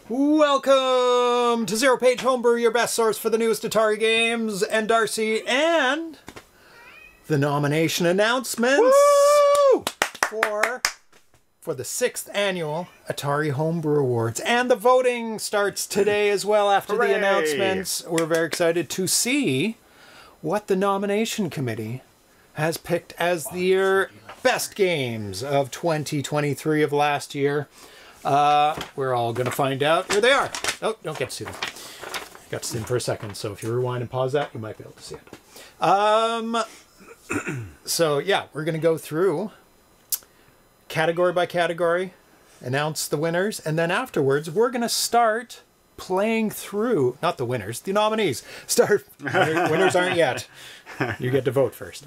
Welcome to ZeroPage Homebrew, your best source for the newest Atari games, and Darcy, and the nomination announcements for the 6th annual Atari Homebrew Awards. And the voting starts today as well after the announcements. We're very excited to see what the nomination committee has picked as the best games of 2023 of last year. We're all going to find out. Here they are. Oh, don't get to see them. Got to see them for a second, so if you rewind and pause that, you might be able to see it. So, yeah, we're going to go through category by category, announce the winners, and then afterwards, we're going to start playing through, not the winners, the nominees. Winners aren't yet. You get to vote first.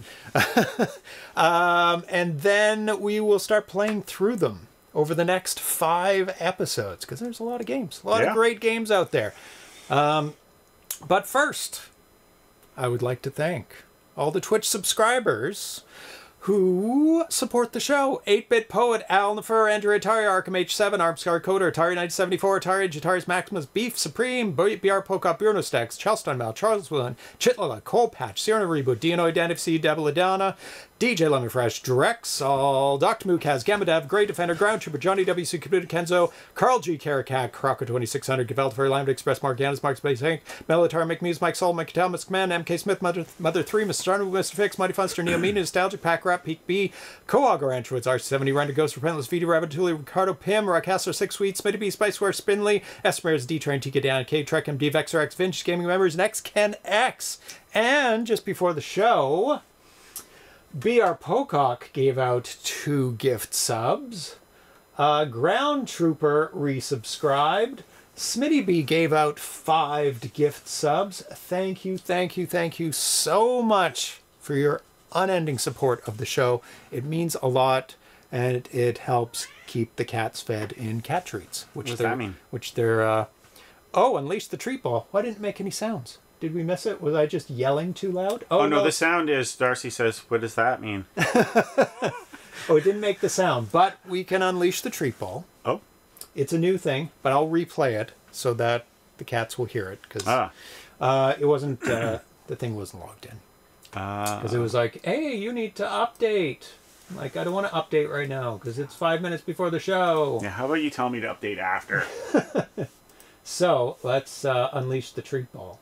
And then we will start playing through them over the next 5 episodes, because there's a lot of games, a lot of great games out there. But first, I would like to thank all the Twitch subscribers who support the show. 8-Bit Poet, Al Nafur, Andrew Atari, Arkham H7, Armscar Coder, Atari 1974, Atari, Atari's Maximus, Beef Supreme, BR Pocop, Bruno Stacks, Charleston Mal, Charles Willen, Chitlala, Cole Patch, Sierra Reboot, Dianoid, NFC, Debiladana, DJ Lemon Fresh, Drexel, Dr. Mukaz, Gamadev, Great Defender, Ground Trooper, Johnny W.C. Computer Kenzo, Carl G. Caracat, Crocker 2600, Gavelfer, Lambda Express, Marganis, Mark Space Hank, Melitar, McMuse, Mike Sol, Mike Cattell, Mr. Command, MK Smith, Mother 3, Mr. Starner, Mr. Fix, Mighty Funster, Neo Mean, Nostalgic, Pack Rap, Peak B, Coag, Ranchwoods, R70, Render Ghost, Repentless, Vita, Rabatuli, Ricardo, Pim, Rockcaster, 6 Sweet, Smitty B, Spiceware, Spinley, Esmer's, D-Train, Tika Dan, K, Trek, MD, Vexer X, Vince, Gaming Members, Next Ken X. And just before the show, BR Pocock gave out 2 gift subs. Ground Trooper resubscribed. Smitty B gave out 5 gift subs. Thank you, thank you, thank you so much for your unending support of the show. It means a lot, and it helps keep the cats fed in cat treats. What does that mean? Which they're... Oh, Unleash the Treat Ball. Why didn't it make any sounds? Did we miss it? Was I just yelling too loud? Oh, no, the sound is, Darcy says, what does that mean? Oh, it didn't make the sound, but we can unleash the treat ball. Oh. It's a new thing, but I'll replay it so that the cats will hear it, because it wasn't, the thing wasn't logged in. Because it was like, hey, you need to update. I'm like, I don't want to update right now, because it's 5 minutes before the show. Yeah, how about you tell me to update after? So, let's unleash the treat ball.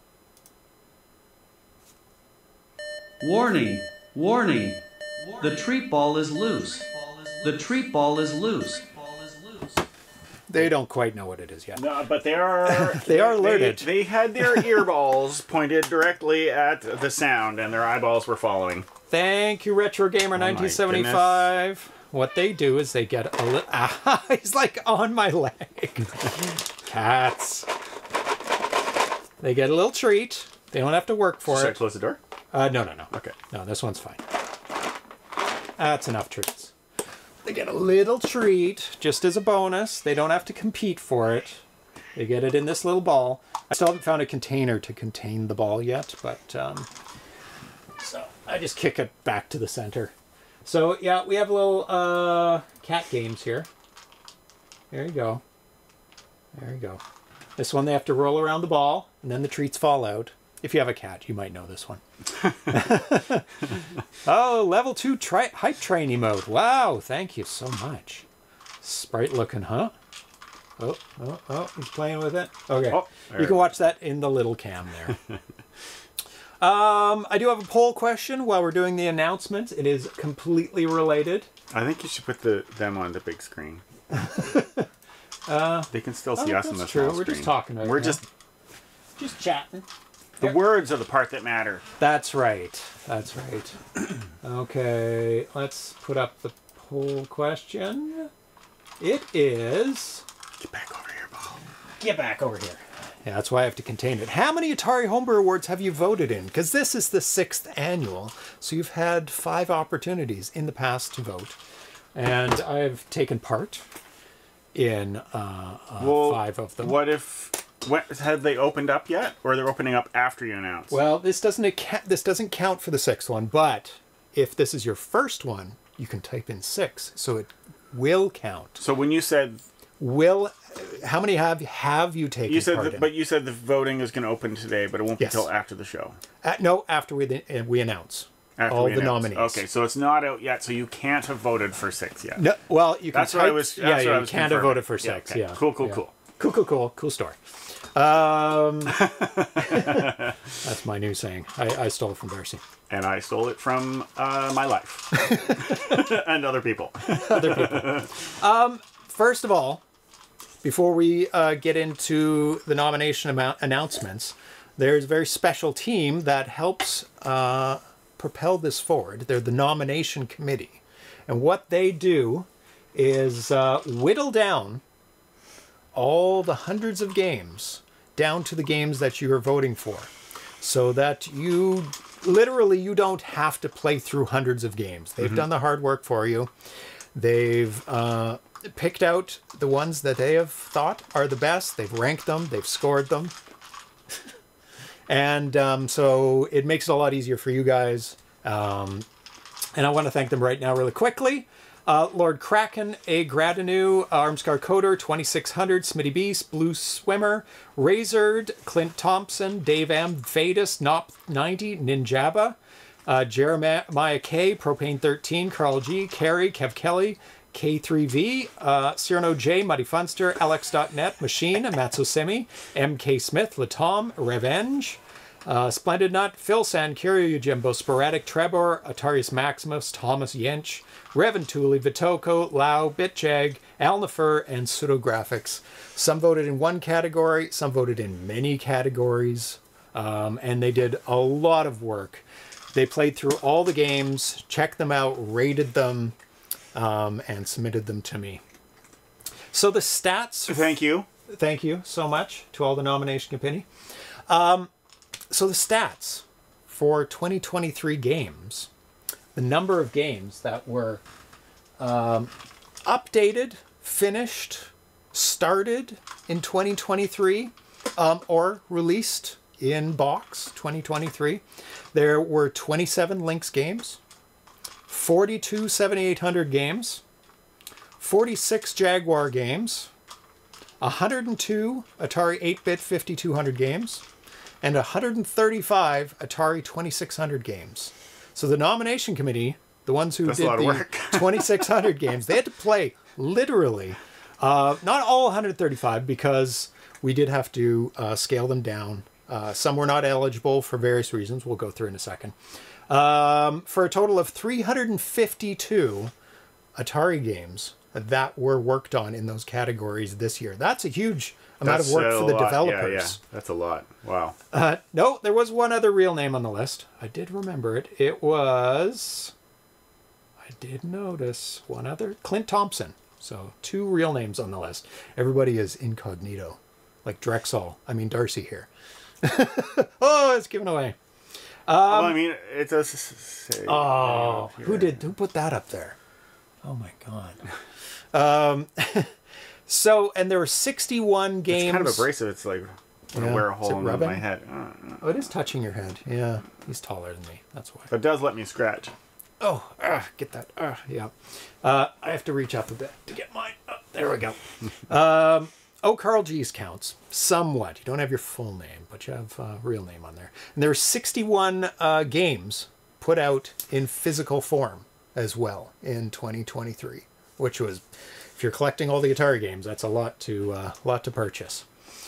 Warning! Warning! The treat ball is loose. The treat ball is loose. They don't quite know what it is yet. No, but they are... they are alerted. They had their earballs pointed directly at the sound, and their eyeballs were following. Thank you, Retro Gamer 1975. What they do is they get a little... Ah, he's like on my leg. Cats. They get a little treat. They don't have to work for it. Should I close the door? No. Okay. No, this one's fine. That's enough treats. They get a little treat, just as a bonus. They don't have to compete for it. They get it in this little ball. I still haven't found a container to contain the ball yet, but... so, I just kick it back to the center. So, yeah, we have little cat games here. There you go. There you go. This one, they have to roll around the ball, and then the treats fall out. If you have a cat, you might know this one. Oh, level 2 hype train emote. Wow, thank you so much. Sprite looking, huh? Oh, he's playing with it. Okay, you can watch that in the little cam there. I do have a poll question while we're doing the announcements. It is completely related. I think you should put them on the big screen. They can still see us on the small screen. We're just talking right now. We're just chatting. The words are the part that matter. That's right. That's right. Okay, let's put up the poll question. It is... Get back over here, Paul. Get back over here. Yeah, that's why I have to contain it. How many Atari Homebrew Awards have you voted in? Because this is the 6th annual, so you've had 5 opportunities in the past to vote. And I've taken part in 5 of them. What if... have they opened up yet, or they're opening up after you announce? Well, this doesn't count for the 6th one, but if this is your first one, you can type in 6, so it will count. So when you said How many have you taken You said, part in? but you said the voting is going to open today, but it won't be Yes. until after the show. No, after we announce After all we the announce. nominees. Okay, so it's not out yet, so you can't have voted for 6 yet. No, well, you can That's what I type. was. Yeah, That's what I you was can't have confirming. voted for 6. okay. Yeah. Cool. Yeah. Cool story. That's my new saying. I stole it from Darcy. And I stole it from my life and other people. First of all, before we get into the nomination announcements, there's a very special team that helps propel this forward. They're the nomination committee. And what they do is whittle down all the hundreds of games down to the games that you are voting for, so that you don't have to play through hundreds of games. They've done the hard work for you. They've picked out the ones that they have thought are the best. They've ranked them. They've scored them. And so it makes it a lot easier for you guys. And I want to thank them right now really quickly. Lord Kraken, A. Gradinu, Armscar Coder, 2600, Smitty Beast, Blue Swimmer, Razored, Clint Thompson, Dave M. Fadus, Nop 90, Ninjaba, Jeremiah K, Propane 13, Carl G, Carrie, Kev Kelly, K3V, Cyrano J, Muddy Funster, Alex.net, Machine, Matsosemi, MK Smith, Latom, Revenge, Splendid Nut, Phil Sancurio, Jimbo Sporadic, Trebor, Atarius Maximus, Thomas Yench, Revan Tooley, Vitoko, Lau, Bitjag, Alnifer, and Pseudographics. Some voted in one category, some voted in many categories, and they did a lot of work. They played through all the games, checked them out, rated them, and submitted them to me. So the stats... Thank you. Thank you so much to all the nomination committee. So the stats for 2023 games, the number of games that were updated, finished, started in 2023, or released in box 2023. There were 27 Lynx games, 42 7800 games, 46 Jaguar games, 102 Atari 8-bit 5200 games, and 135 Atari 2600 games. So the nomination committee, the ones who did the 2600 games, they had to play literally, not all 135, because we did have to scale them down. Some were not eligible for various reasons. We'll go through in a second. For a total of 352 Atari games that were worked on in those categories this year. That's a huge amount of work for the developers. Yeah, that's a lot. Wow. No, there was one other real name on the list. I did remember it. It was... I did notice one other. Clint Thompson. So 2 real names on the list. Everybody is incognito. Like Darcy here. Oh, it's given away. Well, I mean, it does say... Oh, who put that up there? Oh my God. So, and there were 61 games. It's kind of abrasive. It's like I'm gonna wear a hole in my head. Oh, it is touching your head. Yeah, he's taller than me. That's why. But it does let me scratch. Oh, get that. Yeah. I have to reach up a bit to get mine. Oh, there we go. Carl G's counts somewhat. You don't have your full name, but you have a real name on there. And there are 61 games put out in physical form as well in 2023, which was, if you're collecting all the Atari games, that's a lot to purchase.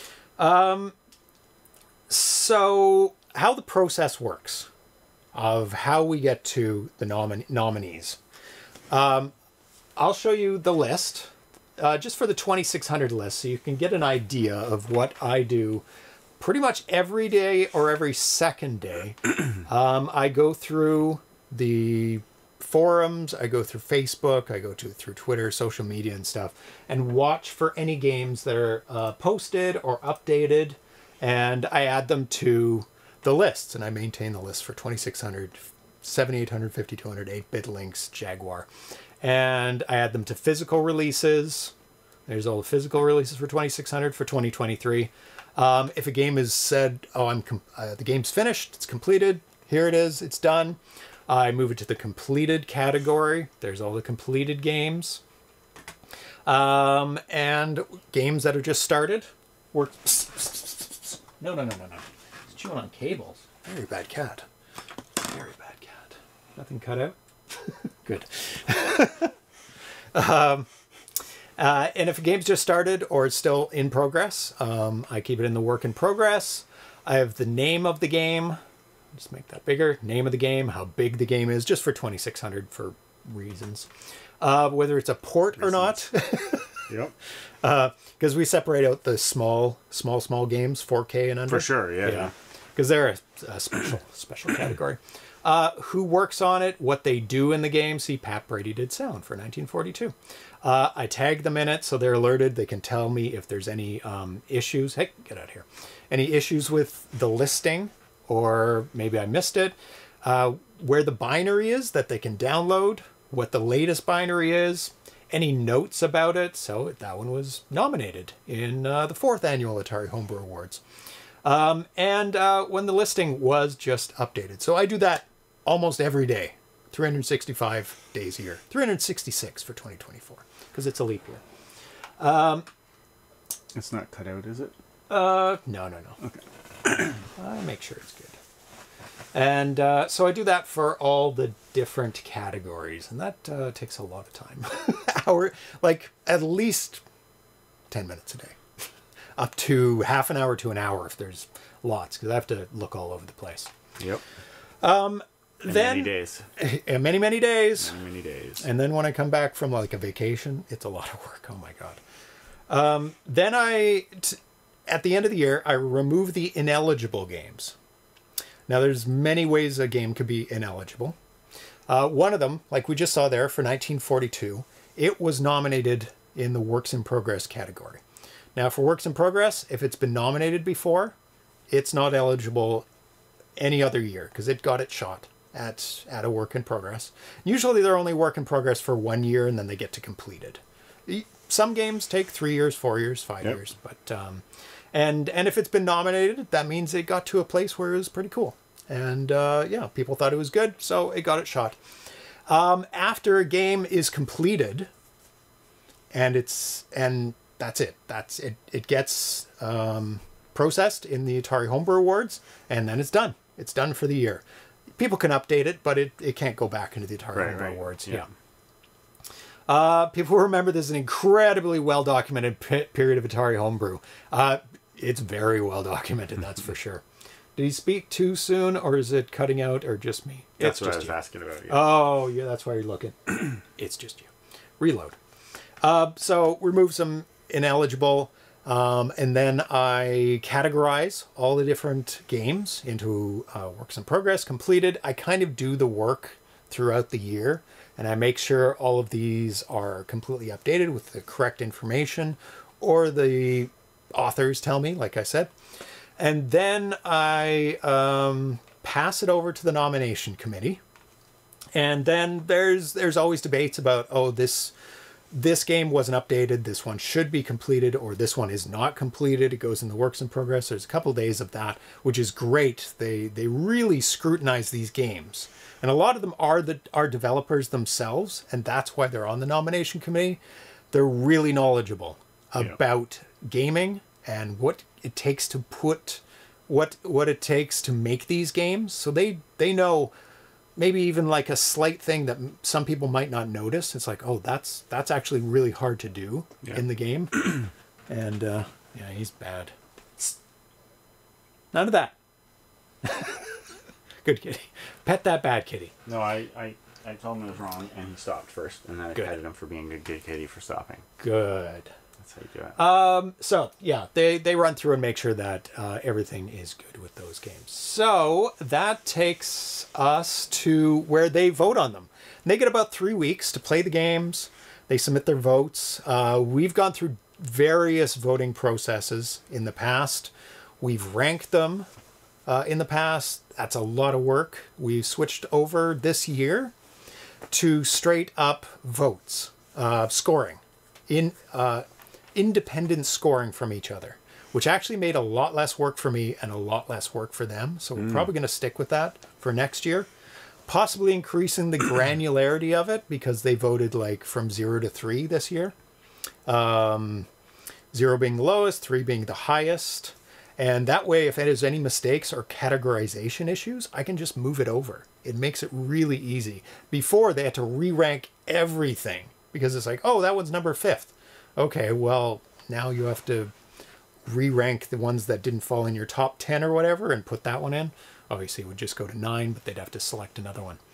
So how the process works of how we get to the nominees. I'll show you the list just for the 2600 list, so you can get an idea of what I do pretty much every day or every second day. I go through the forums, I go through Facebook, I go through Twitter, social media and stuff, and watch for any games that are posted or updated, and I add them to the lists, and I maintain the list for 2600, 7800, 5200, 8-bit Lynx, Jaguar, and I add them to physical releases. There's all the physical releases for 2600 for 2023. If a game is said, the game's finished, it's completed, here it is, it's done, I move it to the completed category. There's all the completed games. And games that are just started. No. It's chewing on cables. Very bad cat. Very bad cat. Nothing cut out? Good. And if a game's just started or it's still in progress, I keep it in the work in progress. I have the name of the game. Just make that bigger. Name of the game, how big the game is, just for 2600 for reasons. Whether it's a port or not. Yep. Because we separate out the small games, 4K and under. For sure, yeah. Because they're a special category. Who works on it, what they do in the game. See, Pat Brady did sound for 1942. I tag them in it so they're alerted. They can tell me if there's any issues. Hey, get out of here. Any issues with the listing, or maybe I missed it. Where the binary is that they can download, what the latest binary is, any notes about it. So that one was nominated in the 4th Annual Atari Homebrew Awards. And when the listing was just updated. So I do that almost every day, 365 days a year, 366 for 2024, because it's a leap year. It's not cut out, is it? No. Okay. I make sure it's good. And so I do that for all the different categories, and that takes a lot of time. At least 10 minutes a day. Up to half an hour to an hour if there's lots, because I have to look all over the place. Yep. Many days. And many days. Many days. And then when I come back from like a vacation, it's a lot of work. Oh my God. Then at the end of the year, I remove the ineligible games. Now there's many ways a game could be ineligible. One of them, like we just saw there for 1942, it was nominated in the Works in Progress category. Now for Works in Progress, if it's been nominated before, it's not eligible any other year because it got its shot at a Work in Progress. Usually they're only Work in Progress for 1 year and then they get to complete it. Some games take 3 years, 4 years, 5 years, but and if it's been nominated, that means it got to a place where it was pretty cool. And yeah, people thought it was good, so it got its shot. After a game is completed, and that's it. It gets processed in the Atari Homebrew Awards, and then it's done. It's done for the year. People can update it, but it can't go back into the Atari Homebrew Awards. Yeah. People remember this is an incredibly well-documented period of Atari Homebrew. It's very well documented, that's for sure. Did he speak too soon, or is it cutting out, or just me? That's what I was asking about. Yeah. Oh, yeah, that's why you're looking. It's just you. Reload. So remove some ineligible, and then I categorize all the different games into works in progress, completed. I kind of do the work throughout the year, and I make sure all of these are completely updated with the correct information, or the authors tell me, like I said. And then I pass it over to the nomination committee. And then there's always debates about, oh, this game wasn't updated, this one should be completed, or this one is not completed. It goes in the works in progress. There's a couple days of that, which is great. They really scrutinize these games. And a lot of them are developers themselves, and that's why they're on the nomination committee. They're really knowledgeable about gaming and what it takes to put what it takes to make these games. So they know maybe even like a slight thing that some people might not notice. It's like, oh, that's actually really hard to do in the game. And yeah, he's bad. None of that. Good kitty. Pet that bad kitty. No, I told him it was wrong, and he stopped first, and then I petted him for being a good kitty for stopping. Good. That's how you do it. So yeah, they run through and make sure that everything is good with those games. So that takes us to where they vote on them. And they get about 3 weeks to play the games. They submit their votes. We've gone through various voting processes in the past. We've ranked them in the past. That's a lot of work. We've switched over this year to straight up votes, scoring, independent scoring from each other, which actually made a lot less work for me and a lot less work for them. So we're probably going to stick with that for next year, possibly increasing the granularity of it because they voted like from 0 to 3 this year. 0 being the lowest, 3 being the highest. And that way, if it has any mistakes or categorization issues, I can just move it over. It makes it really easy. Before, they had to re-rank everything because it's like, oh, that one's number 5th. Okay, well, now you have to re-rank the ones that didn't fall in your top 10 or whatever and put that one in. Obviously, it would just go to 9, but they'd have to select another one.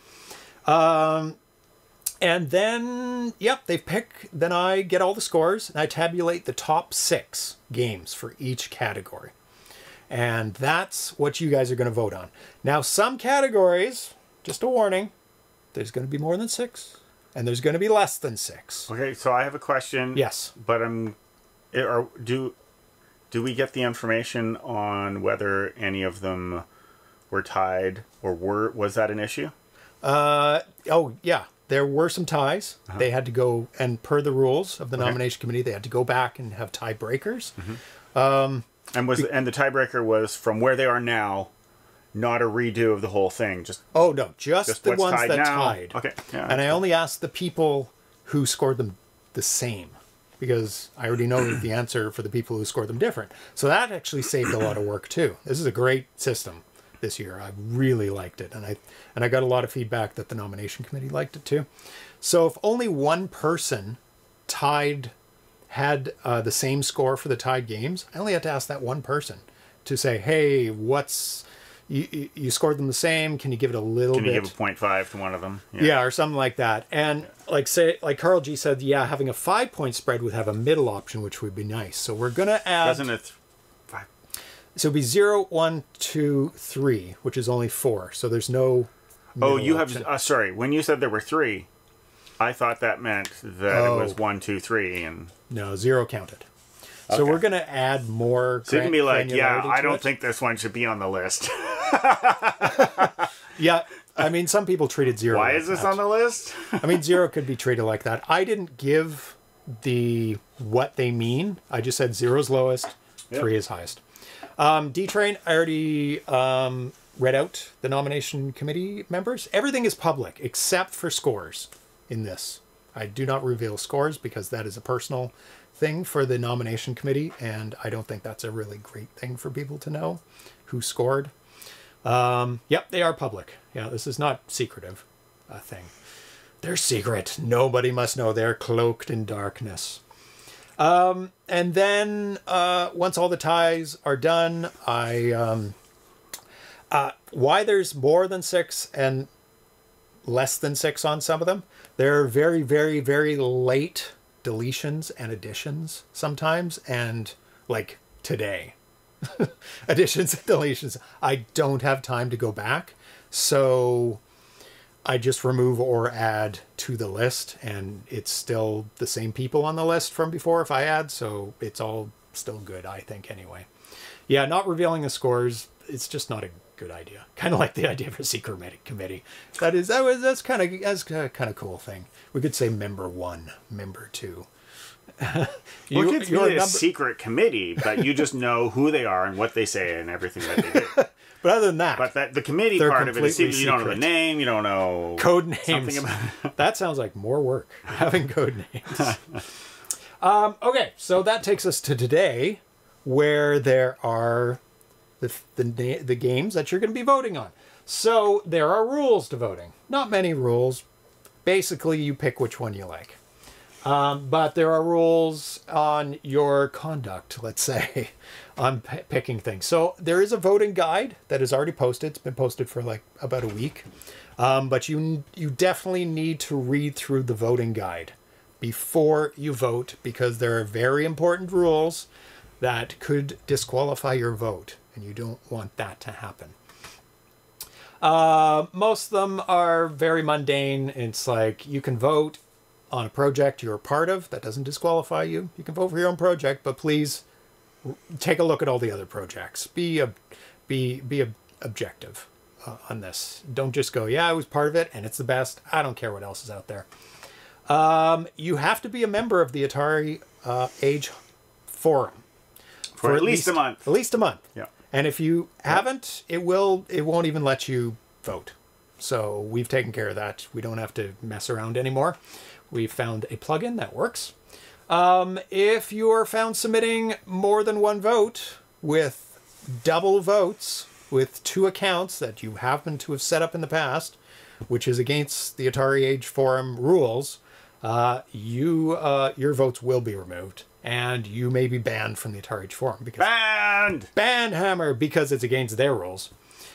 And then, yep, they pick, then I get all the scores, and I tabulate the top 6 games for each category. And that's what you guys are going to vote on. Now, some categories, just a warning, there's going to be more than 6, and there's going to be less than 6. Okay, so I have a question. Yes. But do we get the information on whether any of them were tied, or was that an issue? Oh, yeah. There were some ties. They had to go, and per the rules of the nomination committee, they had to go back and have tiebreakers. And the tiebreaker was from where they are now, not a redo of the whole thing. Just the ones that now. tied. Okay. Yeah, and I only asked the people who scored them the same, because I already know the answer for the people who scored them different. So that actually saved a lot of work too. This is a great system this year. I really liked it, and I got a lot of feedback that the nomination committee liked it too. So if only one person had the same score for the tied games, I only had to ask that one person to say, hey, you scored them the same, can you give it a little bit? Can you give a 0.5 to one of them? Yeah, or something like that. And like Carl G said, yeah, having a 5-point spread would have a middle option, which would be nice. So we're going to add... Doesn't it... So it'd be 0, 1, 2, 3, which is only 4. So there's no... Oh, you have... sorry, when you said there were 3, I thought that meant that it was 1, 2, 3, and... No, 0 counted. So we're going to add more... So you can be like, yeah, I don't think this one should be on the list. Yeah, I mean, some people treated 0 Why is this on the list? I mean, 0 could be treated like that. I didn't give what they mean. I just said 0 is lowest, 3 is highest. D-Train, I already read out the nomination committee members. Everything is public except for scores in this. I do not reveal scores because that is a personal thing for the nomination committee, and I don't think that's a really great thing for people to know who scored. Yep, they are public. Yeah, this is not secretive thing. They're secret. Nobody must know. They're cloaked in darkness. And then once all the ties are done, why there's more than 6 and less than 6 on some of them, there are very, very, very late deletions and additions sometimes, and like today. Additions and deletions. I don't have time to go back, so I just remove or add to the list, and it's still the same people on the list from before if I add, so it's all still good, I think, anyway. Yeah, not revealing the scores, it's just not a good idea. Kind of like the idea of a secret committee. That's kind of cool thing. We could say member 1, member 2. Well, it could be a secret committee, but you just know who they are and what they say and everything that they do. But other than that, the committee part of it is secret. You don't know the name, you don't know code names. That sounds like more work, having code names. Okay, so that takes us to today, where there are the games that you're going to be voting on. So there are rules to voting. Not many rules. Basically, you pick which one you like. But there are rules on your conduct, let's say, on picking things. So there is a voting guide that is already posted. It's been posted for like about a week. But you definitely need to read through the voting guide before you vote, because there are very important rules that could disqualify your vote, and you don't want that to happen. Most of them are very mundane. It's like you can vote on a project you're a part of. That doesn't disqualify you. You can vote for your own project, but please take a look at all the other projects. Be objective on this. Don't just go, yeah, I was part of it and it's the best. I don't care what else is out there. You have to be a member of the Atari Age Forum for at least a month. At least a month. Yeah. And if you haven't, it won't even let you vote. So we've taken care of that. We don't have to mess around anymore. We've found a plugin that works. If you are found submitting more than one vote with double votes with 2 accounts that you happen to have set up in the past, which is against the Atari Age Forum rules, your votes will be removed, and you may be banned from the Atari Age Forum because banned hammer because it's against their rules.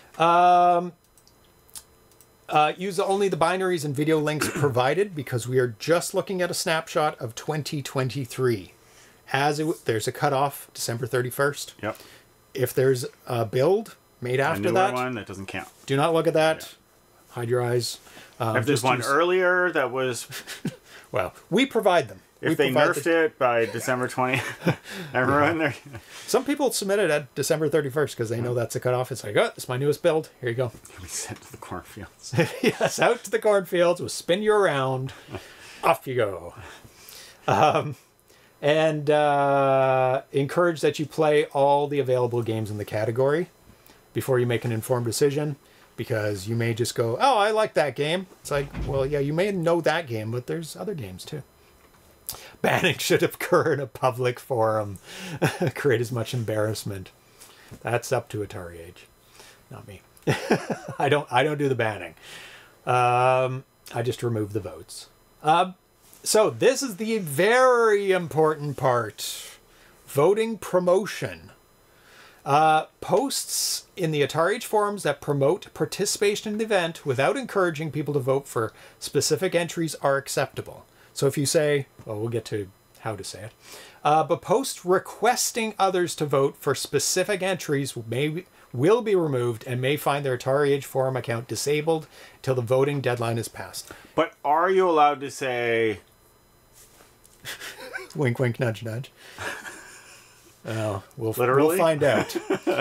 Use only the binaries and video links provided because we are just looking at a snapshot of 2023. There's a cutoff December 31st. Yep. If there's a build made after that, one that doesn't count. Do not look at that. Yeah. Hide your eyes. If there's one earlier that was... Well, we provide them. If they nerfed it by December 20th, everyone there... Some people submit it at December 31st because they know that's a cutoff. It's like, oh, it's my newest build. Here you go. We sent to the cornfields. Yes, out to the cornfields. We'll spin you around. Off you go. And encourage that you play all the available games in the category before you make an informed decision, because you may just go, oh, I like that game. It's like, well, yeah, you may know that game, but there's other games too. Banning should occur in a public forum. Create as much embarrassment. That's up to Atari Age, not me. I don't do the banning. I just remove the votes. So this is the very important part. Voting promotion. Posts in the Atari Age forums that promote participation in the event without encouraging people to vote for specific entries are acceptable. So if you say, well, we'll get to how to say it, but posts requesting others to vote for specific entries will be removed and may find their Atari Age forum account disabled until the voting deadline is passed. But are you allowed to say... Wink, wink, nudge, nudge. We'll find out.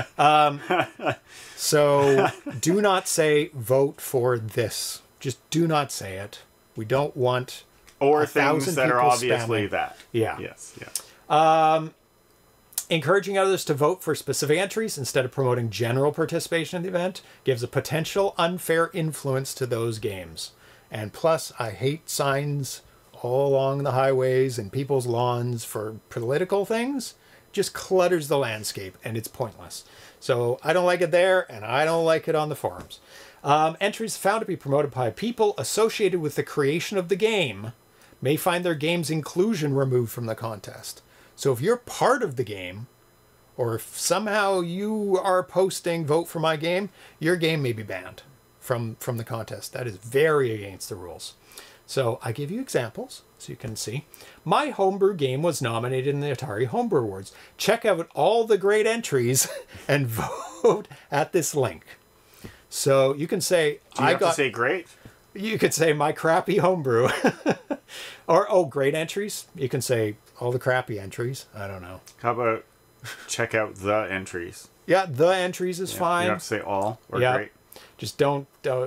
So do not say vote for this. Just do not say it. We don't want... Or things that are obviously spamming. That. Yeah. Yes. Yeah. Encouraging others to vote for specific entries instead of promoting general participation in the event gives a potential unfair influence to those games. And plus, I hate signs all along the highways and people's lawns for political things. Just clutters the landscape, and it's pointless. So I don't like it there, and I don't like it on the forums. Entries found to be promoted by people associated with the creation of the game may find their game's inclusion removed from the contest. So if you're part of the game, or if somehow you are posting vote for my game, your game may be banned from the contest. That is very against the rules. So I give you examples so you can see. My homebrew game was nominated in the Atari Homebrew Awards. Check out all the great entries and vote at this link. So you can say, do you have to say great? You could say my crappy homebrew. Or, oh, great entries. You can say all the crappy entries. I don't know. How about check out the entries? Yeah, the entries is fine. You don't have to say all or great. Just don't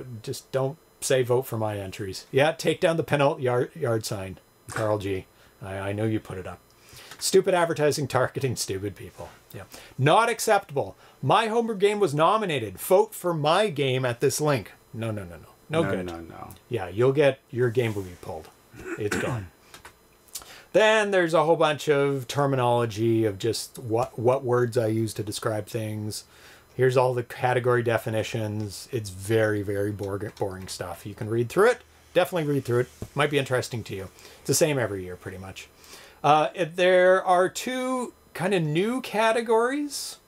say vote for my entries. Yeah, take down the penalt yard sign, Carl G. I know you put it up. Stupid advertising targeting stupid people. Yeah. Not acceptable. My homebrew game was nominated. Vote for my game at this link. No. No good. No. Yeah, your game will be pulled. It's gone. Then there's a whole bunch of terminology of just what words I use to describe things. Here's all the category definitions. It's very, very boring stuff. You can read through it. Definitely read through it. Might be interesting to you. It's the same every year, pretty much. There are 2 kind of new categories.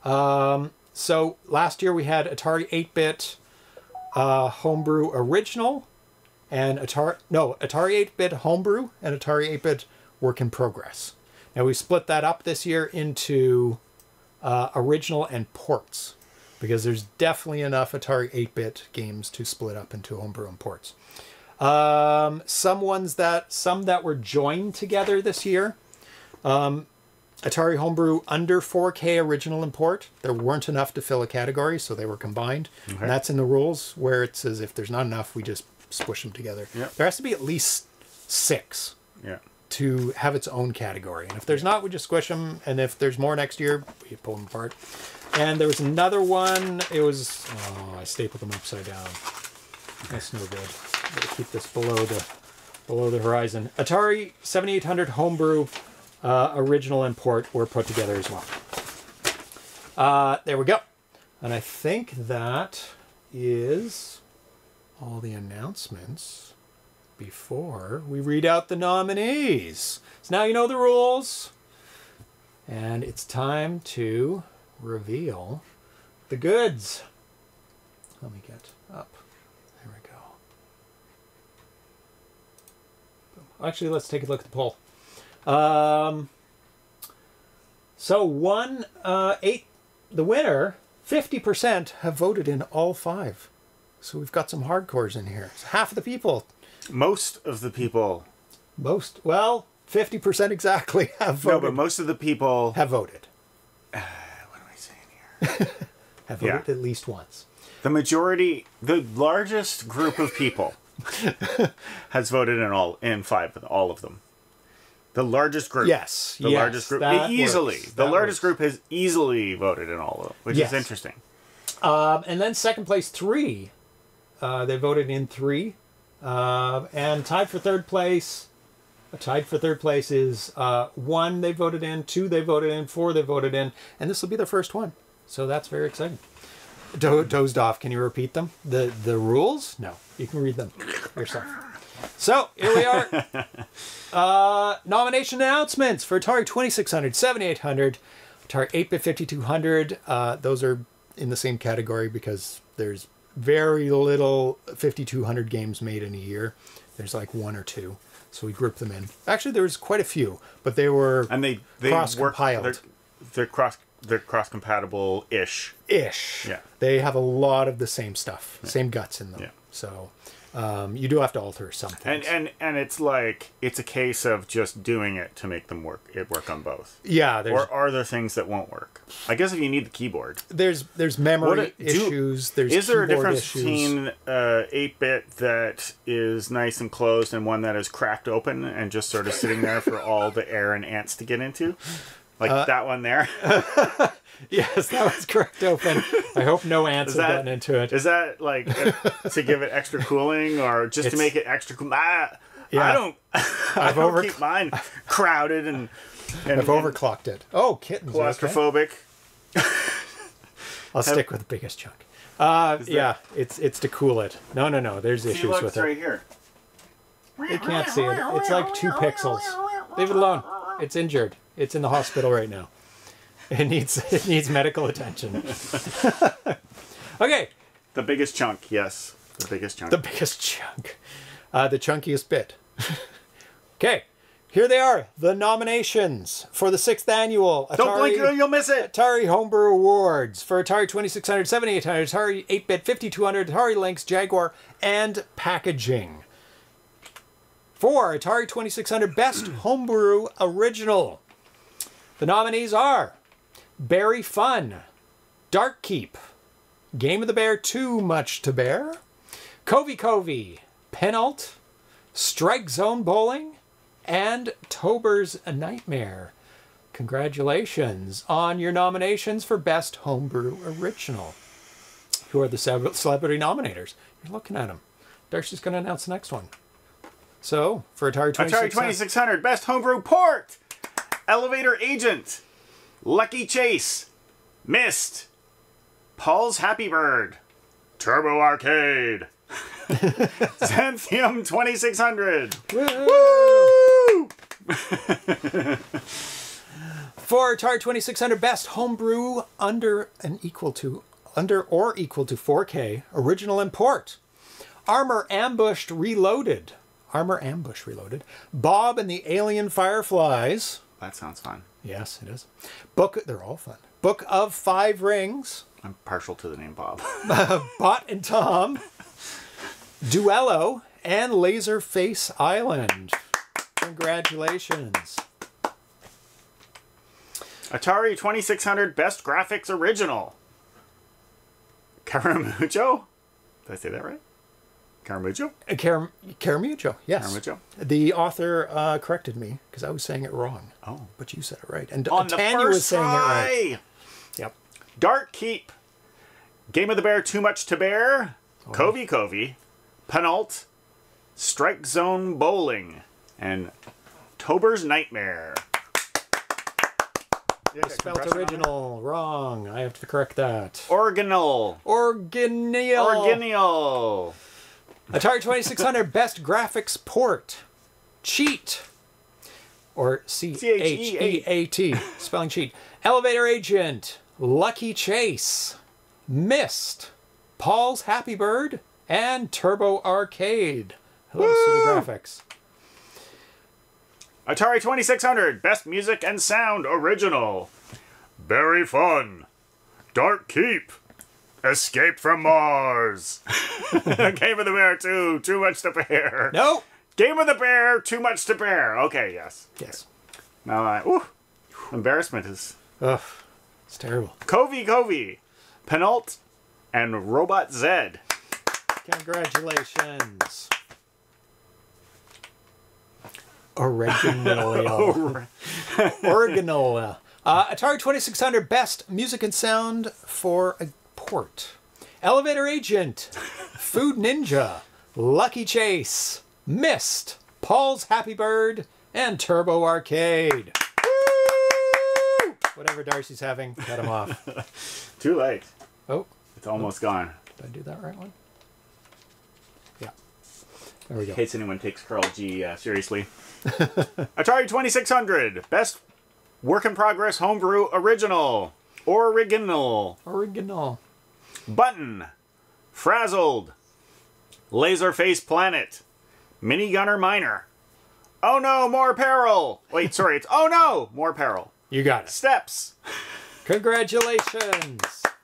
So last year we had Atari 8-bit Homebrew Original and Atari 8-bit Homebrew and Atari 8-bit Work in Progress. Now we split that up this year into original and ports, because there's definitely enough Atari 8-bit games to split up into homebrew and ports. Some that were joined together this year. Atari Homebrew under 4K original and port. There weren't enough to fill a category, so they were combined. Okay. And that's in the rules, where it says if there's not enough, we just squish them together. Yep. There has to be at least 6. Yeah. To have its own category. And if there's not, we just squish them. And if there's more next year, we pull them apart. And there was another one. It was... Oh, I stapled them upside down. That's no good. Gotta keep this below the below the horizon. Atari 7800 Homebrew original and port were put together as well. There we go. And I think that is all the announcements before we read out the nominees. So now you know the rules. And it's time to reveal the goods. Let me get up. There we go. Actually, let's take a look at the poll. So the winner, 50% have voted in all 5. So we've got some hardcores in here. So half of the people. Most of the people. Well, 50% exactly have voted. No, but most of the people have voted. What am I saying here? Have voted at least once. The majority, the largest group of people has voted in 5 of all of them. The largest group. Yes. The largest group. Easily. The largest group has easily voted in all of them, which is interesting. And then second place, 3. They voted in 3. And tied for third place. Tied for third place is 1 they voted in, 2 they voted in, 4 they voted in, and this will be their first one. So that's very exciting. Dozed off. Can you repeat them? The rules? No. You can read them yourself. So, here we are. Nomination announcements for Atari 2600, 7800, Atari 8-bit 5200. Those are in the same category because there's very little 5200 games made in a year. There's like 1 or 2. So we grouped them in. Actually, there was quite a few, but they were cross-compiled. They're cross-compatible-ish. Yeah. They have a lot of the same stuff, same guts in them. Yeah. So you do have to alter some things. And it's like, it's a case of just doing it to make them work on both. Yeah. Or are there things that won't work? I guess if you need the keyboard. There's memory issues. Is there a difference between 8-bit that is nice and closed and one that is cracked open and just sort of sitting there for all the air and ants to get into? Like that one there? Yes, that was cracked open. I hope no ants have gotten into it. Is that like to give it extra cooling or just to make it extra cool? I don't keep mine crowded and I've overclocked it. Oh, kittens. Claustrophobic. Okay. I'll stick with the biggest chunk. It's to cool it. No. There's issues with it. Right here. You can't see it. It's like 2 pixels. Leave it alone. It's injured. It's in the hospital right now. It needs medical attention. Okay. The biggest chunk, yes. The biggest chunk. The biggest chunk. The chunkiest bit. Okay. Here they are. The nominations for the 6th annual Atari... Don't blink or you'll miss it! Atari Homebrew Awards for Atari 2600, 7800, Atari 8-bit 5200, Atari Lynx, Jaguar, and packaging. For Atari 2600 Best Homebrew Original. The nominees are Berry Fun, Dark Keep, Game of the Bear Too Much to Bear, Covey, Penult, Strike Zone Bowling, and Tober's Nightmare. Congratulations on your nominations for Best Homebrew Original. Who are the celebrity nominators? You're looking at them. Darcy's going to announce the next one. So, for Atari 2600 Best Homebrew Port, Elevator Agent, Lucky Chase, Mist, Paul's Happy Bird, Turbo Arcade, Xanthium 2600. Woo! For Atari 2600 Best Homebrew under or equal to 4K Original Import, Armor Ambush Reloaded, Bob and the Alien Fireflies. That sounds fun. Yes, it is. They're all fun. Book of 5 Rings. I'm partial to the name Bob. Bot and Tom. Duello and Laserface Island. Congratulations. Atari 2600 Best Graphics Original. Caramucho? Did I say that right? Caramucho? Caramucho, yes. Caramucho. The author corrected me because I was saying it wrong. Oh. But you said it right. And on Tanya was saying it right. Yep. Dark Keep. Game of the Bear Too Much to Bear. Oh. Covey. Penult. Strike Zone Bowling, and Tober's Nightmare. Spelt original. Wrong. I have to correct that. Original. Original. Atari 2600 Best Graphics Port. Cheat. Or C-H-E-A-T. Spelling cheat. Elevator Agent. Lucky Chase. Myst. Paul's Happy Bird. And Turbo Arcade. Hello, Pseudo-Graphics. Atari 2600 Best Music and Sound Original. Very fun. Dark Keep. Escape from Mars. Game of the Bear 2. Too much to bear. Nope. Game of the Bear. Too much to bear. Okay, yes. Yes. Now, embarrassment is... Ugh. It's terrible. Covey. Penult. And Robot Z. Congratulations. Original. Original. Atari 2600 Best Music and Sound for a Port. Elevator Agent. Food Ninja. Lucky Chase. Myst. Paul's Happy Bird. And Turbo Arcade. Woo! Whatever Darcy's having, cut him off. Too late. Oh. It's almost gone. Did I do that right one? Yeah. There we go. In case anyone takes Carl G seriously. Atari 2600 Best Work in Progress Homebrew Original. Original. Button. Frazzled. Laserface Planet. Minigunner Miner. Oh no, more peril. Wait, sorry, it's oh no, more peril. You got it. Steps. Congratulations.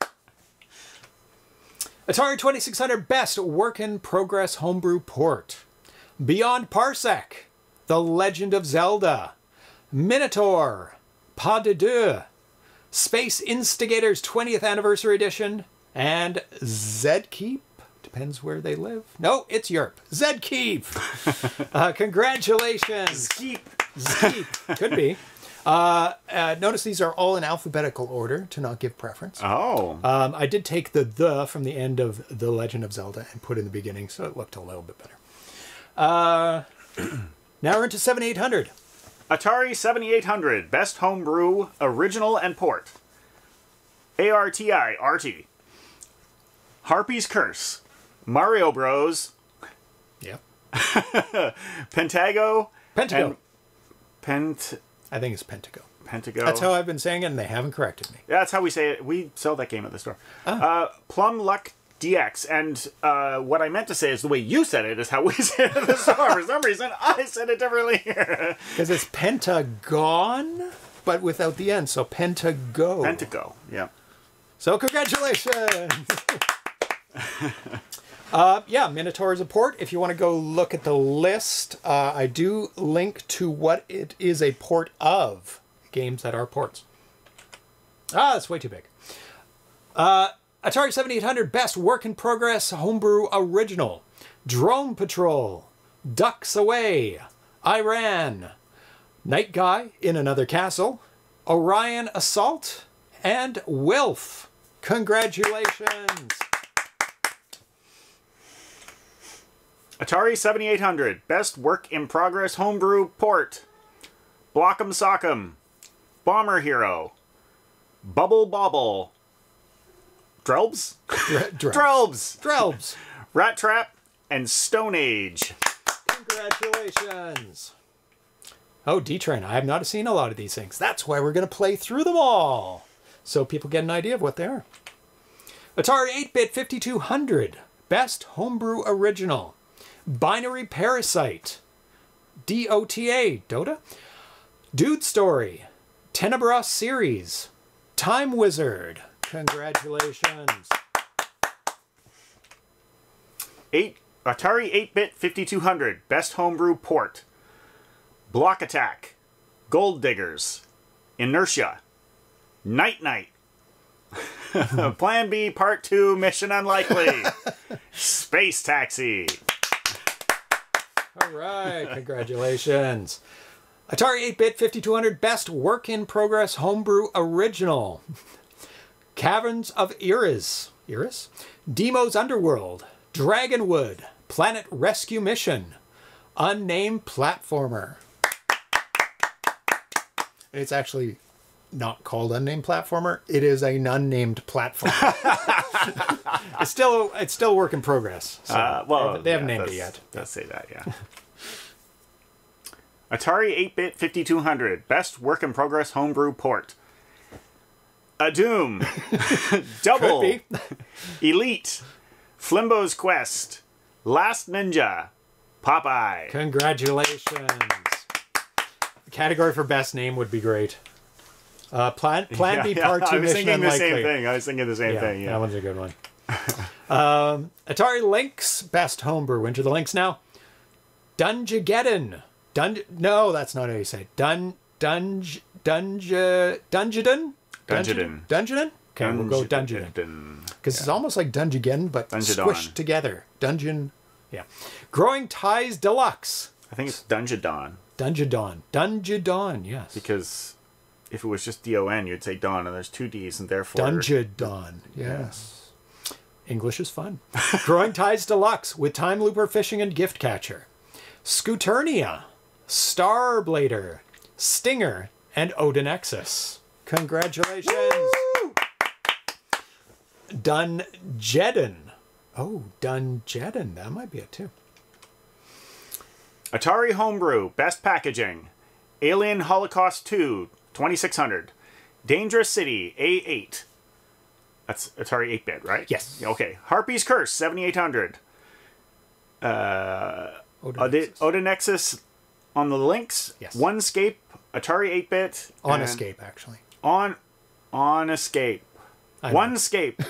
Atari 2600 Best Work in Progress Homebrew Port. Beyond Parsec. The Legend of Zelda. Minotaur. Pas de Deux. Space Instigators 20th Anniversary Edition. And Zedkeep. Depends where they live. No, it's Europe. Zedkeep. Congratulations. Zkeep. Could be. Notice these are all in alphabetical order to not give preference. Oh. I did take the from the end of The Legend of Zelda and put in the beginning, so it looked a little bit better. Now we're into 7800. Atari 7800 Best Homebrew Original and Port. ARTI. Harpy's Curse. Mario Bros. Yep. Pentago. Pentago. I think it's Pentago. Pentago. That's how I've been saying it, and they haven't corrected me. Yeah, that's how we say it. We sell that game at the store. Plum Luck DX. And what I meant to say is the way you said it is how we say it at the store. For some reason, I said it differently here. Because it's Pentagon, but without the end. So Pentago. Pentago, yeah. So congratulations. Yeah, Minotaur is a port. If you want to go look at the list, I do link to what it is a port of. Games that are ports. That's way too big. Atari 7800 Best Work in Progress Homebrew Original. Drone Patrol. Ducks Away. Iran. Night Guy in Another Castle. Orion Assault. And Wilf. Congratulations. Atari 7800 Best Work in Progress Homebrew Port. Block'em Sock'em. Bomber Hero. Bubble Bobble. Drelbs? Drelbs. Rat Trap and Stone Age. Congratulations. Oh, D-Train. I have not seen a lot of these things. That's why we're going to play through them all, so people get an idea of what they are. Atari 8-bit 5200. Best Homebrew Original. Binary Parasite. DOTA. Dota? Dude Story. Tenebra Series. Time Wizard. Congratulations. Atari 8-bit 5200 Best Homebrew Port. Block Attack. Gold Diggers. Inertia. Night Night. Plan B Part 2 Mission Unlikely. Space Taxi. All right, congratulations. Atari 8-bit 5200 Best Work in Progress Homebrew Original. Caverns of Iris. Demo's Underworld. Dragonwood. Planet Rescue Mission. unnamed platformer. It's actually not called unnamed platformer. It is an unnamed platformer. it's still a work in progress. So well, they haven't named it yet. Let's say that, yeah. Atari 8-bit 5200, best work in progress homebrew port. A Doom, Double, Elite, Flimbo's Quest, Last Ninja, Popeye. Congratulations. The category for best name would be great. Plan B Part 2 Mission Unlikely. I was thinking the same thing. Yeah, that one's a good one. Atari Lynx, best homebrew. Into the Lynx now. Dungegeddon. No, that's not how you say it. Dungeon? Dungeon. Okay, we'll go Dungeon. Because it's almost like Dungeon, but squished together. Dungeon. Yeah. Growing Ties Deluxe. I think it's Dungeon. Dungeon, yes. Because if it was just D-O-N, you'd say Dawn, and there's two D's, and therefore... Dungeon, yes. English is fun. Growing Ties Deluxe with Time Looper Fishing and Gift Catcher. Scooternia, Starblader, Stinger, and Odinexus. Congratulations. Woo! Dungeddon. Oh, Dungeddon. That might be it too. Atari Homebrew, best packaging. Alien Holocaust 2, 2600. Dangerous City, A8. That's Atari 8-bit, right? Yes. Okay. Harpy's Curse, 7800. Odinexus on the Lynx. Yes. OneScape, Atari 8-bit. On Escape, actually. On Escape. OneScape.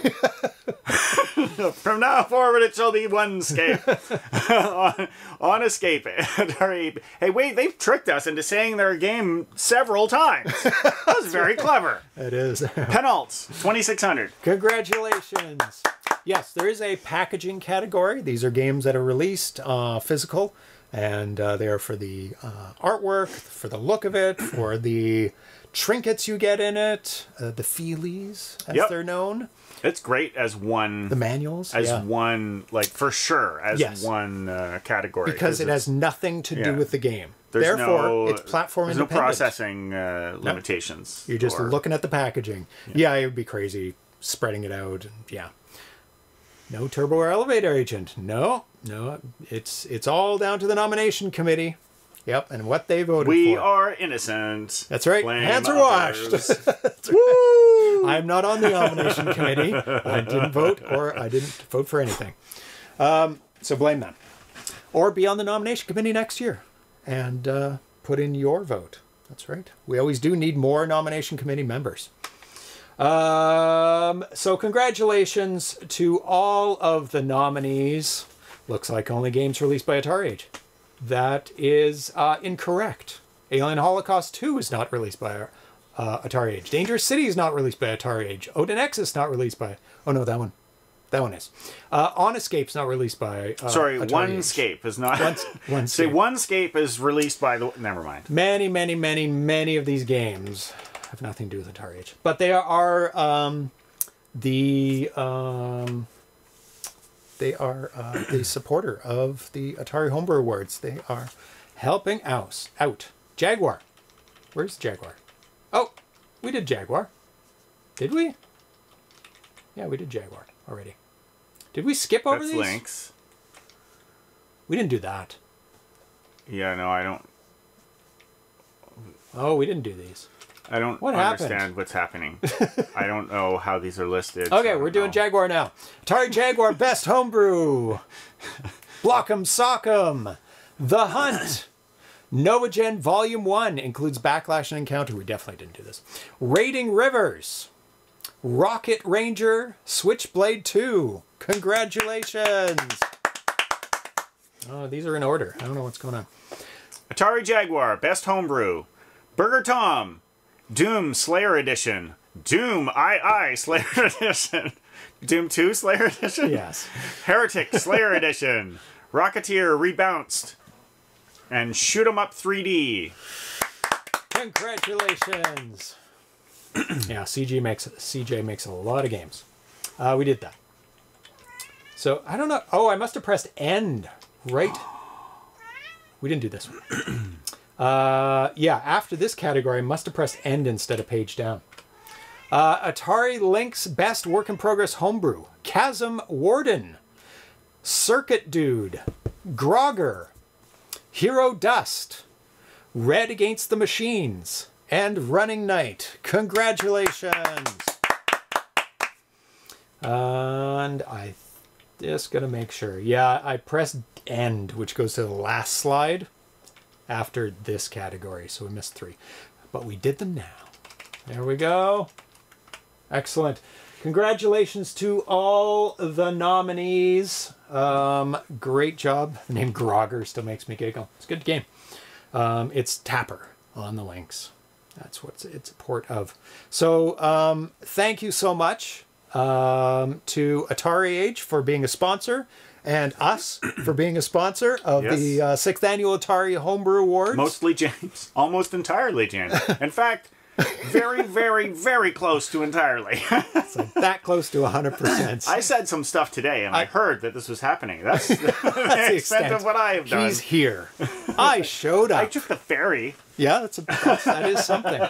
From now forward, it shall be OneScape. on Escape. Hey, wait, they've tricked us into saying their game several times. That was very clever. It is. Penalts, 2600. Congratulations. Yes, there is a packaging category. These are games that are released physical, and they are for the artwork, for the look of it, for the trinkets you get in it, the feelies, as they're known. It's great as one... The manuals? As one, like, for for one category. Because it has nothing to do with the game. Therefore, it's platform independent. There's no processing limitations. You're just looking at the packaging. Yeah, it would be crazy spreading it out. Yeah. No turbo or elevator agent. No. It's all down to the nomination committee. Yep, and what they voted for. We are innocent. That's right. Hands are washed. Woo! I'm not on the nomination committee. I didn't vote, or I didn't vote for anything. So blame them. Or be on the nomination committee next year and put in your vote. That's right. We always do need more nomination committee members. So congratulations to all of the nominees. Looks like only games released by Atari Age. That is incorrect. Alien Holocaust 2 is not released by Atari Age. Dangerous City is not released by Atari Age. Odinexus is not released by... Oh, no, that one. That one is. On Escape's not released by Atari OneScape is not... OneScape. Say OneScape is released by the... Never mind. Many of these games have nothing to do with Atari Age. But they are They are the supporter of the Atari Homebrew Awards. They are helping out. Jaguar. Where's Jaguar? Oh, we did Jaguar. Did we? Yeah, we did Jaguar already. Did we skip over these? That's Lynx. We didn't do that. Yeah, no, I don't... Oh, we didn't do these. I don't understand what's happening. I don't know how these are listed. Okay, we're doing Jaguar now. Atari Jaguar Best Homebrew. Block'em Sock'em. The Hunt. NovaGen Volume 1 includes Backlash and Encounter. We definitely didn't do this. Raiding Rivers. Rocket Ranger. Switchblade 2. Congratulations. Oh, these are in order. I don't know what's going on. Atari Jaguar Best Homebrew. Burger Tom. Doom Slayer Edition. Doom II Slayer Edition. Doom 2 Slayer Edition? Yes. Heretic Slayer Edition. Rocketeer Rebounced. And Shoot 'em Up 3D. Congratulations. Yeah, CJ makes a lot of games. We did that. So, I don't know. Oh, I must have pressed end right. We didn't do this one. Yeah, after this category, I must have pressed end instead of page down. Atari Lynx Best Work in Progress Homebrew. Chasm Warden. Circuit Dude. Grogger. Hero Dust. Red Against the Machines. And Running Knight. Congratulations! And I just gotta make sure. Yeah, I pressed end, which goes to the last slide after this category, so we missed 3. But we did them now. There we go. Excellent. Congratulations to all the nominees. Great job. The name Grogger still makes me giggle. It's a good game. It's Tapper on the Lynx. That's what it's a port of. So thank you so much to Atari Age for being a sponsor, and us for being a sponsor of the 6th Annual Atari Homebrew Awards. Mostly James. Almost entirely James. In fact, very, very, very close to entirely. So that close to 100%. I said some stuff today, and I heard that this was happening. That's the extent of what I have done. He's here. I showed up. I took the ferry. Yeah, that is something.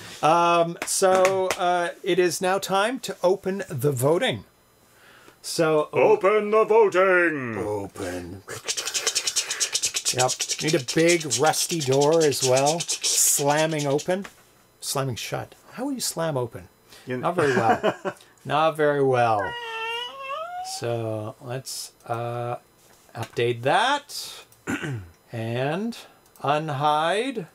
So it is now time to open the voting. So open the voting. Open. Yep. Need a big rusty door as well. Slamming open. Slamming shut. How would you slam open? Not very well. Not very well. So let's update that and unhide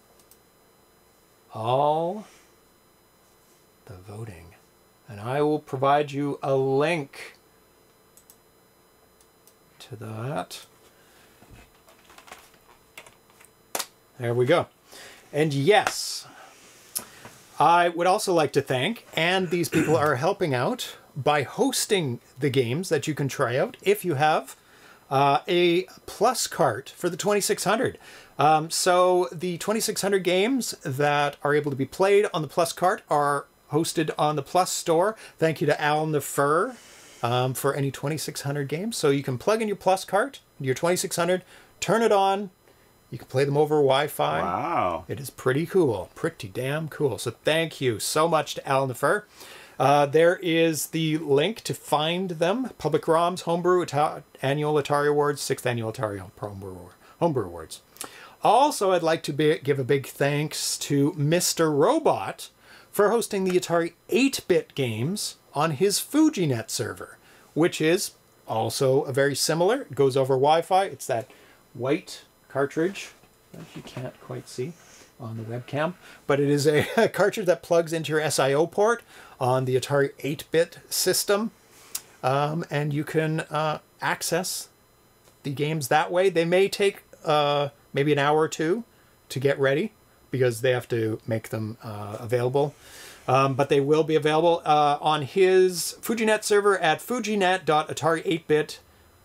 all the voting. And I will provide you a link to that. There we go. And yes, I would also like to thank, and these people are helping out by hosting the games that you can try out if you have a plus cart for the 2600. So the 2600 games that are able to be played on the plus cart are hosted on the Plus store. Thank you to Al Nefer for any 2600 games. So you can plug in your plus cart, your 2600, turn it on. You can play them over Wi-Fi. Wow. It is pretty cool. Pretty damn cool. So thank you so much to Al Nefer. There is the link to find them. Public ROMs, Homebrew, Annual Atari Awards, 6th Annual Atari Homebrew Awards. Also, I'd like to give a big thanks to Mr. Robot for hosting the Atari 8-bit games on his FujiNet server, which is also a very similar. It goes over Wi-Fi. It's that white cartridge that you can't quite see on the webcam, but it is a cartridge that plugs into your SIO port on the Atari 8-bit system, and you can access the games that way. They may take maybe an hour or two to get ready because they have to make them available, but they will be available on his FujiNet server at fujinet.atari8bit.net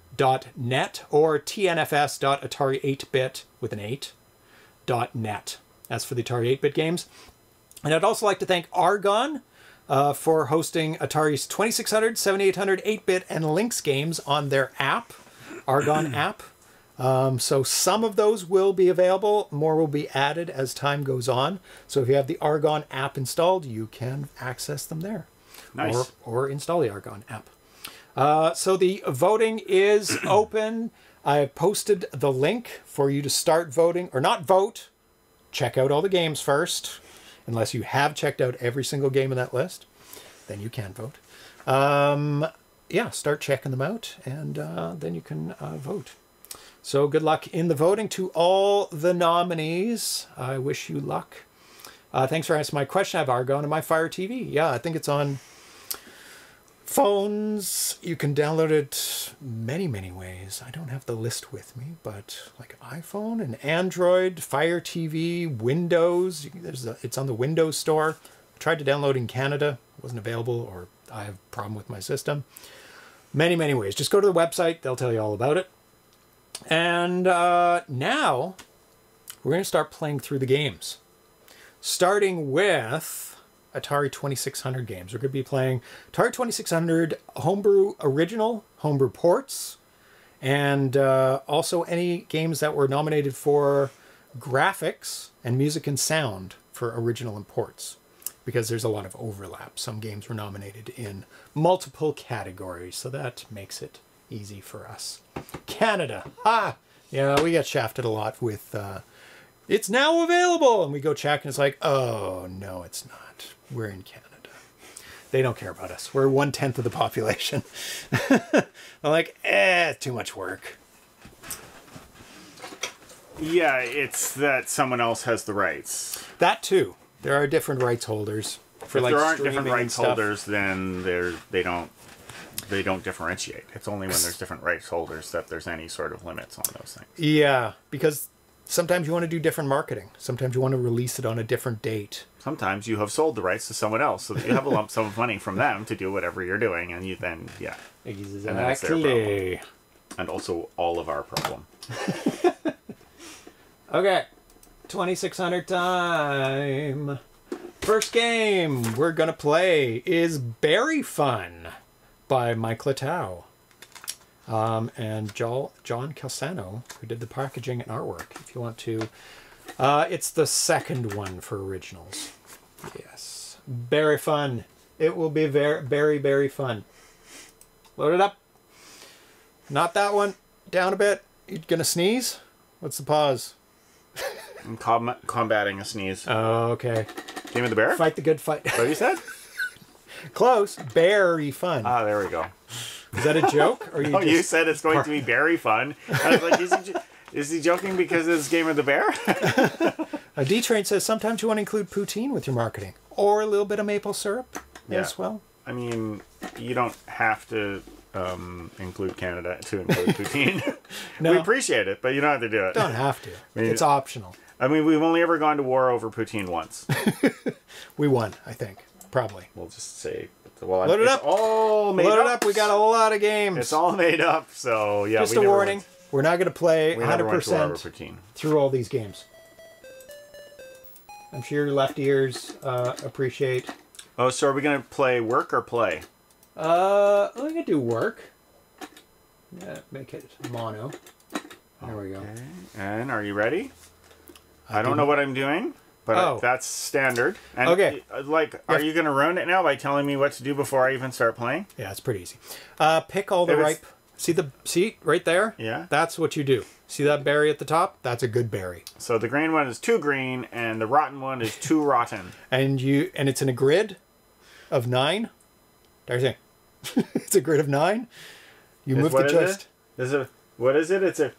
or tnfs.atari8bit with an 8.net. That's for the Atari 8-bit games. And I'd also like to thank Argon for hosting Atari's 2600, 7800, 8-bit, and Lynx games on their app, Argon app. So some of those will be available. More will be added as time goes on. So if you have the Argon app installed, you can access them there. Nice. Or install the Argon app. So the voting is open. I posted the link for you to start voting, or not vote. Check out all the games first. Unless you have checked out every single game in that list, then you can vote. Yeah, start checking them out, and then you can vote. So good luck in the voting to all the nominees. I wish you luck. Thanks for answering my question. I have Argon and my Fire TV. Yeah, I think it's on phones. You can download it many, many ways. I don't have the list with me, but like iPhone and Android, Fire TV, Windows. It's on the Windows Store. I tried to download in Canada. It wasn't available, or I have a problem with my system. Many, many ways. Just go to the website. They'll tell you all about it. And now we're going to start playing through the games. Starting with Atari 2600 games. We're going to be playing Atari 2600 Homebrew Original, Homebrew Ports, And also any games that were nominated for graphics and music and sound for original imports, because there's a lot of overlap. Some games were nominated in multiple categories, so that makes it easy for us. Canada. Ha! Yeah, we get shafted a lot with it's now available, and we go check and it's like, oh, no, it's not. We're in Canada. They don't care about us. We're 1/10 of the population. I'm like, too much work. Yeah, it's that someone else has the rights. That too. There are different rights holders. For If like there aren't different streaming and rights stuff. holders, then they don't differentiate. It's only when there's different rights holders that there's any sort of limits on those things. Yeah, because sometimes you want to do different marketing. Sometimes you want to release it on a different date. Sometimes you have sold the rights to someone else, so that you have a lump sum of money from them to do whatever you're doing, and you then, yeah. Exactly. And then it's their problem. And also all of our problem. Okay, 2600 time. First game we're going to play is Berry Fun by Mike Latow. And John Calsano, who did the packaging and artwork, if you want to. It's the second one for originals. Yes. Berry Fun. It will be very, very fun. Load it up. Not that one. Down a bit. You gonna sneeze? What's the pause? I'm combating a sneeze. Oh, okay. Game of the Bear? Fight the good fight. What you said? Close. Berry Fun. Ah, there we go. Is that a joke? Or Oh, you said it's going to be very fun. I was like, is he joking because it's Game of the Bear? D-Train says sometimes you want to include poutine with your marketing. Or a little bit of maple syrup as well. I mean, you don't have to include Canada to include poutine. No. We appreciate it, but you don't have to do it. Don't have to. mean, It's optional. I mean, we've only ever gone to war over poutine once. We won, I think. Probably. We'll just say, well, Load it it's up. all made Load up. it up. We got a lot of games. It's all made up, so yeah. Just we a never warning. went- We're not going to play We never went to war over 100% poutine. through all these games. I'm sure your left ears appreciate. Oh, so are we going to play work or play? I'm going to do work. Yeah, make it mono. There we go. Okay. And are you ready? I don't know what I'm doing, but that's standard. And Okay. Are you going to ruin it now by telling me what to do before I even start playing? Yeah, it's pretty easy. Pick all the If it's- ripe. See right there? Yeah. That's what you do. See that berry at the top? That's a good berry. So the green one is too green, and the rotten one is too rotten. And it's in a grid of 9. Darcy. It's a grid of 9. You move the joystick. What is it? It's a...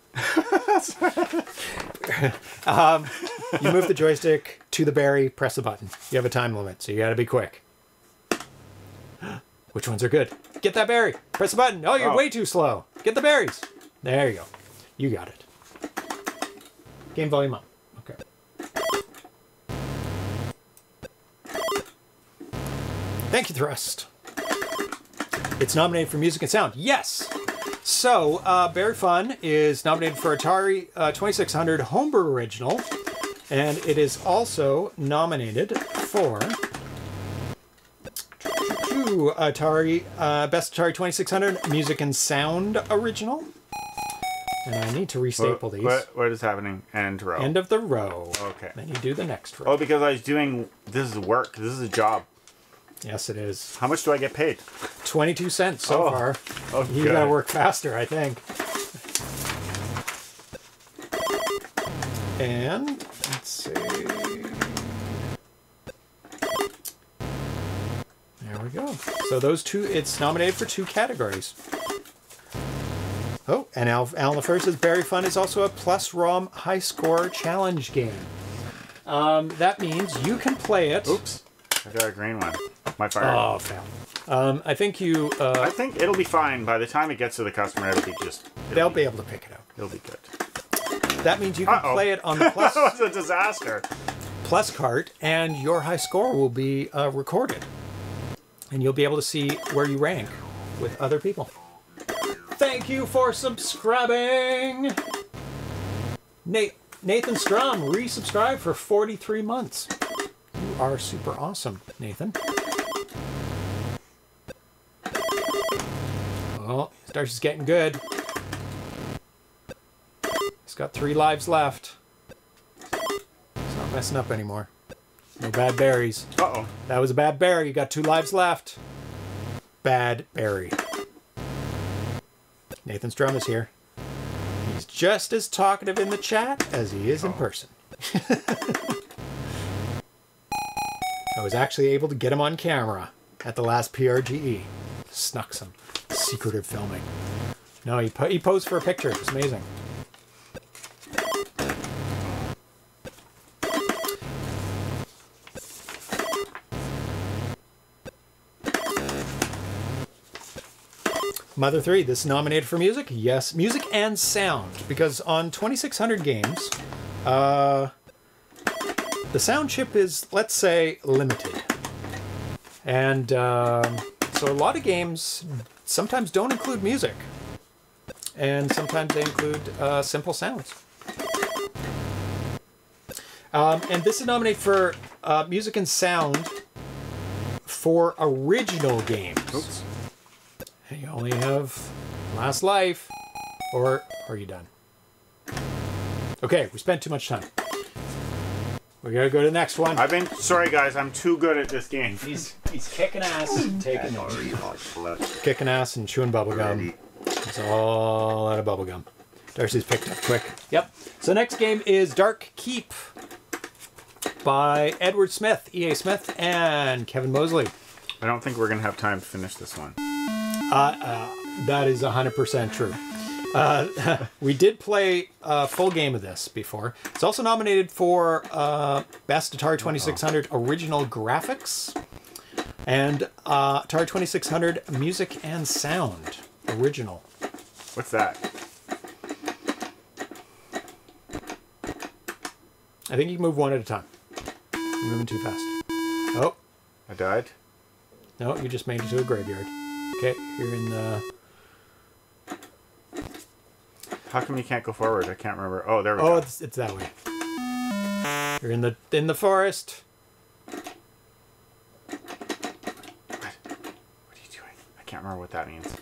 You move the joystick to the berry, press the button. You have a time limit, so you got to be quick. Which ones are good? Get that berry. Press the button. Oh, you're way too slow. Get the berries. There you go. You got it. Game volume up. Okay. Thank you, Thrust. It's nominated for music and sound. Yes. So, Berry Fun is nominated for Atari 2600 Homebrew Original, and it is also nominated for Atari Best Atari 2600 Music and Sound Original. And I need to restaple these. What is happening? End row. End of the row. Okay. Then you do the next row. Oh, because I was doing... This is work. This is a job. Yes, it is. How much do I get paid? 22 cents so far. Oh, You gotta work faster, I think. And let's see. There we go. So those two, it's nominated for 2 categories. Oh, and Alan LaFleur says Berry Fun is also a plus ROM high score challenge game. That means you can play it. Oops. I got a green one. My fire. Oh, fail. I think you. I think it'll be fine. By the time it gets to the customer, it'll be just... They'll be able to pick it up. It'll be good. That means you can play it on the That was a disaster. plus cart, and your high score will be recorded. And you'll be able to see where you rank with other people. Thank you for subscribing! Nathan Strum resubscribed for 43 months. You are super awesome, Nathan. Oh, Darcy's getting good. got 3 lives left. It's not messing up anymore. No bad berries. Uh-oh. That was a bad berry. You got 2 lives left. Bad berry. Nathan's drum is here. He's just as talkative in the chat as he is in person. I was actually able to get him on camera at the last PRGE. Snuck some secretive filming. No, he posed for a picture. It was amazing. Mother 3, this is nominated for music? Yes, music and sound. Because on 2600 games, the sound chip is, let's say, limited. And so a lot of games sometimes don't include music. And sometimes they include simple sounds. And this is nominated for music and sound for original games. Oops. And you only have last life, or are you done? Okay, we spent too much time. We gotta go to the next one. Sorry guys, I'm too good at this game. He's kicking ass and taking kicking ass and chewing bubblegum. It's all out of bubblegum. Darcy's picked up quick. Yep. So next game is Dark Keep by Edward Smith, EA Smith, and Kevin Mosley. I don't think we're gonna have time to finish this one. That is 100% true. We did play a full game of this before. It's also nominated for Best Atari 2600 Original Graphics and Atari 2600 Music and Sound Original. What's that? I think you can move one at a time. You're moving too fast. Oh. I died? No, you just made it to a graveyard. Okay, you're in the... How come you can't go forward? I can't remember. Oh, there we go. Oh, it's that way. You're in the forest. What are you doing? I can't remember what that means.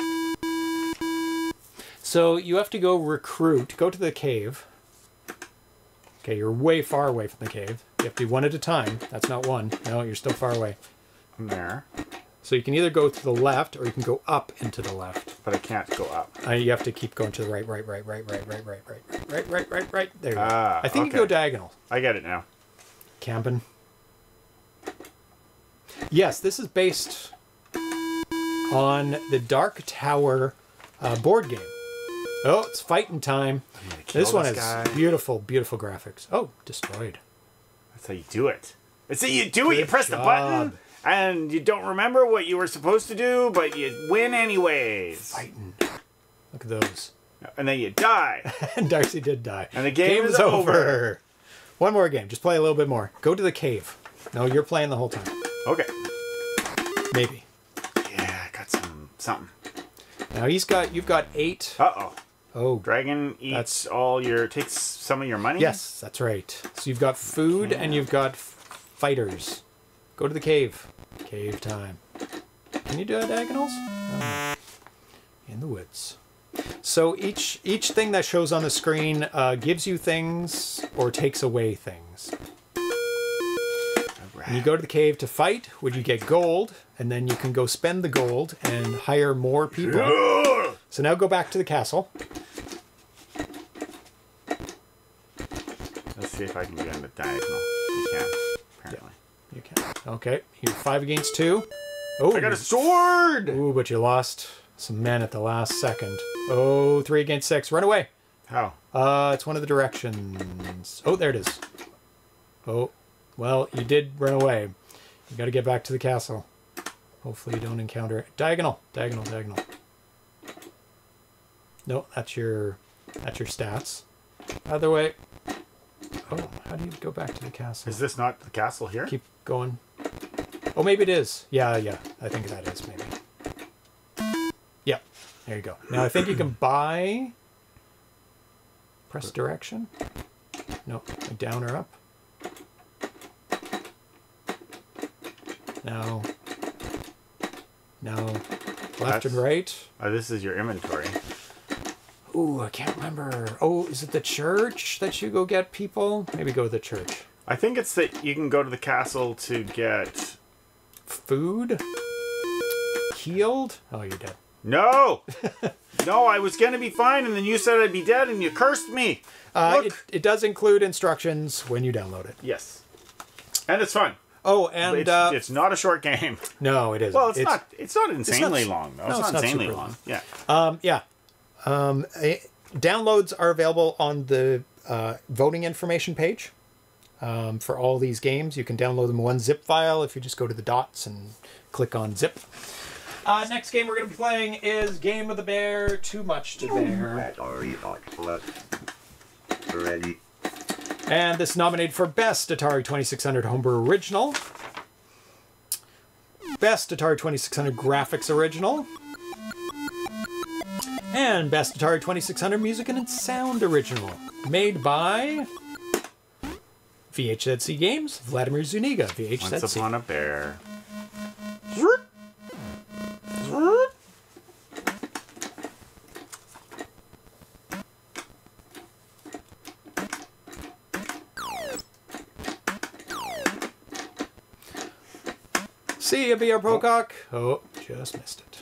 So you have to go recruit. Go to the cave. Okay, you're way far away from the cave. You have to do one at a time. That's not one. No, you're still far away. I'm there. So you can either go to the left or you can go up and to the left. But I can't go up. You have to keep going to the right. There you go. I think you go diagonal. I get it now. Camping. Yes, this is based on the Dark Tower board game. Oh, it's fighting time. This one has beautiful, beautiful graphics. Oh, destroyed. That's how you do it. That's how you do it. You press the button. And you don't remember what you were supposed to do, but you win anyways. Fighting. Look at those. And then you die. And Darcy did die. And the game is over. One more game. Just play a little bit more. Go to the cave. No, you're playing the whole time. Okay. Maybe. Yeah, I got something. Now you've got 8. Uh-oh. Oh. Dragon eats takes some of your money? Yes, that's right. So you've got food and you've got fighters. Go to the cave. Cave time. Can you do diagonals? Oh. In the woods. So each thing that shows on the screen gives you things or takes away things. Right. When you go to the cave to fight, would you get gold, and then you can go spend the gold and hire more people. Yeah. So now go back to the castle. Let's see if I can get on the diagonal. You can, apparently. You can. Okay, you're 5 against 2. Oh, I got a sword! Ooh, but you lost some men at the last second. Oh, 3 against 6. Run away. How? It's one of the directions. Oh, there it is. Oh, well, you did run away. You got to get back to the castle. Hopefully you don't encounter it. Diagonal. No, that's your stats. Other way. Oh, how do you go back to the castle? Is this not the castle here? Keep going. Oh, maybe it is. Yeah. I think that is, maybe. Yeah. There you go. Now, I think you can buy... Press direction? No. Down or up? No. Left and right? This is your inventory. Ooh, I can't remember. Oh, is it the church that you go get people? Maybe go to the church. I think it's that you can go to the castle to get... Food? Healed? Oh, you're dead. No! No, I was going to be fine, and then you said I'd be dead, and you cursed me. It does include instructions when you download it. Yes. And it's fun. Oh, and... It's not a short game. No, it isn't. Well, it's not insanely long, though. No, it's not insanely super long. Yeah. Downloads are available on the voting information page for all these games. You can download them in one zip file if you just go to the dots and click on zip. Next game we're going to be playing is Game of the Bear, Too Much to Bear. Ready. And this is nominated for Best Atari 2600 Homebrew Original, Best Atari 2600 Graphics Original, and Best Atari 2600 Music and Sound Original, made by VHZC Games, Vladimir Zuniga, VHZC. Once Upon a Bear. See ya, B.R. Pocock. Oh, just missed it.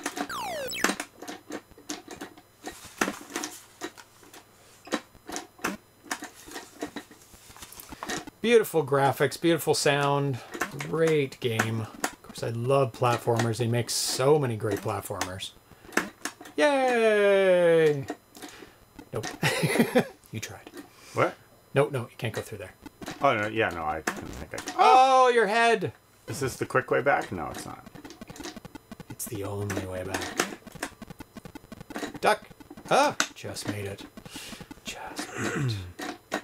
Beautiful graphics, beautiful sound, great game. Of course, I love platformers. They make so many great platformers. Yay! Nope. You tried. What? No, you can't go through there. Oh, no, yeah, no, I didn't think I could. Oh, your head! Is this the quick way back? No, it's not. It's the only way back. Duck! Ah! Just made it. Just made it.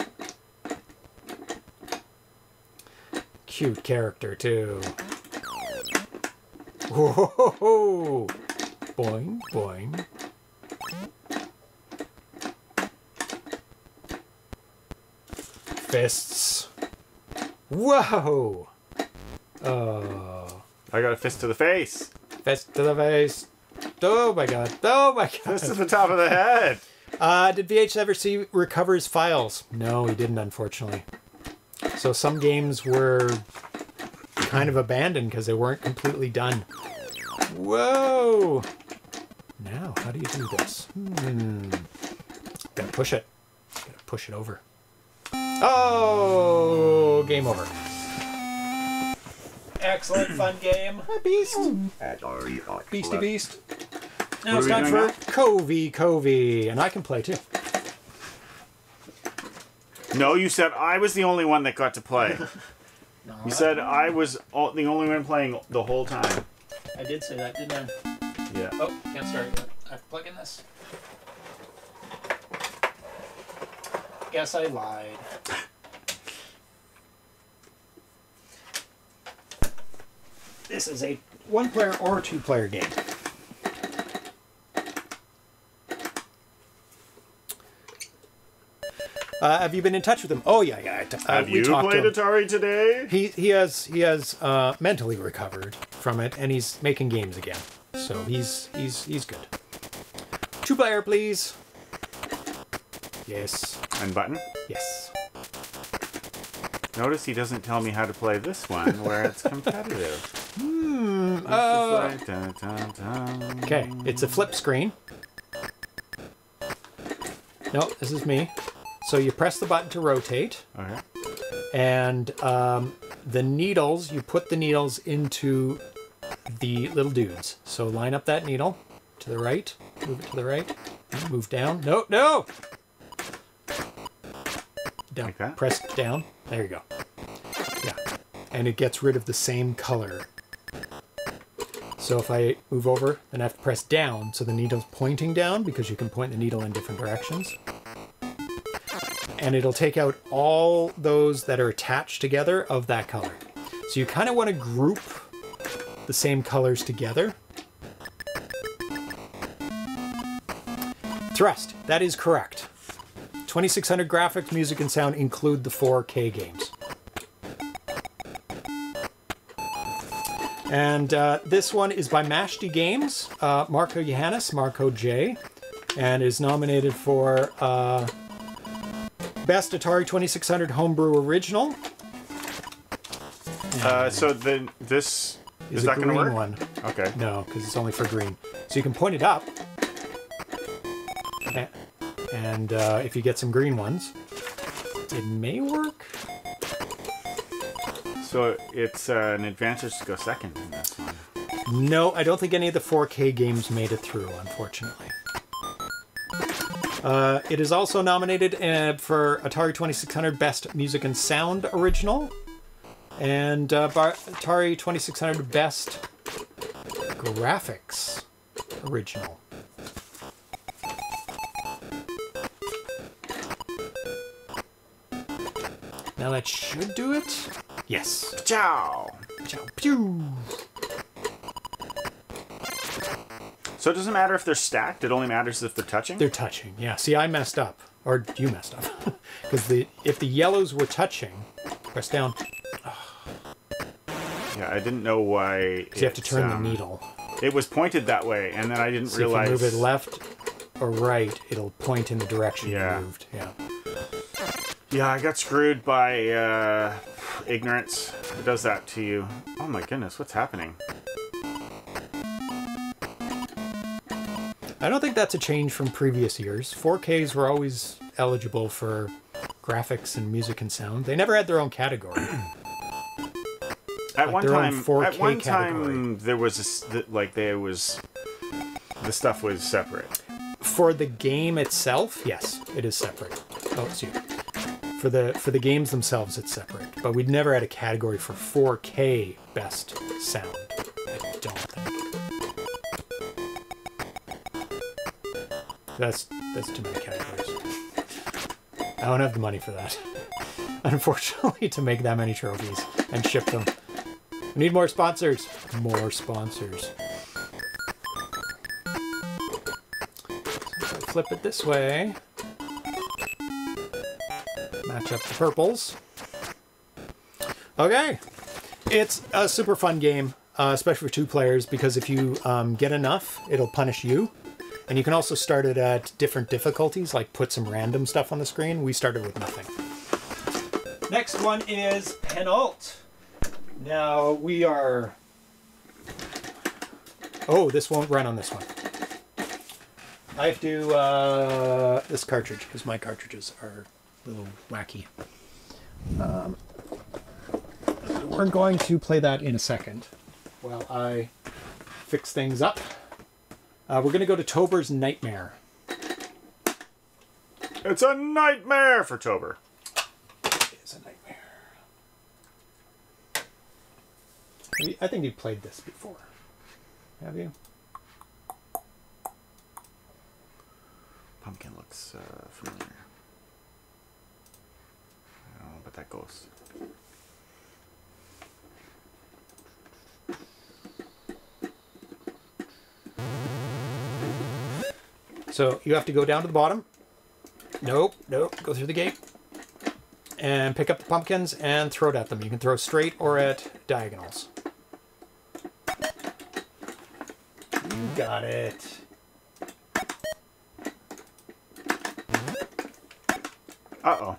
Cute character, too. Whoa! Boing, boing. Fists. Whoa! Oh. I got a fist to the face. Fist to the face. Oh my god. Oh my god. Fist to the top of the head. Did VH ever see recover his files? No, he didn't, unfortunately. So some games were kind of abandoned because they weren't completely done. Whoa! Now, how do you do this? Gotta push it. Gotta push it over. Oh! Game over. Excellent, fun game. Beast. Beastie Beast. Now it's time for Covey, and I can play too. No, you said I was the only one that got to play. No, You said I was the only one playing the whole time. I did say that, didn't I? Yeah. Oh, can't start it yet. I have to plug in this. Guess I lied. This is a one-player or two-player game. Have you been in touch with him? Oh yeah. Have you played Atari today? He has mentally recovered from it, and he's making games again. So he's good. Two-player, please. Yes. And button? Yes. Notice he doesn't tell me how to play this one, where it's competitive. Okay, it's a flip screen. No, this is me. So you press the button to rotate. Okay. And the needles, you put the needles into the little dudes. So line up that needle to the right. Move it to the right. Move down. No! Down. Like that? Press down. There you go. Yeah. And it gets rid of the same color. So if I move over, then I have to press down so the needle's pointing down, because you can point the needle in different directions. And it'll take out all those that are attached together of that color. So you kind of want to group the same colors together. Thrust. That is correct. 2600 graphics, music, and sound include the 4K games. And this one is by Mashty Games, Marco Johannes, Marco J. and is nominated for Best Atari 2600 Homebrew Original. So then this is a that going to green work? one. Okay. No, because it's only for green. So you can point it up, and if you get some green ones, it may work. So it's an advantage to go second in this one. No, I don't think any of the 4K games made it through, unfortunately. It is also nominated for Atari 2600 Best Music and Sound Original, and Atari 2600 Best Graphics Original. Now that should do it. Yes. Ciao. Ciao. Pew. So it doesn't matter if they're stacked. It only matters if they're touching. They're touching. Yeah. See, I messed up, or you messed up, because if the yellows were touching, press down. Yeah, I didn't know why. You have to turn the needle. It was pointed that way, and then I didn't So realize. if you move it left or right, it'll point in the direction you moved. Yeah. Yeah, I got screwed by ignorance. It does that to you. Oh my goodness, what's happening? I don't think that's a change from previous years. 4Ks were always eligible for graphics and music and sound. They never had their own category. At one their own time, 4K category. there was the stuff was separate. For the game itself, yes, it is separate. Oh, excuse me. For the games themselves, it's separate. But we'd never had a category for 4K best sound. I don't think. That's too many categories. I don't have the money for that. Unfortunately, to make that many trophies and ship them. We need more sponsors. More sponsors. So if I flip it this way. Match up the purples. Okay. It's a super fun game, especially for 2 players, because if you get enough, it'll punish you. And you can also start it at different difficulties, like put some random stuff on the screen. We started with nothing. Next one is Penult. Now we are... Oh, this won't run on this one. I have to... this cartridge, because my cartridges are a little wacky. We're going to play that in a second while I fix things up. We're going to go to Tober's Nightmare. It's a nightmare for Tober. It is a nightmare. I think you played this before. Have you? Pumpkin looks familiar. I don't know about that ghost. So you have to go down to the bottom. Nope, nope. Go through the gate. And pick up the pumpkins and throw it at them. You can throw straight or at diagonals. You got it. Uh-oh.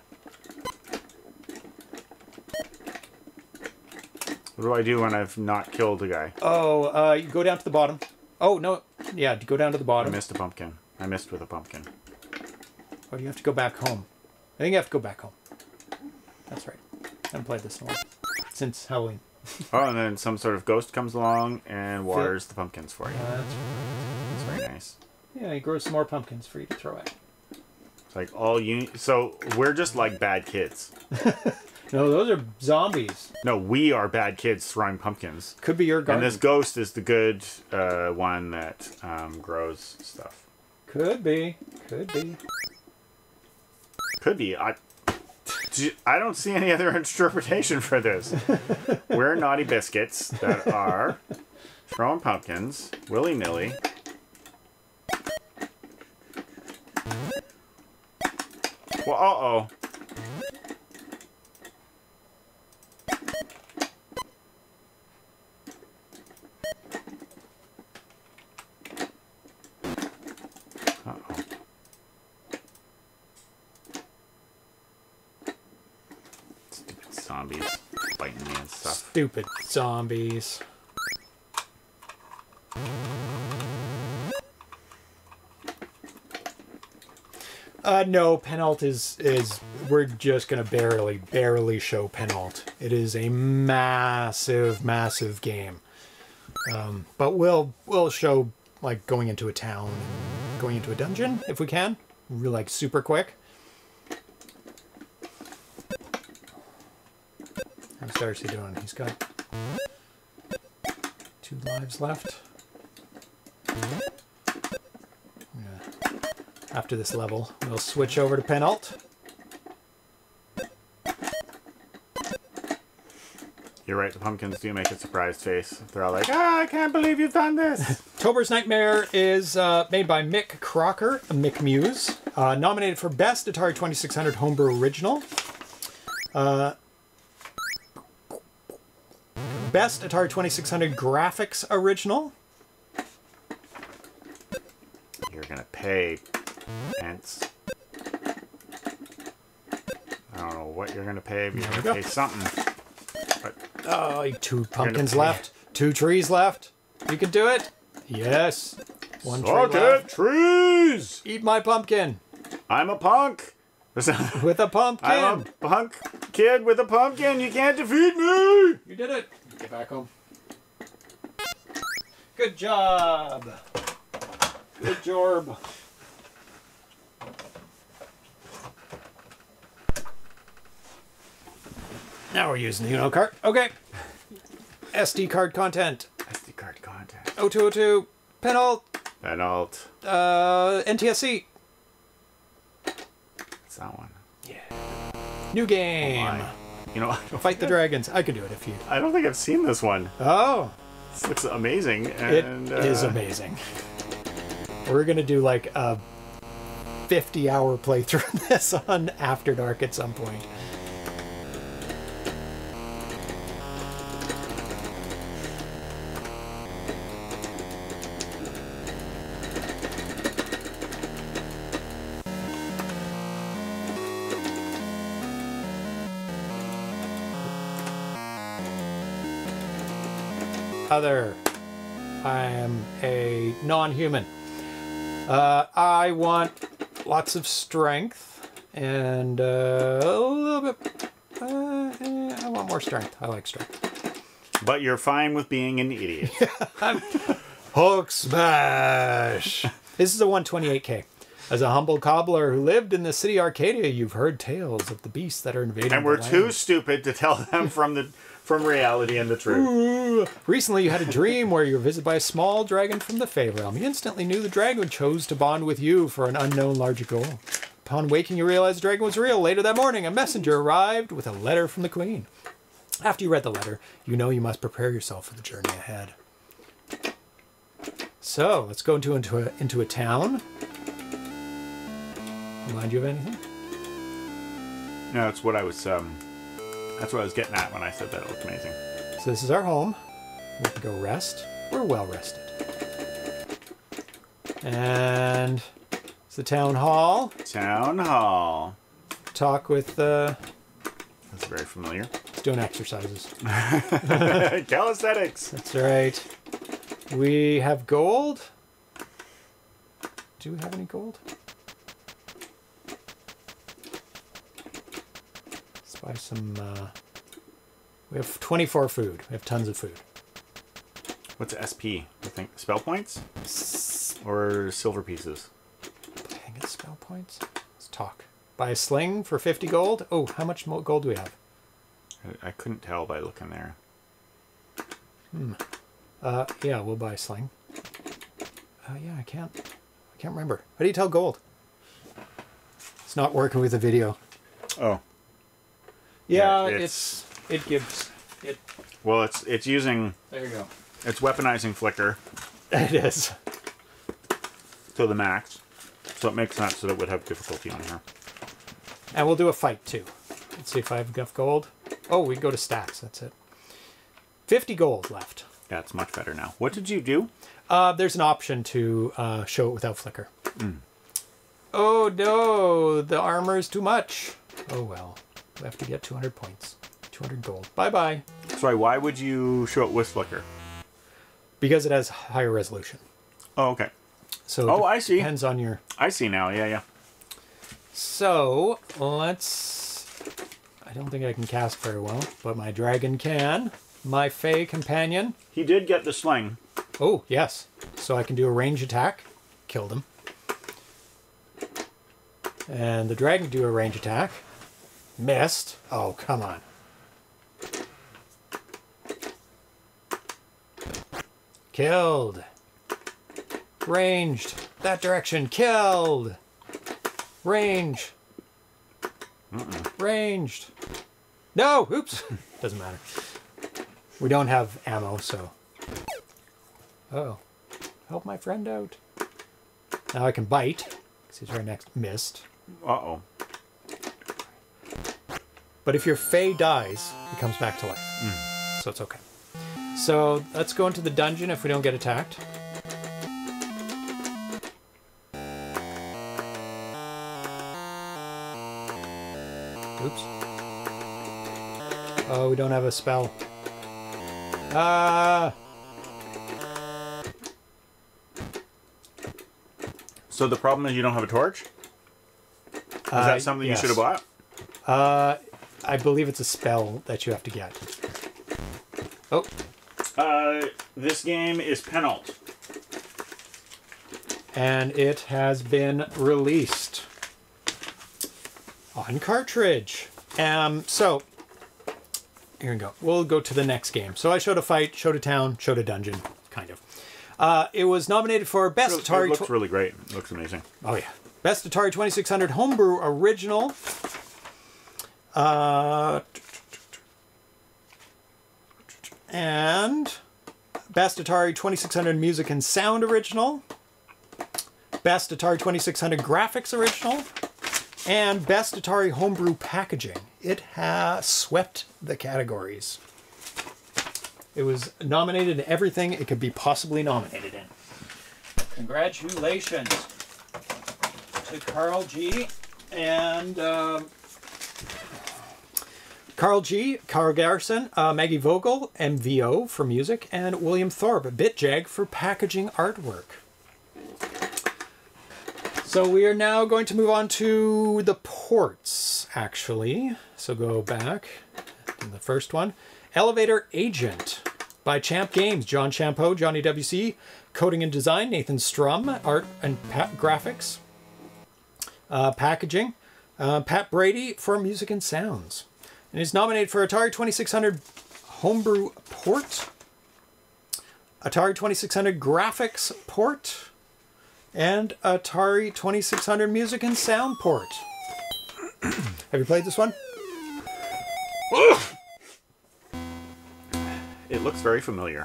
What do I do when I've not killed a guy? Oh, you go down to the bottom. Oh, no. Yeah, go down to the I bottom. missed a pumpkin. I missed with a pumpkin. Oh, you have to go back home. I think you have to go back home. That's right. I haven't played this in a while. Since Halloween. Oh, and then some sort of ghost comes along and waters the pumpkins for you. That's very nice. Yeah, he grows some more pumpkins for you to throw at. It's like all you... So we're just like bad kids. No, those are zombies. No, we are bad kids throwing pumpkins. Could be your garden. And this ghost is the good one that grows stuff. Could be. Could be. Could be. I don't see any other interpretation for this. We're naughty biscuits that are throwing pumpkins willy-nilly. Well, uh-oh. Uh-oh. zombies biting me and stuff. Stupid zombies. No, Penalt is we're just gonna barely show Penalt. It is a massive game. But we'll show like going into a town, going into a dungeon if we can. Really like super quick. How's Darcy doing? He's got 2 lives left. Yeah. After this level, we'll switch over to Penalt. You're right, the pumpkins do make a surprised face. They're all like, I can't believe you've done this. Tober's Nightmare is made by Mick Crocker, Mick Muse. Nominated for Best Atari 2600 Homebrew Original. Best Atari 2600 Graphics Original. You're gonna pay, pence. I don't know what you're gonna pay, but you're gonna pay something. But Oh, 2 pumpkins left. 2 trees left. You can do it. Yes. 1 tree left. Trees! Eat my pumpkin. I'm a punk. With a pumpkin. I'm a punk kid with a pumpkin. You can't defeat me. You did it. Get back home. Good job. Good job. Now we're using the Uno card. Okay. SD card content. SD card content. 0202. Penalt. Penalt. NTSC. It's that one. New game. You know, Fight the dragons. I could do it if you... I don't think I've seen this one. Oh. This looks amazing. And, it is amazing. We're going to do like a 50-hour playthrough of this on After Dark at some point. Other. I am a non-human. I want lots of strength and a little bit. I want more strength. I like strength. But you're fine with being an idiot. Hulk smash. This is a 128K. As a humble cobbler who lived in the city Arcadia, you've heard tales of the beasts that are invading And we're the land. too stupid to tell them from reality and the truth. Ooh. Recently, you had a dream where you were visited by a small dragon from the Fey realm. You instantly knew the dragon chose to bond with you for an unknown larger goal. Upon waking, you realized the dragon was real. Later that morning, a messenger arrived with a letter from the queen. After you read the letter, you know you must prepare yourself for the journey ahead. So, let's go into a town. Remind you of anything? No, that's what I was getting at when I said that. It looked amazing. So this is our home. We can go rest. We're well rested. And it's the town hall. Town hall. Talk with That's very familiar. doing exercises. Calisthenics. That's right. We have gold. Do we have any gold? Let's buy some. We have 24 food. We have tons of food. What's SP? I think spell points or silver pieces. I think it's spell points. Let's talk. Buy a sling for 50 gold. Oh, how much gold do we have? I couldn't tell by looking there. Yeah, we'll buy a sling. Yeah, I can't remember. How do you tell gold? It's not working with the video. Oh. Yeah, Yeah, it gives it. Well, it's using. There you go. It's weaponizing flicker It is. to the max, so it makes sense that it would have difficulty on here. And we'll do a fight too. Let's see if I have enough gold. Oh, we go to stats. That's it. 50 gold left. Yeah, it's much better now. What did you do? There's an option to show it without flicker. Oh no, the armor is too much. Oh well, we have to get 200 points. 200 gold. Bye-bye. Sorry, why would you show it with flicker? Because it has higher resolution. Oh, okay. So I see. Depends on your... I see now, yeah. So, let's... I don't think I can cast very well, but my dragon can. My Fey companion. He did get the sling. Oh, yes. So I can do a range attack. Killed him. And the dragon can do a range attack. Missed. Oh, come on. Killed. Ranged. That direction. Killed. Range. Ranged. No! Oops. Doesn't matter. We don't have ammo, so... Uh-oh. Help my friend out. Now I can bite, because he's right next. Missed. Uh-oh. But if your Fey dies, it comes back to life. So it's okay. So let's go into the dungeon if we don't get attacked. Oops. Oh, we don't have a spell. So the problem is you don't have a torch? Is that something yes. you should have bought? I believe it's a spell that you have to get. Oh. This game is penult. And it has been released on cartridge. So, here we go. We'll go to the next game. So I showed a fight, showed a town, showed a dungeon, kind of. It was nominated for Best Atari... It looks really great. It looks amazing. Oh, yeah. Best Atari 2600 Homebrew Original. And Best Atari 2600 Music and Sound Original. Best Atari 2600 Graphics Original. And Best Atari Homebrew Packaging. It has swept the categories. It was nominated in everything it could be possibly nominated in. Congratulations to Carl G. and Carl G., Carl Garrison, Maggie Vogel, MVO for music, and William Thorpe, BitJag for packaging artwork. So we are now going to move on to the ports, actually. So go back to the first one. Elevator Agent by Champ Games, John Champeau, Johnny WC, coding and design, Nathan Strum, art and graphics, packaging, Pat Brady for music and sounds. And is nominated for Atari 2600 Homebrew Port, Atari 2600 Graphics Port, and Atari 2600 Music and Sound Port. Have you played this one? It looks very familiar.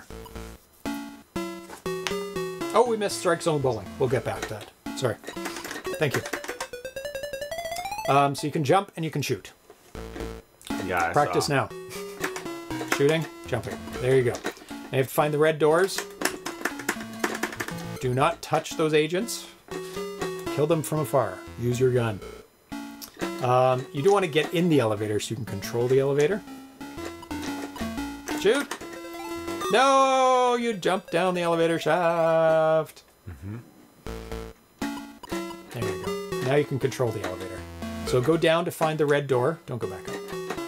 Oh, we missed Strike Zone Bowling. We'll get back to that. Sorry. Thank you. So you can jump and you can shoot. Yeah, Practice now. Shooting, jumping. There you go. And you have to find the red doors. Do not touch those agents. Kill them from afar. Use your gun. You do want to get in the elevator so you can control the elevator. Shoot! No! You jumped down the elevator shaft. There you go. Now you can control the elevator. So go down to find the red door. Don't go back up.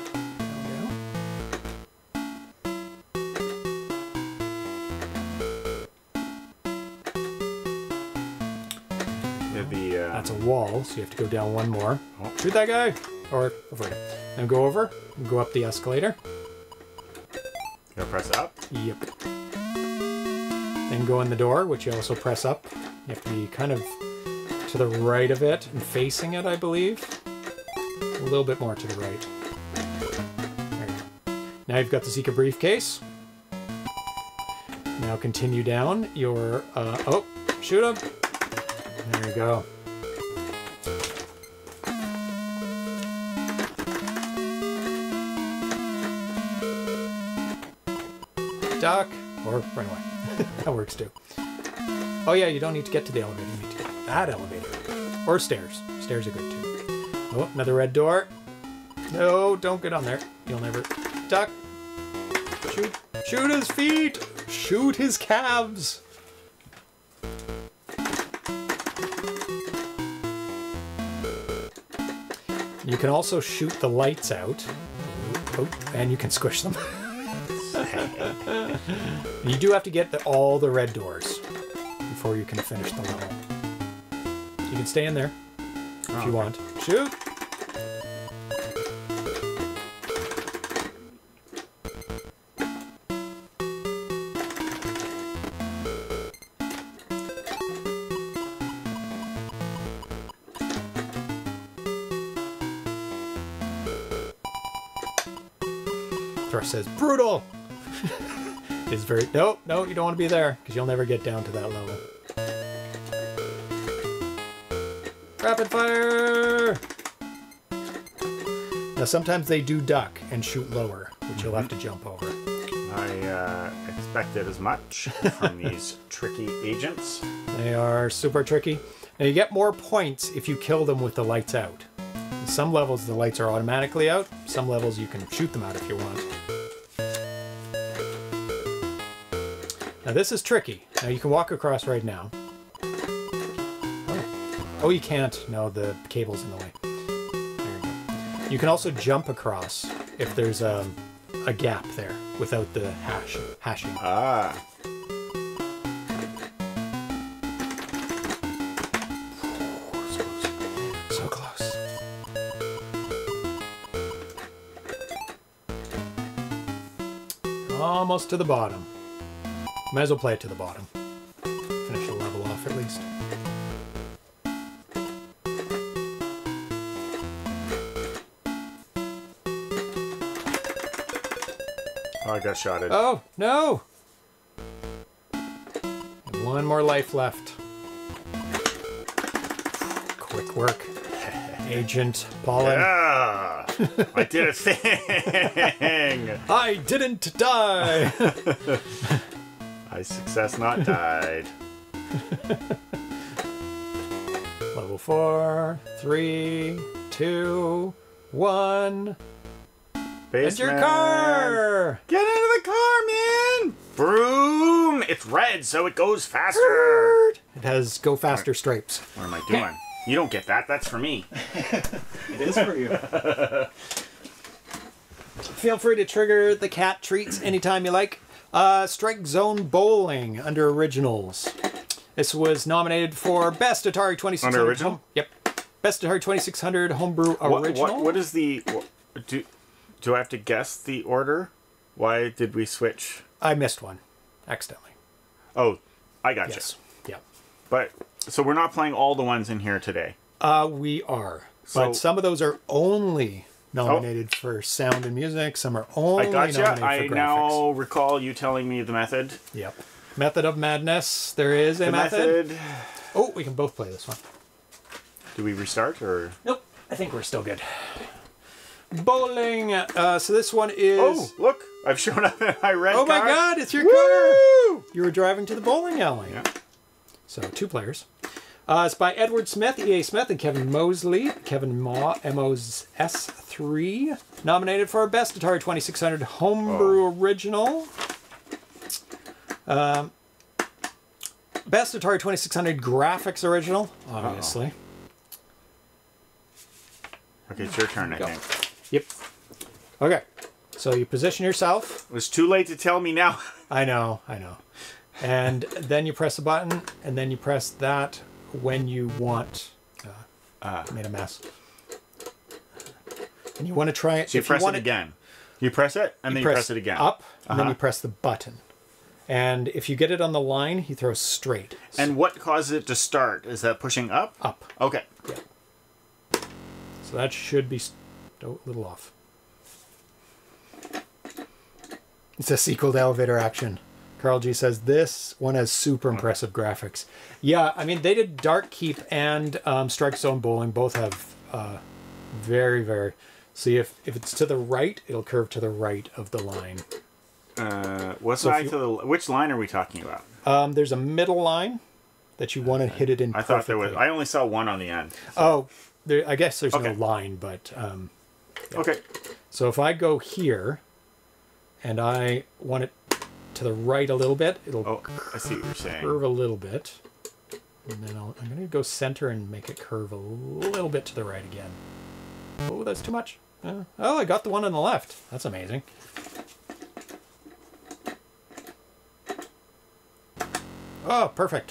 That's a wall, so you have to go down one more. Oh. Shoot that guy! Or avoid him. Now go over, and go up the escalator. You gotta press up? Yep. Then go in the door, which you also press up. You have to be kind of to the right of it and facing it, I believe. A little bit more to the right. There you go. Now you've got the secret briefcase. Now continue down your... oh, shoot him! There you go. Duck, or run away. That works too. Oh yeah, you don't need to get to the elevator. You need to get to that elevator. Or stairs. Stairs are good too. Oh, another red door. No, don't get on there. You'll never... duck. Shoot. Shoot his feet. Shoot his calves. You can also shoot the lights out. Oh, and you can squish them. You do have to get all the red doors before you can finish the level. You can stay in there if you want. Shoot! Thrush says, brutal! It's very... No, no, you don't want to be there, because you'll never get down to that level. Rapid fire! Now, sometimes they do duck and shoot lower, which you'll have to jump over. I expected as much from these tricky agents. They are super tricky. Now, you get more points if you kill them with the lights out. In some levels, the lights are automatically out. Some levels, you can shoot them out if you want. Now, this is tricky. Now, you can walk across right now. Oh, you can't. No, the cable's in the way. There you go. You can also jump across if there's a gap there without the hashing. Ah. So close. Almost to the bottom. Might as well play it to the bottom. Finish the level off at least. Oh, I got shotted. Oh, no! One more life left. Quick work. Agent Pollen. Yeah! I did a thing! I didn't die! I success not died. Level 4, 3, 2, 1. It's your car! Get into the car, man! Broom! It's red, so it goes faster. It has go faster stripes. What am I doing? You don't get that. That's for me. It is for you. Feel free to trigger the cat treats anytime you like. Strike Zone Bowling under Originals. This was nominated for Best Atari 2600. Under Original? Yep. Best Atari 2600 Homebrew Original. What is the... Do I have to guess the order? Why did we switch? I missed one. Accidentally. Oh, I got Yes. Yep. But, so we're not playing all the ones in here today. We are. So- But some of those are only nominated for sound and music. Some are only I gotcha. nominated for I graphics. now recall you telling me the method. Yep. Method of Madness. There is a The method. method... Oh, we can both play this one. Do we restart, or...? Nope. I think we're still good. Bowling. So this one is... Oh, look! I've shown up in my red Oh car. my god, it's your Woo! car! You were driving to the bowling alley. Yeah. So, 2 players. It's by Edward Smith, E.A. Smith, and Kevin Mosley. Kevin M-O-S-3. Nominated for Best Atari 2600 Homebrew Original. Best Atari 2600 Graphics Original, obviously. Okay, it's your turn, I Go. think. Yep. Okay. So you position yourself. It was too late to tell me now. I know. And then you press a button, and then you press that when you want... made a mess. And you want to try it... So you press it again. You press it, and then you press it again. Up, and then you press the button. And if you get it on the line, he throws straight. And what causes it to start? Is that pushing up? Up. Okay. Yeah. So that should be a little off. It's a sequel to Elevator Action. Carl G says this one has super impressive graphics. Yeah, I mean, they did Dark Keep and Strike Zone Bowling. Both have very, very... See, if it's to the right, it'll curve to the right of the line. What's So if line you- to the... Which line are we talking about? There's a middle line that you want to hit it in I thought there was... perfectly. I only saw one on the end. Oh, I guess there's Okay. no line, but... Okay. So if I go here, and I want it to the right a little bit. It'll I see what you're saying. Curve a little bit. And then I'm going to go center and make it curve a little bit to the right again. Oh, that's too much. Oh, I got the one on the left. That's amazing. Oh, perfect.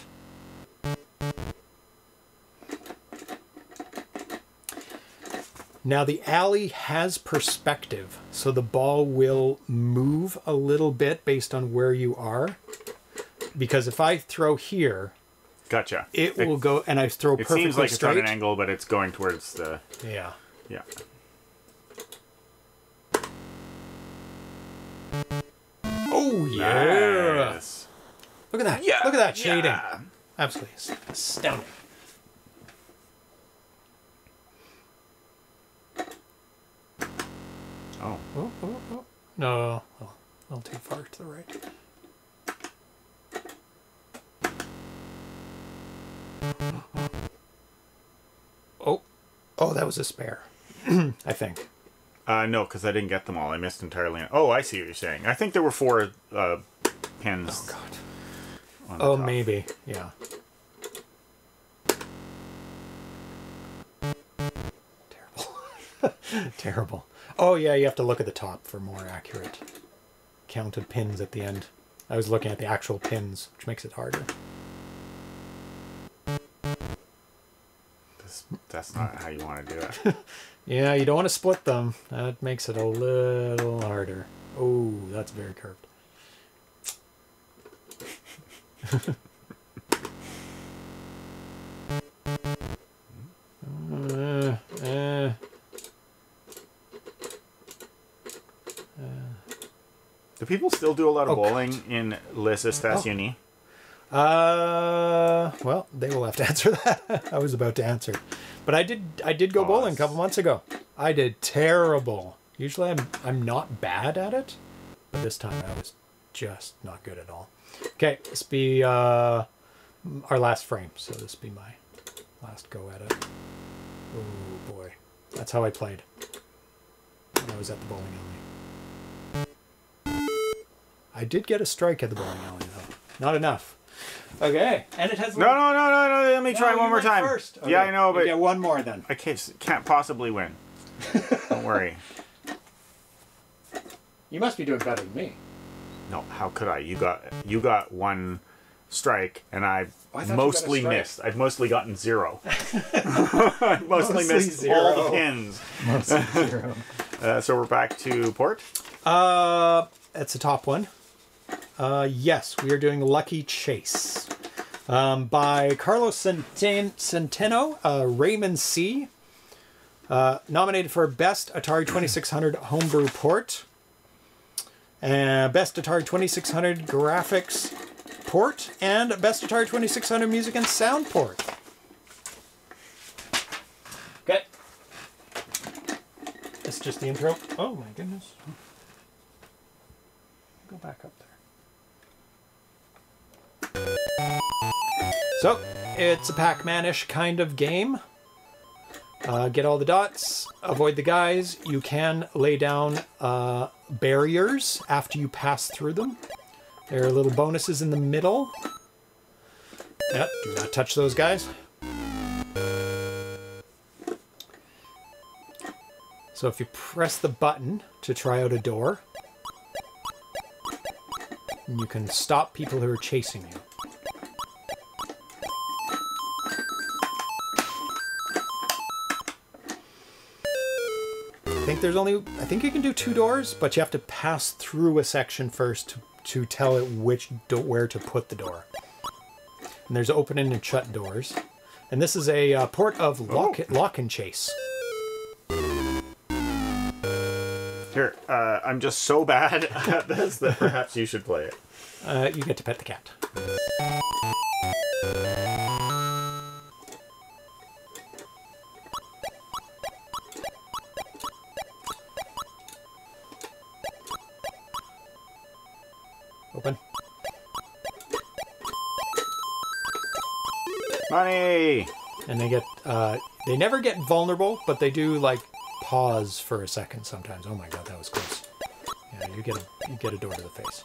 Now the alley has perspective, so the ball will move a little bit based on where you are. Because if I throw here, gotcha, it will go, and I throw perfectly straight. It seems like it's on an angle, but it's going towards the... Yeah. Yeah. Oh, yeah. Nice. Look at that. Yeah. Look at that shading. Yeah. Absolutely astounding. Oh. Oh. No. Oh, a little too far to the right. Oh, that was a spare, I think. No, because I didn't get them all. I missed entirely. Oh, I see what you're saying. I think there were 4 pins. Oh, God. On the top. Maybe. Yeah. Terrible. Terrible. Oh, yeah, you have to look at the top for more accurate count of pins at the end. I was looking at the actual pins, which makes it harder. That's not how you want to do it. Yeah, you don't want to split them. That makes it a little harder. Oh, that's very curved. Do people still do a lot of bowling in Les États-Unis? Well, they will have to answer that. I was about to answer. But I did go bowling a couple months ago. I did terrible. Usually I'm not bad at it, but this time I was just not good at all. Okay, this be our last frame, so this be my last go at it. Oh boy. That's how I played when I was at the bowling alley. I did get a strike at the bowling alley though. Not enough. Okay, and it has... No, let me try one more time. First. Okay. Yeah, I know, but... Yeah, one more then. I can't possibly win. Don't worry. You must be doing better than me. No, how could I? You got one strike, and I mostly missed. I've mostly gotten 0. I've mostly missed 0. all the pins. Mostly 0. So we're back to port? That's the top one. Yes, we are doing Lucky Chase by Carlos Centeno, Raymond C. Nominated for Best Atari 2600 Homebrew Port, Best Atari 2600 Graphics Port, and Best Atari 2600 Music and Sound Port. Okay. That's just the intro. Oh my goodness. Go back up there. So, it's a Pac-Man-ish kind of game. Get all the dots, avoid the guys. You can lay down barriers after you pass through them. There are little bonuses in the middle. Yep, do not touch those guys. So if you press the button to try out a door, you can stop people who are chasing you. I think you can do 2 doors, but you have to pass through a section first to tell it where to put the door. And there's open and shut doors. And this is a port of Lock and Chase. Here, I'm just so bad at this that perhaps you should play it. You get to pet the cat. Open. Money! And they get, they never get vulnerable, but they do, like, pause for a second sometimes. Oh my god, that was close. Yeah, you get a door to the face.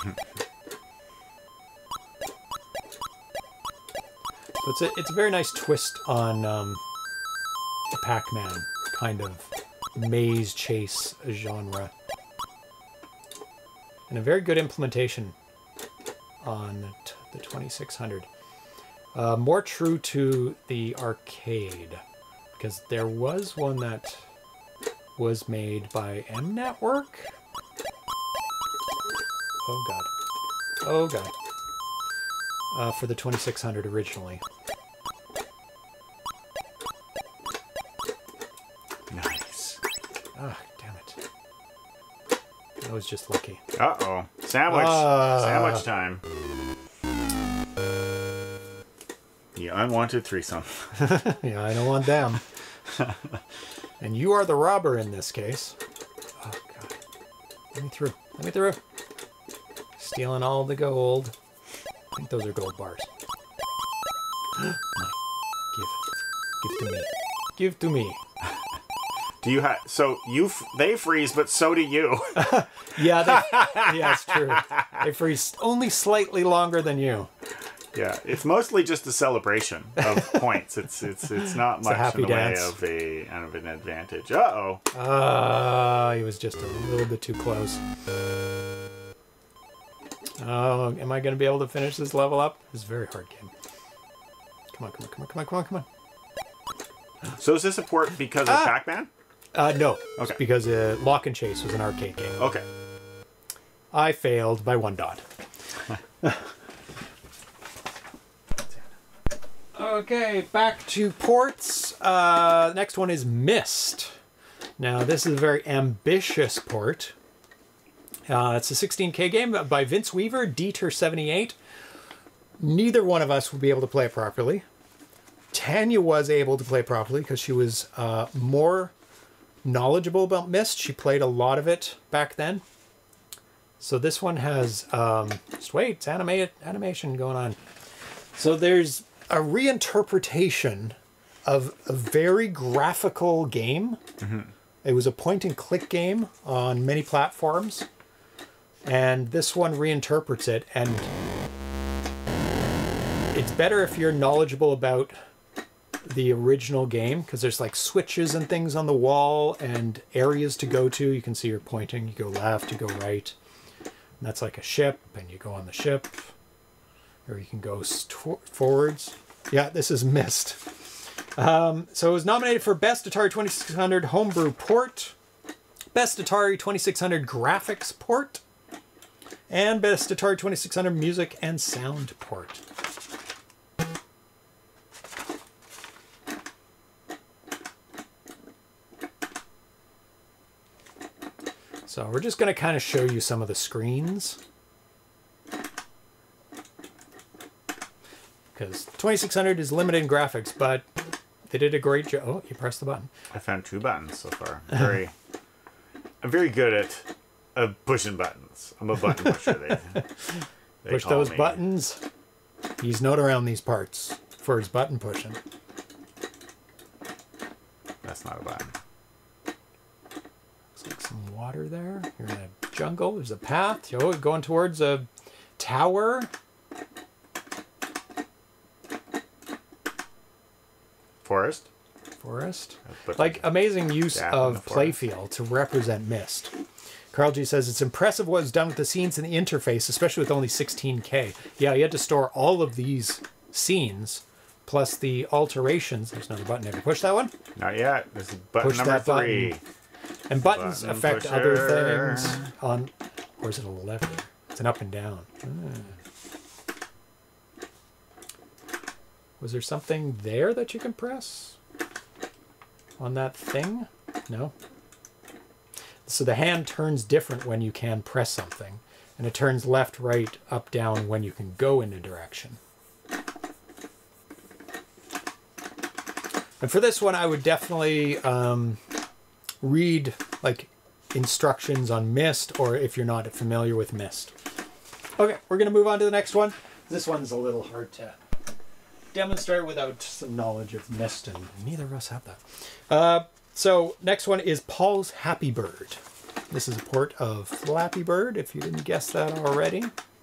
So it's a very nice twist on the Pac-Man kind of maze chase genre. And a very good implementation on the 2600. More true to the arcade, because there was one that was made by M Network. Oh god. Oh god. For the 2600 originally. Nice. Ah, damn it. I was just lucky. Uh-oh. Sandwich. Sandwich time. The unwanted threesome. Yeah, I don't want them. And you are the robber in this case. Oh, God. Let me through. Let me through. Stealing all the gold. I think those are gold bars. Give to me. Give to me. Do you have... So, they freeze, but so do you. Yeah, yeah, it's true. They freeze only slightly longer than you. Yeah, it's mostly just a celebration of points. It's not much in the dance. way of an advantage. Uh-oh. He was just a little bit too close. Oh, am I going to be able to finish this level up? It's a very hard game. Come on, come on, come on, come on, come on, come on. So is this a port because of Pac-Man? No. Okay. It's because Lock and Chase was an arcade game. Okay. I failed by 1 dot. Okay, back to ports. Next one is Myst. Now, this is a very ambitious port. It's a 16K game by Vince Weaver, Dieter78. Neither one of us would be able to play it properly. Tanya was able to play properly because she was more knowledgeable about Myst. She played a lot of it back then. So this one has... just wait, it's animation going on. So there's a reinterpretation of a very graphical game. Mm-hmm. It was a point-and-click game on many platforms. And this one reinterprets it, and it's better if you're knowledgeable about the original game, because there's like switches and things on the wall and areas to go to. You can see you're pointing, you go left, you go right. And that's like a ship, and you go on the ship. Or you can go forwards. Yeah, this is Myst. So it was nominated for Best Atari 2600 Homebrew Port, Best Atari 2600 Graphics Port, and Best Atari 2600 Music and Sound Port. So we're just going to kind of show you some of the screens. Because 2600 is limited in graphics, but they did a great job. Oh, you pressed the button. I found 2 buttons so far. I'm very good at pushing buttons. I'm a button pusher. They push call those me. buttons. He's known around these parts for his button pushing. That's not a button. Looks like some water there. You're in a jungle. There's a path. Oh, going towards a tower. Forest. Like, amazing use of playfield to represent Myst. Carl G says, it's impressive what was done with the scenes and the interface, especially with only 16K. Yeah, you had to store all of these scenes, plus the alterations. There's another button. Have you pushed that one? Not yet. This is button number 3. Button. And buttons affect other things on... Or is it a left? It's an up and down. Was there something there that you can press? On that thing? No? So the hand turns different when you can press something. And it turns left, right, up, down when you can go in a direction. And for this one, I would definitely read like instructions on Myst, or if you're not familiar with Myst. Okay, we're going to move on to the next one. This one's a little hard to demonstrate without some knowledge of Myst, and neither of us have that. So next one is Paul's Happy Bird. This is a port of Flappy Bird, if you didn't guess that already.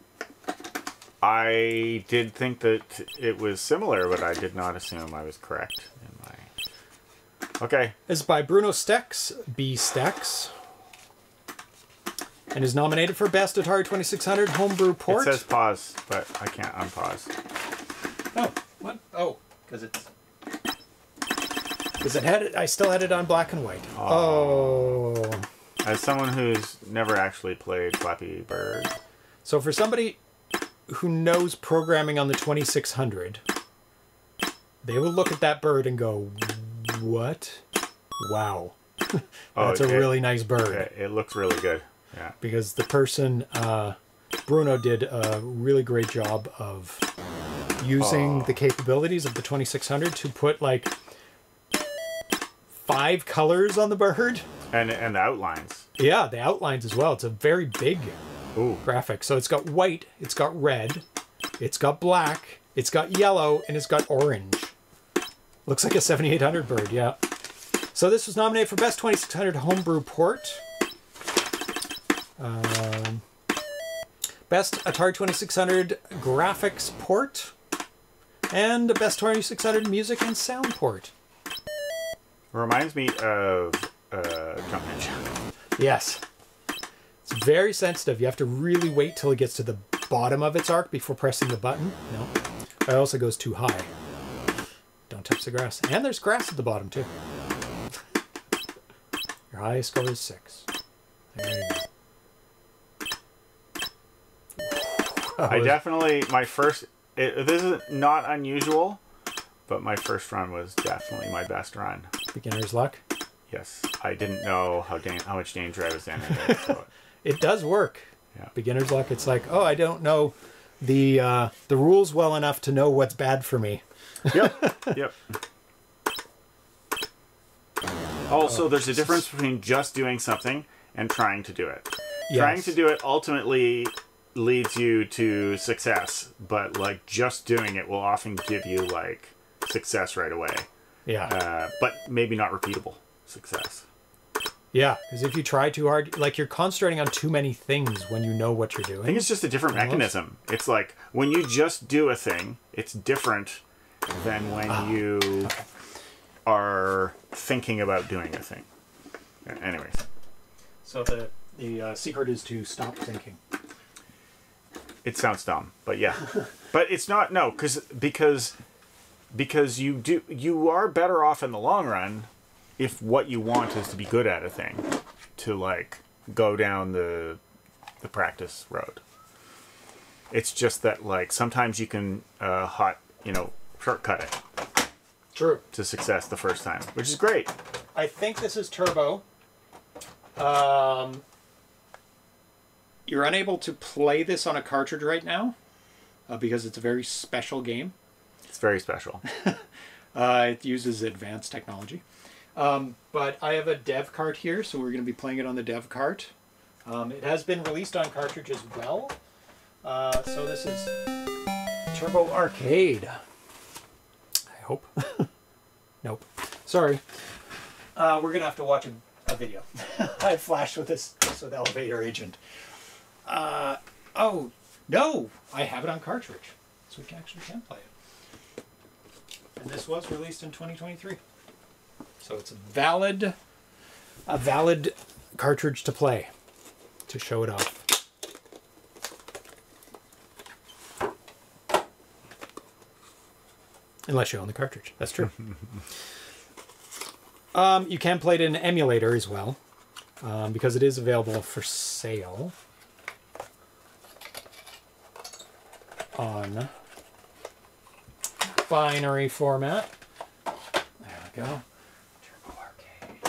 I did think that it was similar, but I did not assume I was correct in my... Okay. This is by Bruno Stex, B. Stex, and is nominated for Best Atari 2600 Homebrew Port. It says pause, but I can't unpause. Oh, what? Oh, because it's... Because it had it, I still had it on black and white. Oh. As someone who's never actually played Flappy Bird. So for somebody who knows programming on the 2600, they will look at that bird and go, what? Wow. That's a really nice bird. It looks really good. Yeah. Because the person, Bruno, did a really great job of using the capabilities of the 2600 to put like 5 colors on the bird. And the outlines. Yeah, the outlines as well. It's a very big graphic. So it's got white, it's got red, it's got black, it's got yellow, and it's got orange. Looks like a 7800 bird, yeah. So this was nominated for Best 2600 Homebrew Port. Best Atari 2600 Graphics Port. And Best 2600 Music and Sound Port. Reminds me of Jump Ninja. Yes. It's very sensitive. You have to really wait till it gets to the bottom of its arc before pressing the button. No. It also goes too high. Don't touch the grass. And there's grass at the bottom, too. Your highest score is 6. There you go. I definitely, my first... this is not unusual, but my first run was definitely my best run. Beginner's luck? Yes. I didn't know how much danger I was in. So it does work. Yeah. Beginner's luck, it's like, oh, I don't know the rules well enough to know what's bad for me. Yep. Yep. Also, there's a difference between just doing something and trying to do it. Yes. Trying to do it ultimately leads you to success, but like just doing it will often give you like success right away. Yeah. But maybe not repeatable success. Yeah, because if you try too hard, like you're concentrating on too many things when you know what you're doing. I think it's just a different mechanism. It's like when you just do a thing, it's different than when you are thinking about doing a thing. Anyways. So the secret is to stop thinking. It sounds dumb, but yeah. But it's not, no, because you are better off in the long run if what you want is to be good at a thing, to like go down the practice road. It's just that like sometimes you can shortcut it. True. To success the first time, which is great. I think this is turbo. You're unable to play this on a cartridge right now because it's a very special game. It's very special. It uses advanced technology. But I have a dev cart here, so we're going to be playing it on the dev cart. It has been released on cartridge as well. So this is Turbo Arcade. I hope. Nope. Sorry. We're going to have to watch a video. I flashed with this with Elevator Agent. Oh, no! I have it on cartridge. So we actually can play it. And this was released in 2023. So it's a valid cartridge to play, to show it off. Unless you own the cartridge. That's true. You can play it in an emulator as well, because it is available for sale on binary format. There we go. Turbo Arcade.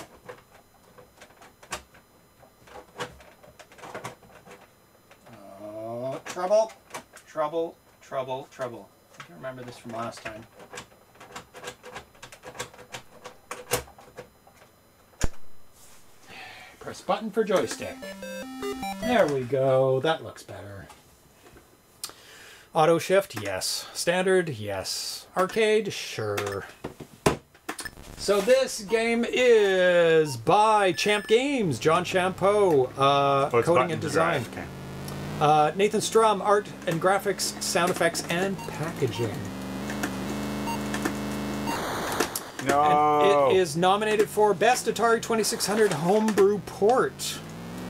Oh, trouble, trouble, trouble, trouble. I can remember this from last time. Press button for joystick. There we go. That looks better. Auto shift, yes. Standard, yes. Arcade, sure. So this game is by Champ Games, John Champeau, coding and design. Okay. Nathan Strum, art and graphics, sound effects, and packaging. No. And it is nominated for Best Atari 2600 Homebrew Port.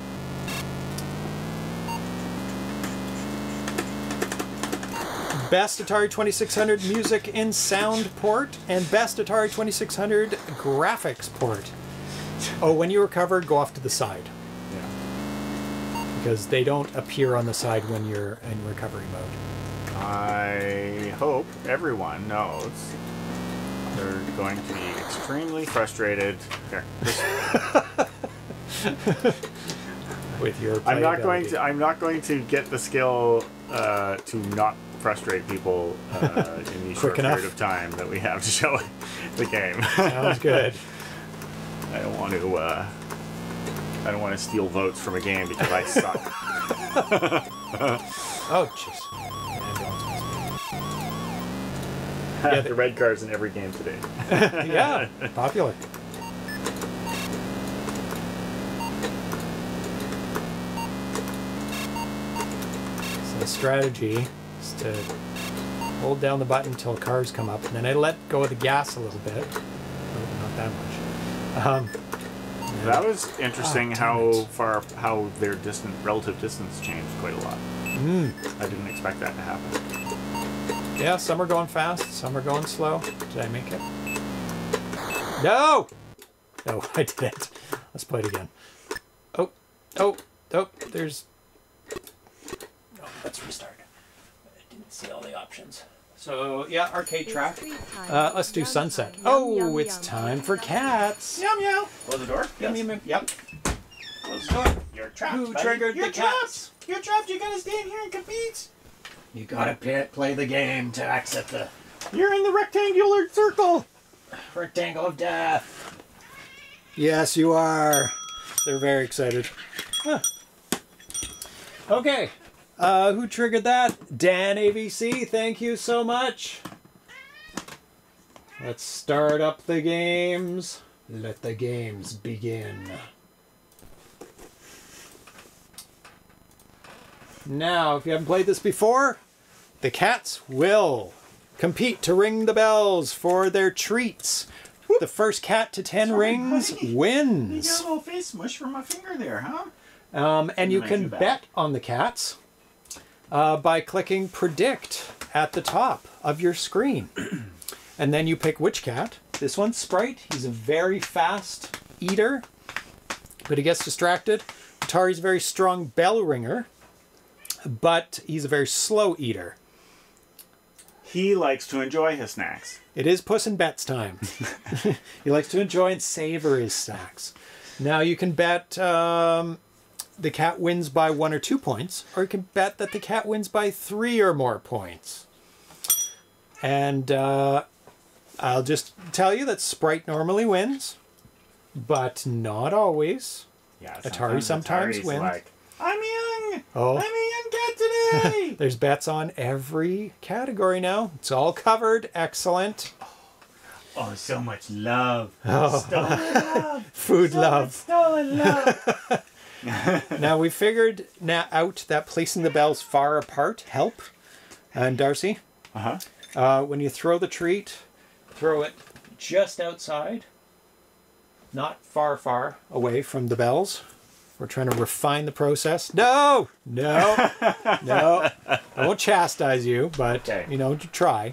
Best Atari 2600 Music in Sound Port, and Best Atari 2600 Graphics Port. Oh, when you recover, go off to the side. Yeah. Because they don't appear on the side when you're in recovery mode. I hope everyone knows they're going to be extremely frustrated. Here. With your I'm not going to get the skill to not frustrate people in the short period of time that we have to show the game. Sounds good. I don't want to steal votes from a game because I suck. Oh, jeez. Yeah, the red cards in every game today. Yeah, popular. So the strategy is to hold down the button until cars come up, and then I let go of the gas a little bit. Oh, not that much. That was interesting how their relative distance changed quite a lot. I didn't expect that to happen. Yeah, some are going fast, some are going slow. Did I make it? No! No, I didn't. Let's play it again. Oh, there's... Oh, let's restart. I didn't see all the options. So, yeah, arcade track. Let's do Sunset. Oh, it's time for cats. Meow meow. Close the door. Yum, yum, yum. Yep. Close the door. You're trapped. Who triggered the cats? You're trapped. You gotta stay in here and compete. You gotta play the game to exit the You're in the rectangular circle. rectangle of death. Yes, you are. They're very excited. Huh. Okay. Who triggered that? Dan AVC, thank you so much. Let's start up the games. Let the games begin. Now, if you haven't played this before, the cats will compete to ring the bells for their treats. The first cat to 10 rings wins. You got a little face smush from my finger there, huh? And you can bet on the cats by clicking Predict at the top of your screen. And then you pick which cat. This one's Sprite. He's a very fast eater, but he gets distracted. Atari's a very strong bell ringer, but he's a very slow eater. He likes to enjoy his snacks. It is Puss in Bets time. He likes to enjoy and savor his snacks. Now you can bet the cat wins by 1 or 2 points, or you can bet that the cat wins by 3 or more points. And I'll just tell you that Sprite normally wins, but not always. Yeah, Atari sometimes wins. Like, I'm young. Oh. I'm a young cat today. There's bets on every category now. It's all covered. Excellent. Oh, so much love. Oh. Stolen love. Food So love. much stolen love. Now we figured out that placing the bells far apart help. And Darcy, when you throw the treat, throw it just outside, not far away from the bells. We're trying to refine the process. No. I won't chastise you, but you know, to try.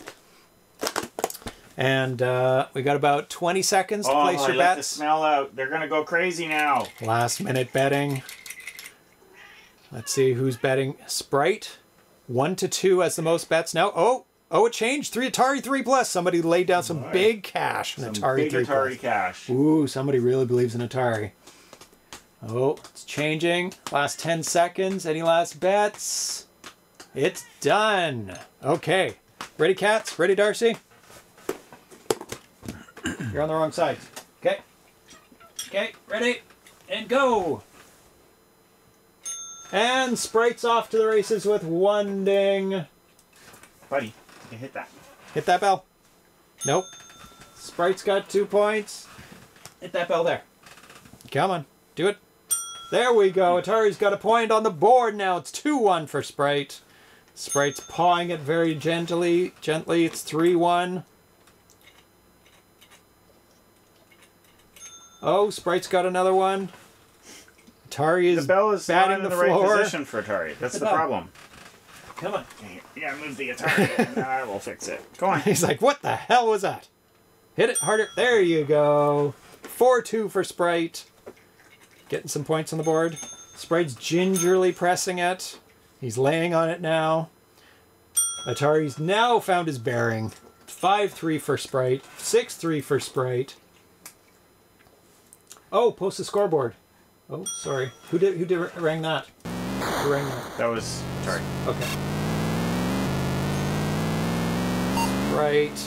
And we got about 20 seconds to place your let the bets. smell out. They're gonna go crazy now. Last minute betting. Let's see who's betting. Sprite, 1 to 2 as the most bets now. Oh, it changed. Atari 3 Plus. Somebody laid down some big cash in Atari big 3 Atari Plus. cash. Ooh, somebody really believes in Atari. Oh, it's changing. Last 10 seconds. Any last bets? It's done. Okay. Ready, cats? Ready, Darcy? You're on the wrong side. Okay. Okay, ready? And go! And Sprite's off to the races with 1 ding. Buddy, you hit that. Hit that bell. Nope. Sprite's got 2 points. Hit that bell there. Come on. Do it. There we go. Atari's got a point on the board now. It's 2-1 for Sprite. Sprite's pawing it very gently. It's 3-1. Oh, Sprite's got another one. Atari is the bell is batting not in the the floor. right position for Atari. That's the problem. Come on. You gotta move the Atari and then I will fix it. Go on. He's like, what the hell was that? Hit it harder. There you go. 4-2 for Sprite. Getting some points on the board. Sprite's gingerly pressing it. He's laying on it now. Atari's now found his bearing. 5-3 for Sprite. 6-3 for Sprite. Oh, post the scoreboard. Oh, sorry. Who rang that? Who rang that? That was Atari. Okay. Sprite.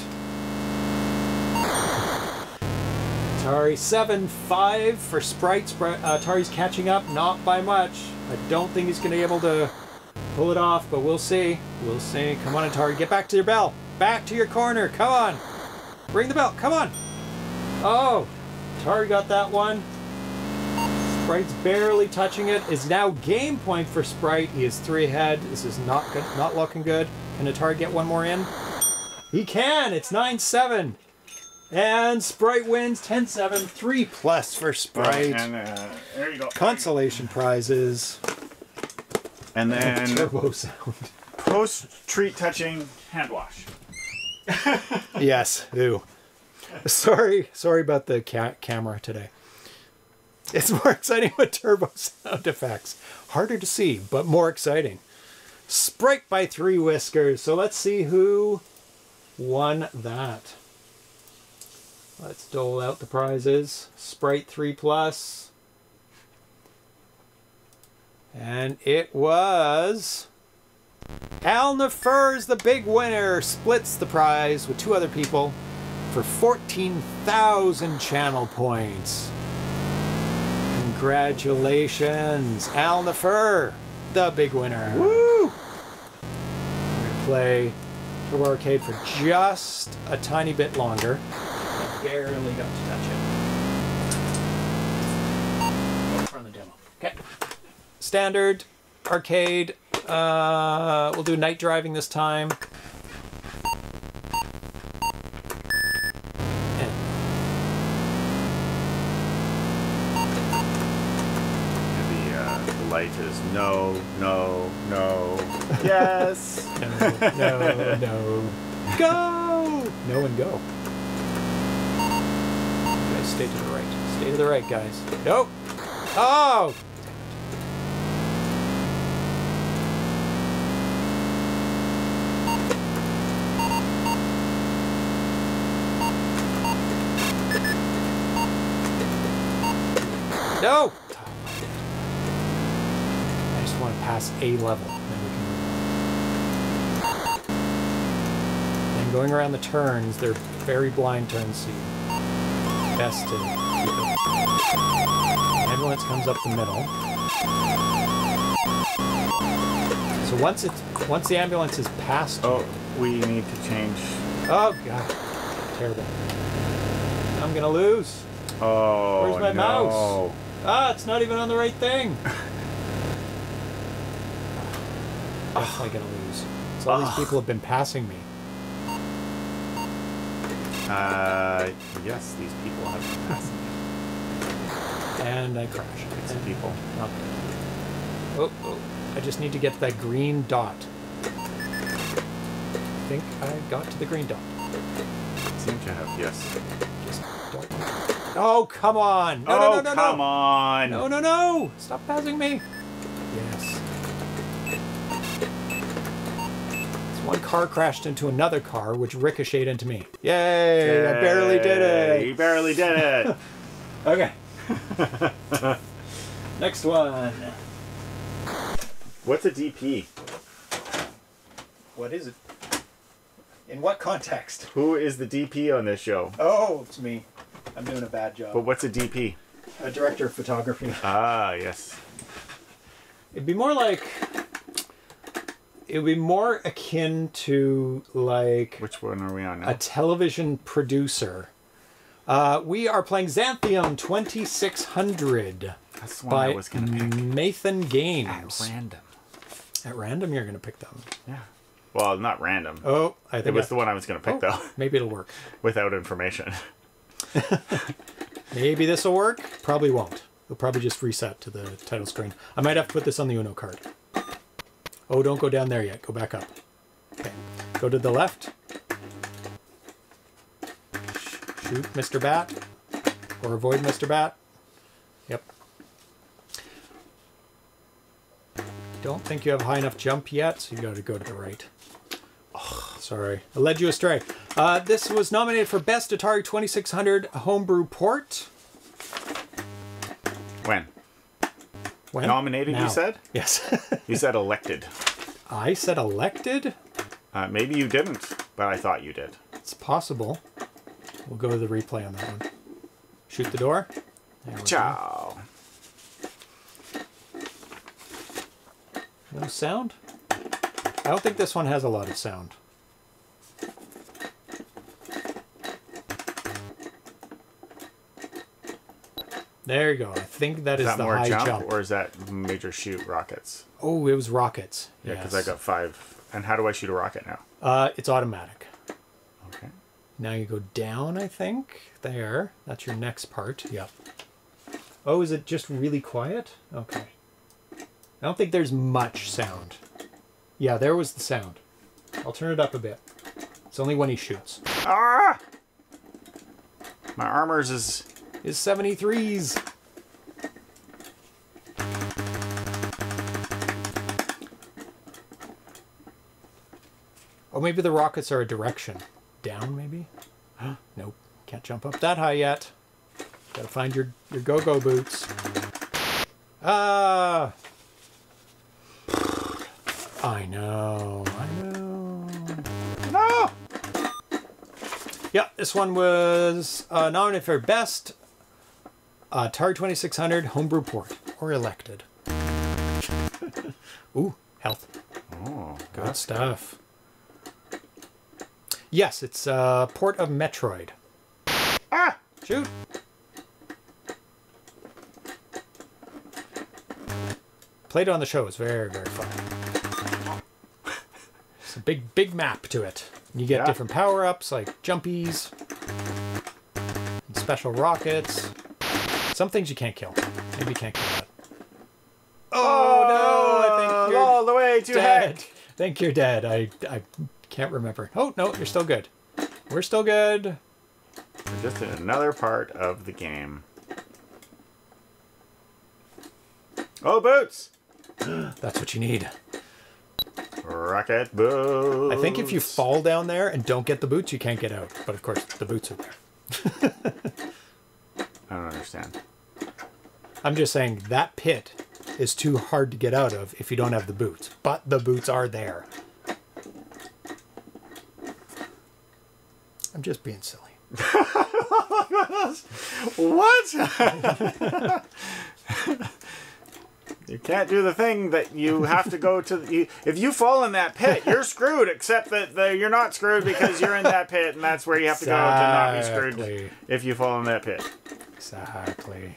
Atari 7-5 for Sprite. Atari's catching up, not by much. I don't think he's going to be able to pull it off, but we'll see. We'll see. Come on, Atari, get back to your bell. Back to your corner. Come on. Ring the bell. Come on. Oh, Atari got that one. Sprite's barely touching it. Is now game point for Sprite. He is 3 ahead. This is not good, not looking good. Can Atari get one more in? He can. It's 9-7. And Sprite wins 10-7. 3+ for Sprite. And there you go. Consolation prizes. And then Turbo sound. Post-treat touching hand wash. Yes. Ooh. Sorry about the camera today. It's more exciting with turbo sound effects. Harder to see, but more exciting. Sprite by 3 whiskers. So let's see who won that. Let's dole out the prizes. Sprite 3+. And it was Al Nefer's the big winner. Splits the prize with 2 other people for 14,000 channel points. Congratulations, Al Nefer, the big winner. Woo! We're going to play Turbo Arcade for just a tiny bit longer. I barely got to touch it. Run the demo. Okay. Standard, arcade. We'll do night driving this time. Light is no, yes. No. Go! No and go. You guys stay to the right. Stay to the right, guys. Nope. Oh! No! Want to pass A level, then we can move on. And going around the turns, they're very blind turns, so best to keep it. Ambulance comes up the middle. So once the ambulance is past you, we need to change. Oh god, terrible! I'm gonna lose. Oh, where's my mouse? Ah, it's not even on the right thing. Definitely gonna lose. So all these people have been passing me. Yes, these people have been passing me. And I crash. It's people. Not good. Oh, I just need to get that green dot. I think I got to the green dot. Seem to have, yes. Just don't. Oh, come on! No, no! Come on! No! Stop passing me! Yes. One car crashed into another car, which ricocheted into me. Yay! I barely did it! You barely did it! Okay. Next one. What's a DP? What is it? In what context? Who is the DP on this show? Oh, it's me. I'm doing a bad job. But what's a DP? A director of photography. Ah, yes. It'd be more like... It would be more akin to, like... Which one are we on now? A television producer We are playing Xanthium 2600. That's the one I was going to pick. Mathan Games. At random. At random, you're going to pick them. Yeah. Well, not random. Oh, I think it was the one I was going to pick, though. Maybe it'll work. Without information. Maybe this will work. Probably won't. It'll probably just reset to the title screen. I might have to put this on the Uno card. Oh, don't go down there yet. Go back up. Okay. Go to the left. Shoot Mr. Bat. Or avoid Mr. Bat. Yep. Don't think you have high enough jump yet, so you got to go to the right. Oh, sorry. I led you astray. This was nominated for Best Atari 2600 Homebrew Port. When? When? Nominated, now. You said? Yes. You said elected. I said elected? Maybe you didn't, but I thought you did. It's possible. We'll go to the replay on that one. Shoot the door. Ciao. No sound? I don't think this one has a lot of sound. There you go. I think that is that the more high jump. Or is that major shoot rockets? Oh, it was rockets. Yeah, because yes. I got 5. And how do I shoot a rocket now? It's automatic. Okay. Now you go down, I think. There. That's your next part. Yep. Oh, is it just really quiet? Okay. I don't think there's much sound. Yeah, there was the sound. I'll turn it up a bit. It's only when he shoots. Ah! My armors is 73s. Oh, maybe the rockets are a direction. Down, maybe? Nope. Can't jump up that high yet. Gotta find your go-go boots. Ah! I know. no. Yeah, this one was nominated for Best Atari 2600 Homebrew Port, or elected. Ooh, health. Oh, good stuff. Yes, it's a port of Metroid. Ah! Shoot. Played it on the show. It's very, very fun. It's a big map to it. You get different power-ups like jumpies, and special rockets. Some things you can't kill. Maybe you can't kill that. Oh no! I think you're all the way to dead. heck. I think you're dead. I can't remember. Oh no, you're still good. We're still good. We're just in another part of the game. Oh, boots! That's what you need. Rocket boots. I think if you fall down there and don't get the boots, you can't get out. But of course, the boots are there. I don't understand. I'm just saying that pit is too hard to get out of if you don't have the boots. But the boots are there. I'm just being silly. What? You can't do the thing that you have to go to. If you fall in that pit, you're screwed, except that you're not screwed because you're in that pit, and that's where you have to go to not be screwed if you fall in that pit. Exactly.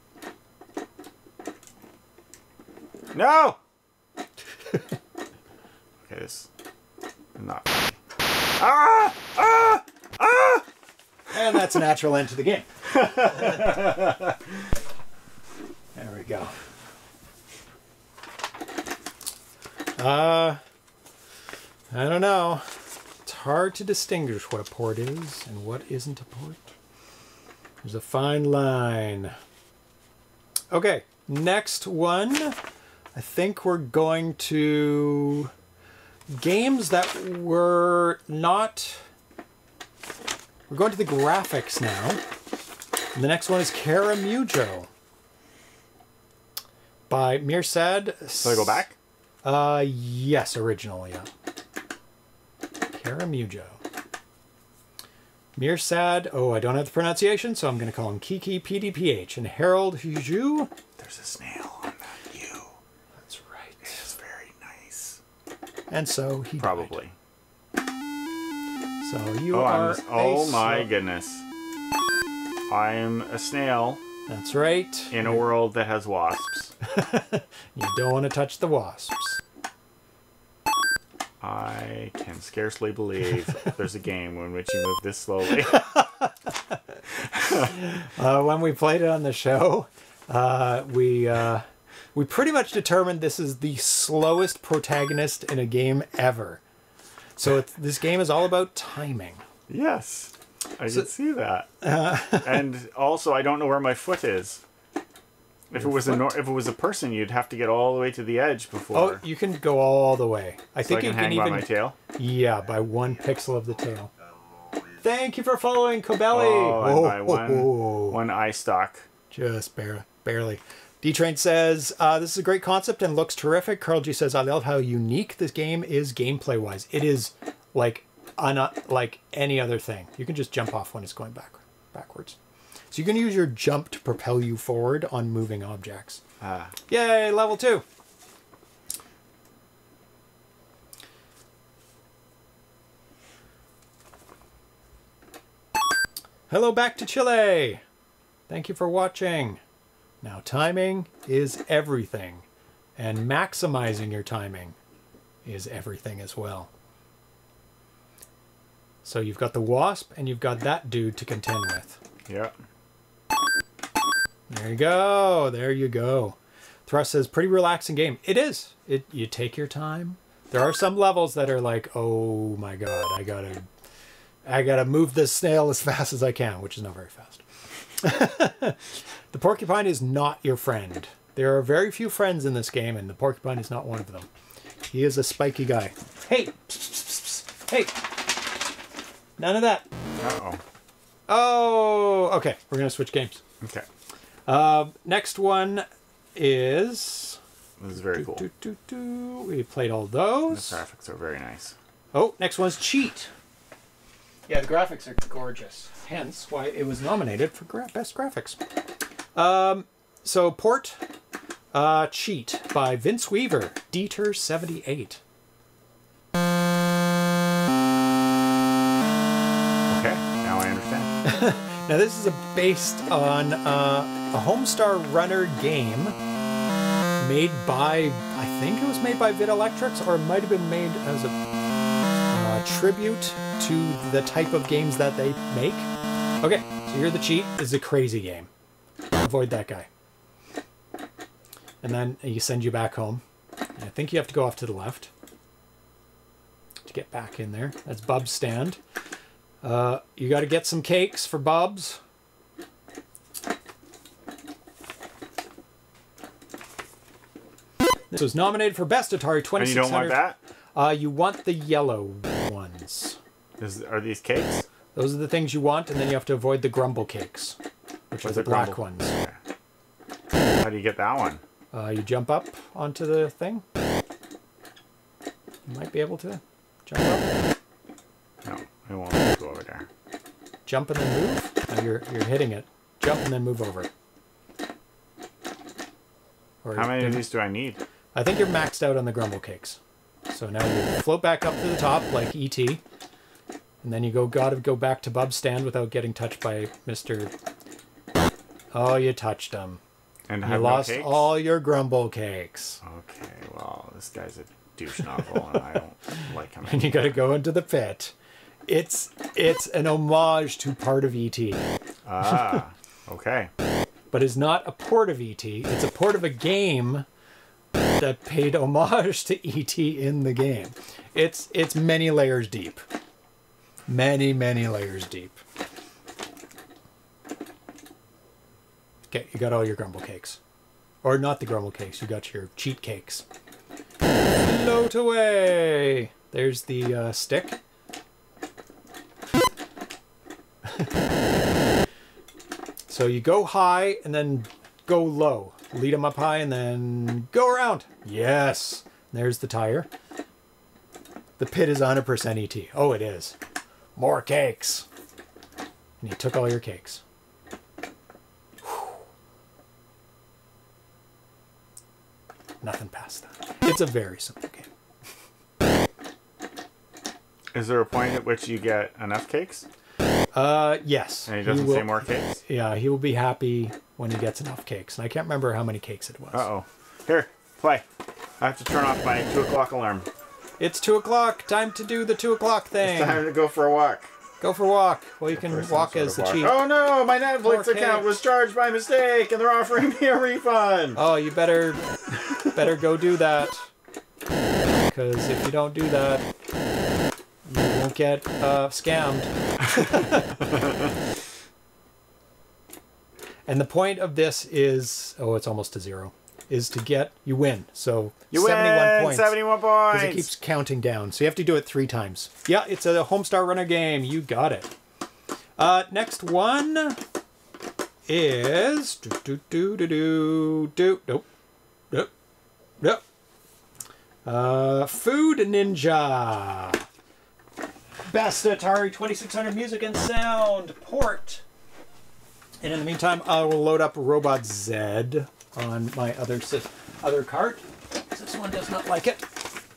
No! Okay, this is not funny. Ah! Ah! Ah! And that's a natural end to the game. There we go. I don't know. It's hard to distinguish what a port is and what isn't a port. There's a fine line. Okay, next one. I think we're going to games that were not... We're going to the graphics now. And the next one is Caramujo by Mirsad. So I go back? Yes, original, yeah. Caramujo. Mirsad, oh, I don't have the pronunciation, so I'm going to call him Kiki PDPH. And Harold Hujou. There's a snail on that U. That's right. It's very nice. And so he probably. Died. So you are. Oh my goodness. I'm a snail. That's right. In a world that has wasps. You don't want to touch the wasps. I can scarcely believe there's a game in which you move this slowly. When we played it on the show, we pretty much determined this is the slowest protagonist in a game ever. So this game is all about timing. Yes, I can see that. And also, I don't know where my foot is. If it was a person, you'd have to get all the way to the edge before. Oh, you can go all the way. I think you can hang by my tail. Yeah, by 1 pixel of the tail. Thank you for following, Kobeli. Oh, and by one eye stalk. Just barely. D-Train says, this is a great concept and looks terrific. Carl G says, I love how unique this game is gameplay-wise. It is like any other thing. You can just jump off when it's going backwards. So you can use your jump to propel you forward on moving objects. Yay, level 2. Hello back to Chile. Thank you for watching. Now timing is everything, and maximizing your timing is everything as well. So you've got the wasp and you've got that dude to contend with. Yeah. There you go. There you go. Thrust says, pretty relaxing game. It is. You take your time. There are some levels that are like, oh my god, I gotta move this snail as fast as I can, which is not very fast. The porcupine is not your friend. There are very few friends in this game, and the porcupine is not one of them. He is a spiky guy. Hey! Hey! None of that. Uh-oh. Oh, okay. We're going to switch games. Okay. Next one is... This is very cool. We played all those. The graphics are very nice. Oh, next one's Cheat. Yeah, the graphics are gorgeous. Hence why it was nominated for Best Graphics. So, port Cheat by Vince Weaver, Dieter78. Okay, now I understand. Now this is based on a Homestar Runner game made by, I think it was made by Vid Electrics, or it might have been made as a tribute to the type of games that they make. Okay, so here the Cheat is a crazy game. Avoid that guy. And then he sends you back home. And I think you have to go off to the left to get back in there. That's Bub's stand. You got to get some cakes for Bubs. This was nominated for Best Atari 2600. And you don't want that? You want the yellow ones. Are these cakes? Those are the things you want, and then you have to avoid the grumble cakes, which are the black ones. Okay. How do you get that one? You jump up onto the thing. You might be able to jump up. No, it won't let me go over there. Jump and then move. No, you're hitting it. Jump and then move over. Or how many of these do I need? I think you're maxed out on the grumble cakes. So now you float back up to the top like E.T. And then you gotta go back to Bub's stand without getting touched by Mr. Oh, you touched him. And you lost all your grumble cakes. Okay, well, this guy's a douche novel, and I don't like him. And you gotta go into the pit. It's an homage to part of E.T. Ah, okay. But it's not a port of E.T. It's a port of a game that paid homage to E.T. in the game. It's many layers deep. Many, many layers deep. Okay, you got all your grumble cakes. Or not the grumble cakes, you got your cheat cakes. Float away! There's the stick. So you go high and then go low. Lead them up high and then go around. Yes! There's the tire. The pit is 100% ET. Oh, it is. More cakes. And you took all your cakes. Nothing past that. It's a very simple game. Is there a point at which you get enough cakes? Yes. And he doesn't say more cakes? Yeah, he will be happy when he gets enough cakes. And I can't remember how many cakes it was. Uh-oh. Here, play. I have to turn off my 2 o'clock alarm. It's 2 o'clock. Time to do the 2 o'clock thing. It's time to go for a walk. Go for a walk. Well, you can walk as the cheap. Oh no, my Netflix account was charged by mistake and they're offering me a refund. Oh, you better go do that. Because if you don't do that, you won't get scammed. And the point of this is, oh, it's almost to 0, is to get, you win. So you 71 win, points. 71 points. Because it keeps counting down. So you have to do it 3 times. Yeah, it's a Homestar Runner game. You got it. Next one is Nope. Food Ninja. Best Atari 2600 music and sound port. And in the meantime, I will load up Robot Z on my other cart. This one does not like it.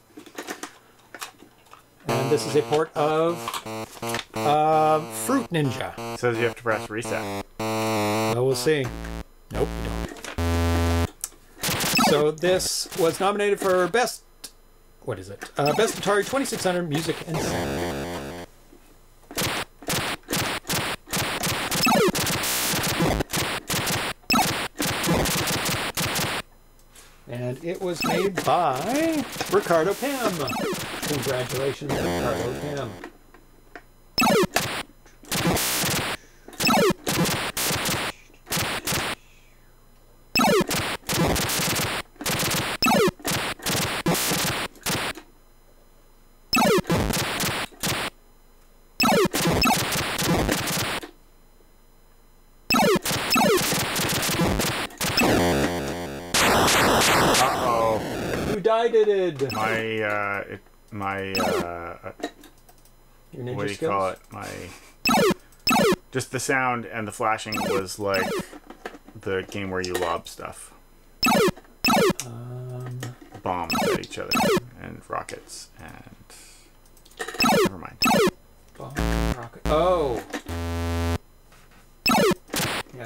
And this is a port of Fruit Ninja. It says you have to press reset. Well, we'll see. Nope, you don't. So this was nominated for Best... What is it? Best Atari 2600 Music and Sound. And it was made by Ricardo Pam. Congratulations, Ricardo Pam. Did what do you call it? Just the sound and the flashing was like the game where you lob stuff. Bombs at each other and rockets and never mind. Bomb, rocket. Oh. Yeah.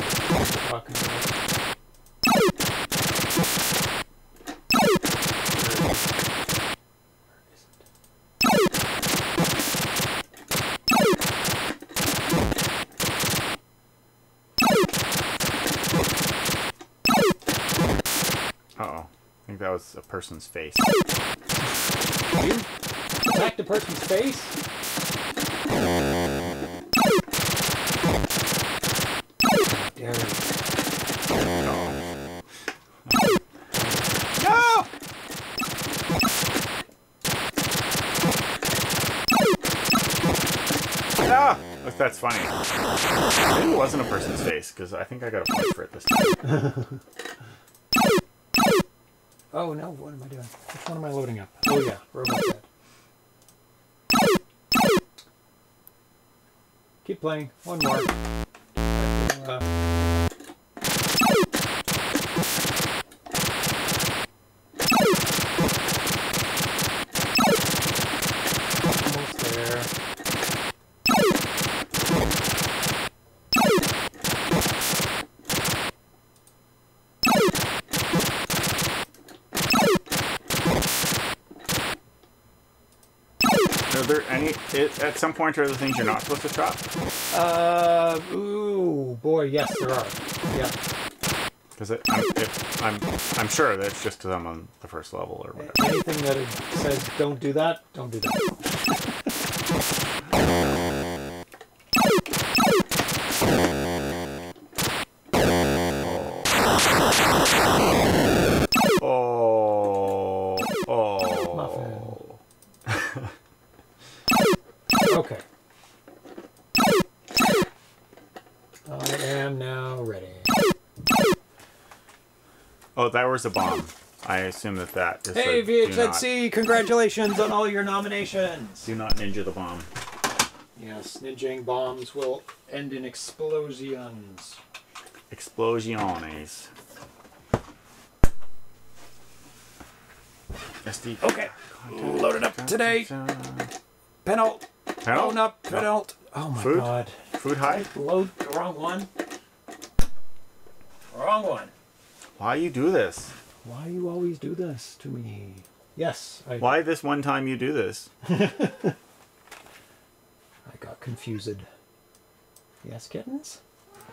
Uh-oh. I think that was a person's face. You attacked a person's face? Dare you. No! Ah! That's funny. Maybe it wasn't a person's face, because I think I got a point for it this time. Oh no, what am I doing? Which one am I loading up? Oh yeah, Robot Z. Keep playing. One more. Almost there. Are there any, at some point, are there things you're not supposed to chop? Ooh, boy, yes, there are. Yeah. Because I'm sure that it's just them on the first level or whatever. Anything that it says don't do that, don't do that. Okay. I am now ready. Oh, that was a bomb. I assume that is. Hey, VHZC, congratulations on all your nominations. Do not ninja the bomb. Yes, ninjing bombs will end in explosions. Explosiones. SD. Okay, loaded up today. Penult. Oh, not penult. Oh my Food? god. Food high? Load the wrong one. Wrong one. Why you do this? Why you always do this to me? Yes. Why this one time you do this? I got confused. Yes, kittens?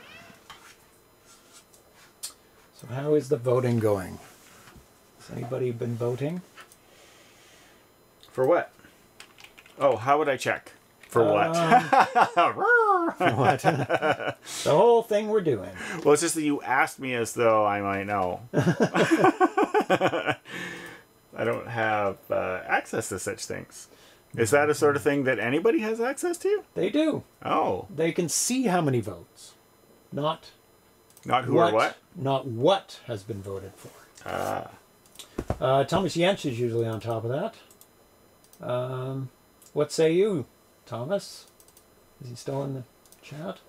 So how is the voting going? Has anybody been voting? For what? Oh, how would I check? For what? What? The whole thing we're doing. Well, it's just that you asked me as though I might know. I don't have access to such things. Is that a sort of thing that anybody has access to? They do. Oh. They can see how many votes. Not who or what? Not what has been voted for. Thomas Jentsch is usually on top of that. What say you, Thomas? Is he still in the chat?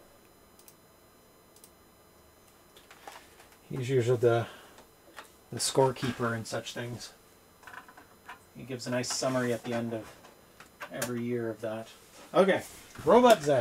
He's usually the scorekeeper and such things. He gives a nice summary at the end of every year of that. Okay, Robot Z.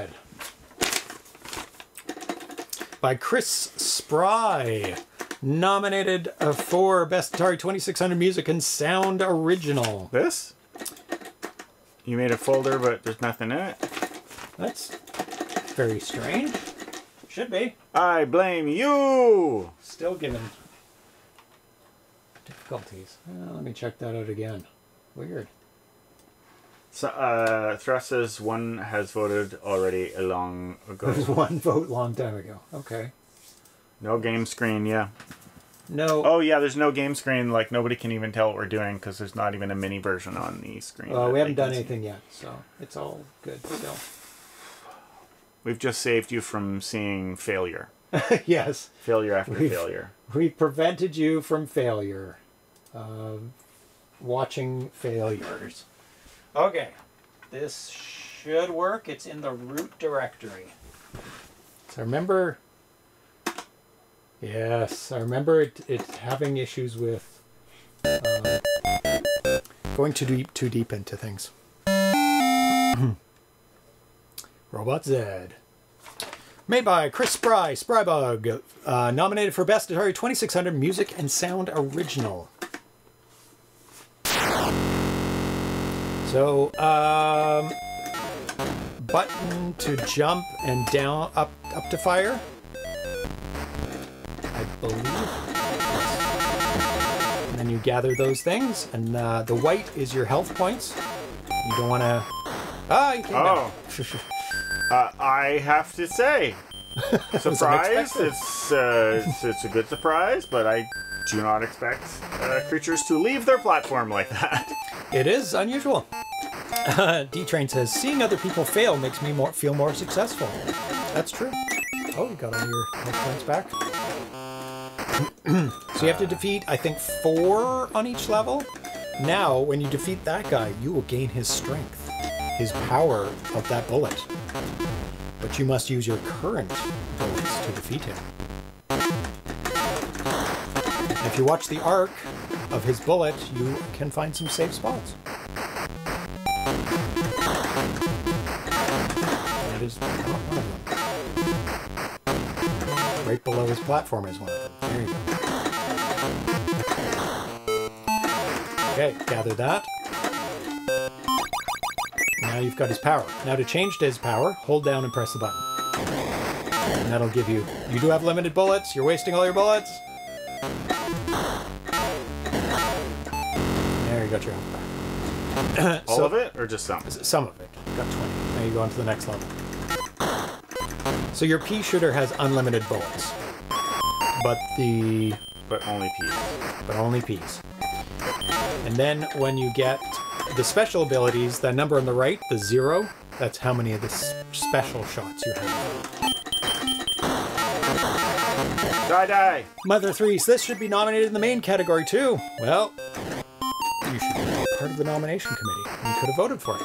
By Chris Spry. Nominated for Best Atari 2600 Music and Sound Original. This? You made a folder, but there's nothing in it? That's very strange. Should be. I blame you! Still given difficulties. Let me check that out again. Weird. So, Thrust one has voted already a long ago. There's one vote long time ago. Okay. No game screen, yeah. No. Oh, yeah, there's no game screen. Like, nobody can even tell what we're doing because there's not even a mini version on the screen. Well, we haven't done anything yet, so it's all good still. We've just saved you from seeing failure. Yes. Failure after failure. We prevented you from failure. Watching failures. Okay. This should work. It's in the root directory. So remember... Yes, I remember it having issues with going too deep into things. Robot Z. Made by Chris Spry, Sprybug. Nominated for Best Atari 2600 Music and Sound Original. So, button to jump and down, up to fire. I believe. And then you gather those things, and the white is your health points. You don't want to... Ah, you came down. I have to say, surprise! It's a good surprise, but I do not expect creatures to leave their platform like that. It is unusual. D-Train says, seeing other people fail makes me feel more successful. That's true. Oh, you got all your health points back. So you have to defeat, I think, 4 on each level. Now, when you defeat that guy, you will gain his strength, his power of that bullet. But you must use your current bullets to defeat him. If you watch the arc of his bullet, you can find some safe spots. That is not one of them. Right below his platform is one of them. There you go. Okay, gather that. Now you've got his power. Now to change to his power, hold down and press the button. And that'll give you... You do have limited bullets. You're wasting all your bullets. There, you got your health back. All of it, or just some? Some of it. You got 20. Now you go on to the next level. So your pea shooter has unlimited bullets. But only peas. But only peas. And then when you get the special abilities, that number on the right, the 0, that's how many of the special shots you have. Die! Mother Threes, this should be nominated in the main category too. Well, you should be part of the nomination committee. You could have voted for it.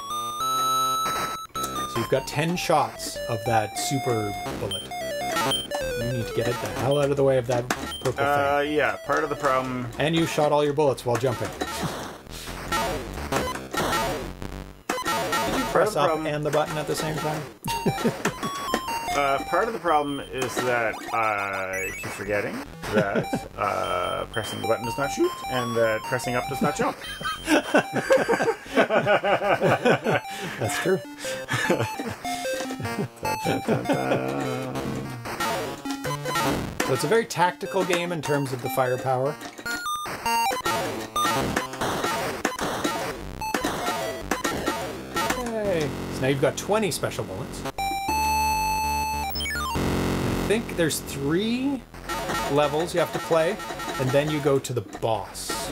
So you've got 10 shots of that super bullet. You need to get it the hell out of the way of that purple thing. Yeah, part of the problem... And you shot all your bullets while jumping. Part of press up and the button at the same time? Part of the problem is that I keep forgetting that pressing the button does not shoot, and that pressing up does not jump. That's true. So it's a very tactical game in terms of the firepower. Okay, so now you've got 20 special bullets. I think there's 3 levels you have to play, and then you go to the boss.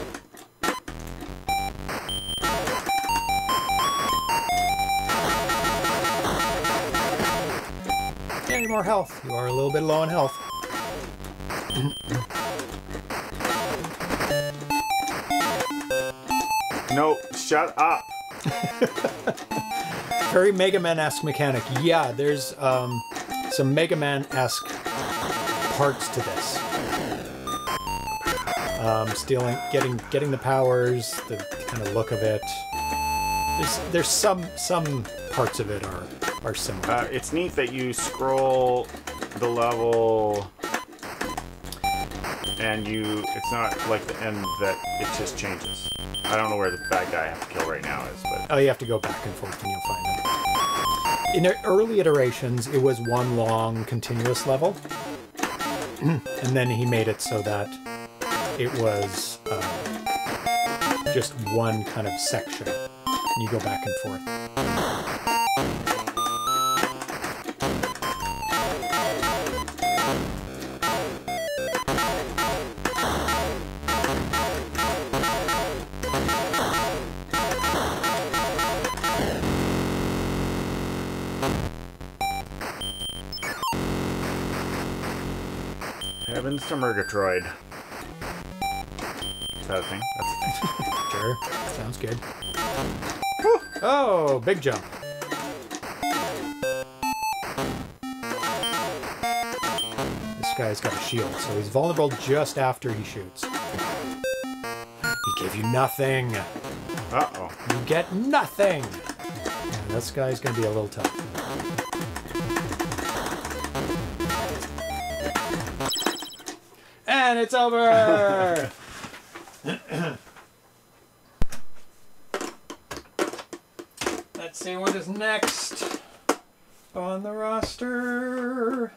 Any more health? You are a little bit low on health. No, shut up. Very Mega Man-esque mechanic. Yeah, there's some Mega Man-esque parts to this. Getting the powers, the kind of look of it. There's some parts of it are similar. It's neat that you scroll the level and it's not like the end that it just changes. I don't know where the bad guy I have to kill right now is, but... Oh, you have to go back and forth and you'll find them. In the early iterations, it was one long continuous level. And then he made it so that it was just one kind of section. And you go back and forth. Heavens to Murgatroyd. Is that a thing? That's a thing. Sure. Sounds good. Woo! Oh, big jump. This guy's got a shield, so he's vulnerable just after he shoots. He gave you nothing. Uh-oh. You get nothing. Yeah, this guy's going to be a little tough. And it's over! Let's see what is next on the roster.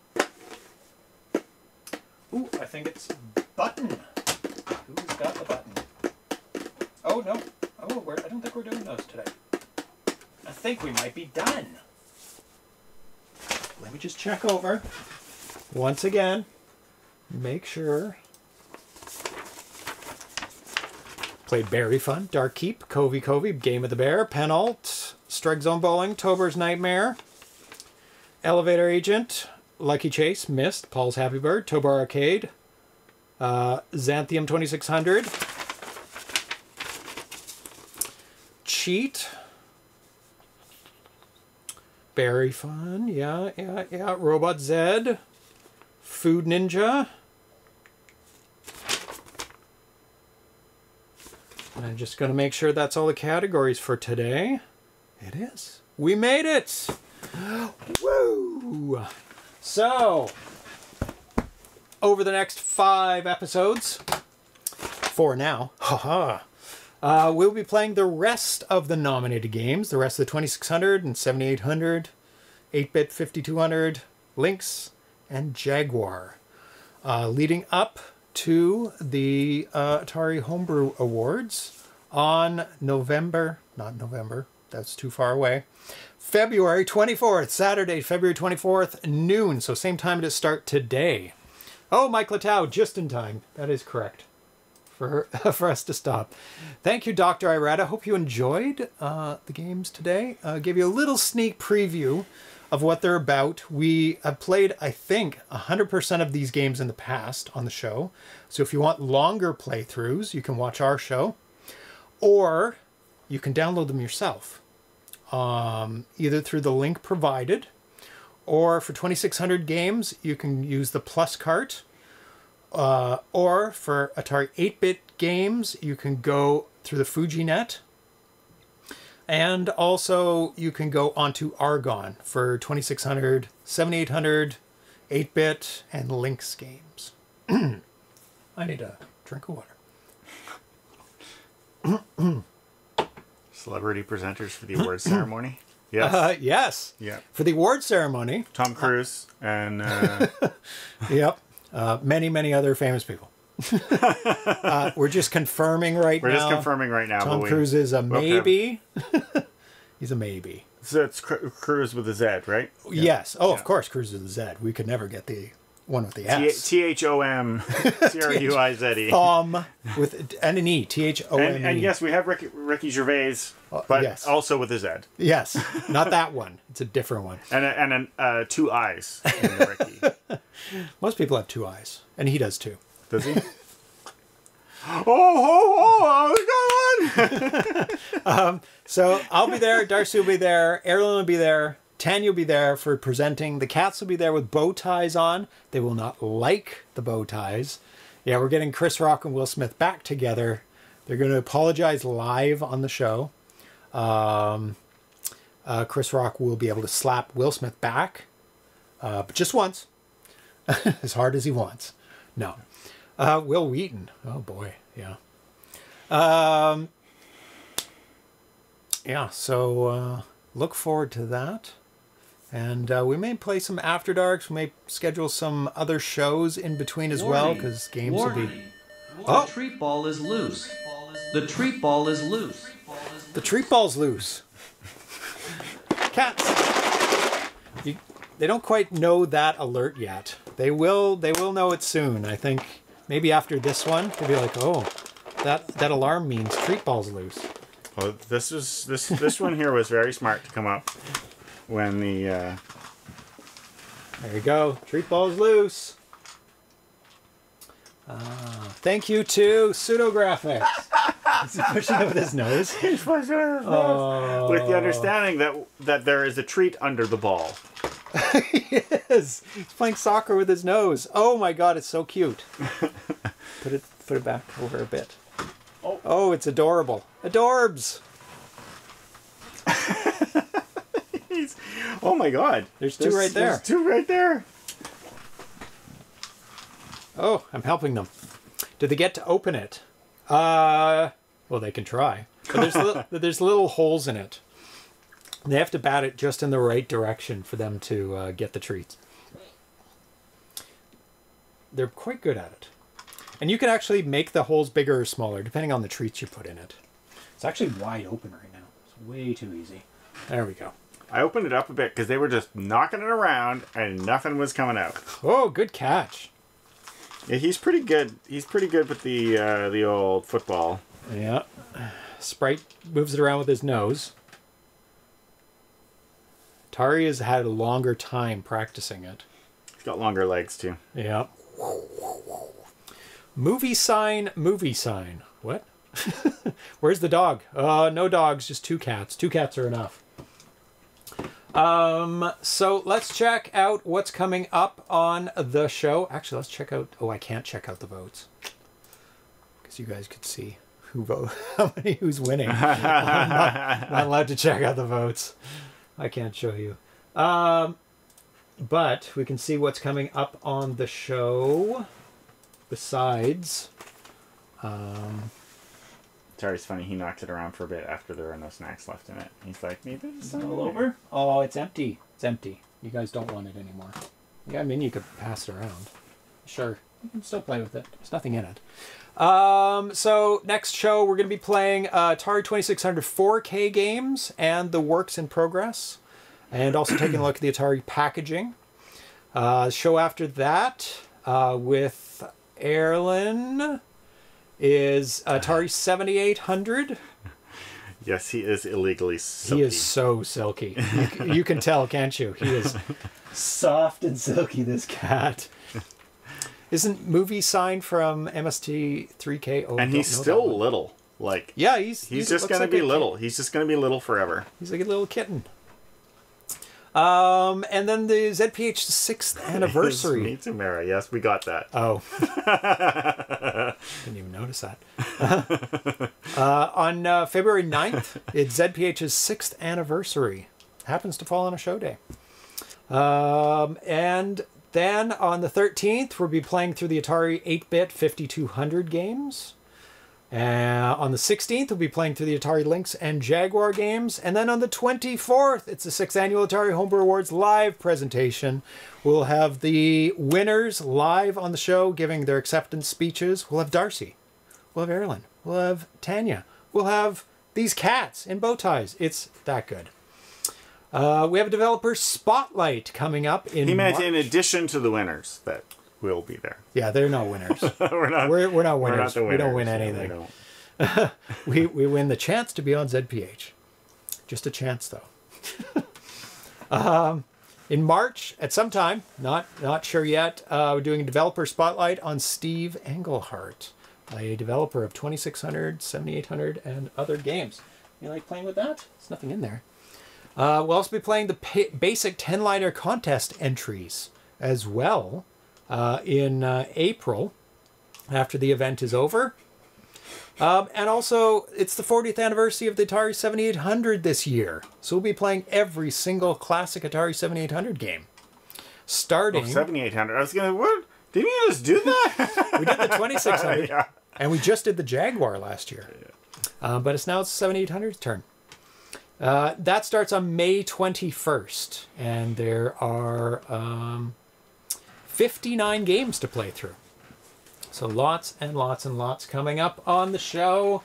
Ooh, I think it's button. Who's got the button? Oh, no. Oh, I don't think we're doing those today. I think we might be done. Let me just check over. Once again, make sure. Played Berry Fun, Dark Keep, Covey, Game of the Bear, Penalt, Strike Zone Bowling, Tober's Nightmare, Elevator Agent, Lucky Chase, Mist, Paul's Happy Bird, Tobar Arcade, Xanthium 2600, Cheat, Berry Fun, yeah, Robot Zed, Food Ninja. And I'm just going to make sure that's all the categories for today. It is. We made it! Woo! So, over the next 5 episodes, 4 now, we'll be playing the rest of the nominated games, the rest of the 2600 and 7800, 8-bit 5200, Lynx, and Jaguar, leading up to the Atari Homebrew Awards on that's too far away, February 24th, Saturday, February 24th, noon, so same time to start today. Oh, Mike Latow, just in time. That is correct for us to stop. Thank you, Dr. Irata. Hope you enjoyed the games today. Give you a little sneak preview of what they're about. We have played, I think, 100% of these games in the past on the show. So if you want longer playthroughs, you can watch our show. Or you can download them yourself. Either through the link provided, or for 2600 games, you can use the Plus cart. Or for Atari 8-bit games, you can go through the FujiNet. And also, you can go onto Argon for 2600, 7800, 8-bit, and Lynx games. I need a drink of water. Celebrity presenters for the awards ceremony. Yes. Yes. Yeah. For the award ceremony. Tom Cruise and... Yep. Many, many other famous people. We're just confirming right now. We're just confirming right now. Tom Cruise is a maybe. He's a maybe. So it's Cruise with a Z, right? Yes. Oh, of course, Cruise with a Z. We could never get the one with the S. THOMCRUIZE. With and an E. THOME. And yes, we have Ricky Gervais, but yes. also with a Z. Yes. Not that one. It's a different one. And two eyes in Ricky. Most people have two eyes. And he does too. Does he? Oh, God! So I'll be there, Darcy will be there, Erlen will be there, Tanya will be there for presenting. The cats will be there with bow ties on. They will not like the bow ties. Yeah, we're getting Chris Rock and Will Smith back together. They're going to apologize live on the show. Chris Rock will be able to slap Will Smith back, but just once, as hard as he wants. No. Will Wheaton. Oh, boy. Yeah. Yeah, so look forward to that. And we may play some After Darks. We may schedule some other shows in between as well, because games will be... The treat ball is loose. The treat ball is loose. The treat ball's loose. Cats. They don't quite know that alert yet. They will know it soon. I think maybe after this one, they'll be like, oh, that alarm means treat ball's loose. Well, this one here was very smart to come up when the... There you go. Treat ball's loose. Thank you to Pseudographics. Is he pushing it with his nose? He's pushing it with his nose. With the understanding that there is a treat under the ball. He is. He's playing soccer with his nose. Oh my God, it's so cute. Put it back over a bit. Oh, it's adorable. Adorbs. Oh my God. There's two right there. There's two right there. Oh, I'm helping them. Did they get to open it? Well, they can try. But there's little holes in it. They have to bat it just in the right direction for them to get the treats. They're quite good at it. And you can actually make the holes bigger or smaller, depending on the treats you put in it. It's actually wide open right now. It's way too easy. There we go. I opened it up a bit because they were just knocking it around and nothing was coming out. Oh, good catch. Yeah, he's pretty good. He's pretty good with the old football. Yeah. Sprite moves it around with his nose. Tari has had a longer time practicing it. He's got longer legs too. Yeah. Movie sign. What? Where's the dog? No dogs, just two cats. Two cats are enough. So let's check out what's coming up on the show. Actually, let's check out... Oh, I can't check out the votes. Because you guys could see who's winning. I'm not allowed to check out the votes. I can't show you. But we can see what's coming up on the show. Besides... It's always funny, he knocks it around for a bit after there are no snacks left in it. He's like, maybe it's all over? Oh, it's empty. It's empty. You guys don't want it anymore. Yeah, I mean, you could pass it around. Sure. You can still play with it. There's nothing in it. So, next show, we're going to be playing Atari 2600 4K games and the works in progress. And also taking a look at the Atari packaging. Show after that with Erlen is Atari 7800. Yes, he is illegally silky. He is so silky. You can tell, can't you? He is soft and silky, this cat. Isn't movie sign from MST3K? Oh, and he's still little. Like, yeah, he's just going to be little. He's just going to be little forever. He's like a little kitten. And then the ZPH 6th anniversary. Me too, Mara. Yes, we got that. Oh. Didn't even notice that. On February 9th, it's ZPH's 6th anniversary. Happens to fall on a show day. And then on the 13th, we'll be playing through the Atari 8-bit 5200 games. On the 16th, we'll be playing through the Atari Lynx and Jaguar games. And then on the 24th, it's the 6th Annual Atari Homebrew Awards live presentation. We'll have the winners live on the show giving their acceptance speeches. We'll have Darcy. We'll have Erilyn. We'll have Tanya. We'll have these cats in bow ties. It's that good. We have a developer spotlight coming up in meant March. in addition to the winners that will be there. Yeah, they're not winners. we're not winners. We're not the winners. We don't win anything. We don't. we win the chance to be on ZPH. Just a chance, though. In March, at some time, not sure yet, we're doing a developer spotlight on Steve Englehart, a developer of 2600, 7800, and other games. You like playing with that? There's nothing in there. We'll also be playing the basic 10-liner contest entries as well in April after the event is over. And also, it's the 40th anniversary of the Atari 7800 this year. So we'll be playing every single classic Atari 7800 game. Starting... 7800. I was going to... What? Didn't you just do that? We did the 2600. Yeah. And we just did the Jaguar last year. But it's now it's 7800's turn. That starts on May 21st. And there are 59 games to play through. So lots and lots and lots coming up on the show.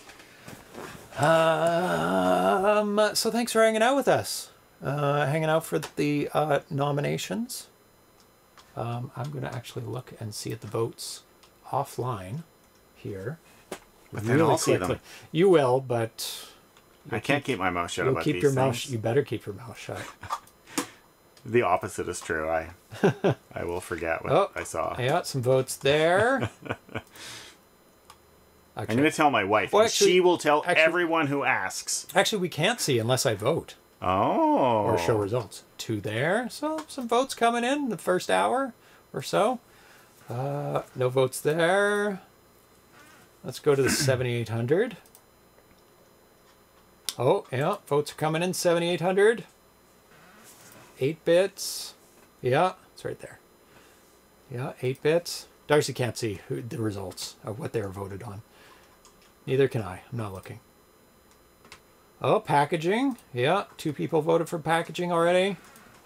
So thanks for hanging out with us. Hanging out for the nominations. I'm going to actually look and see at the votes offline here. But then I'll see them. You will, but... I can't keep my mouth shut about these things. You better keep your mouth shut. The opposite is true. I will forget what I saw. I got some votes there. I'm going to tell my wife. Well, actually, she will tell everyone who asks. Actually, we can't see unless I vote. Oh. Or show results. 2 there. So some votes coming in the first hour or so. No votes there. Let's go to the 7800. Oh, yeah. Votes are coming in. 7800. 8 bits. Yeah, it's right there. Yeah, 8 bits. Darcy can't see the results of what they were voted on. Neither can I. I'm not looking. Oh, packaging. Yeah, 2 people voted for packaging already.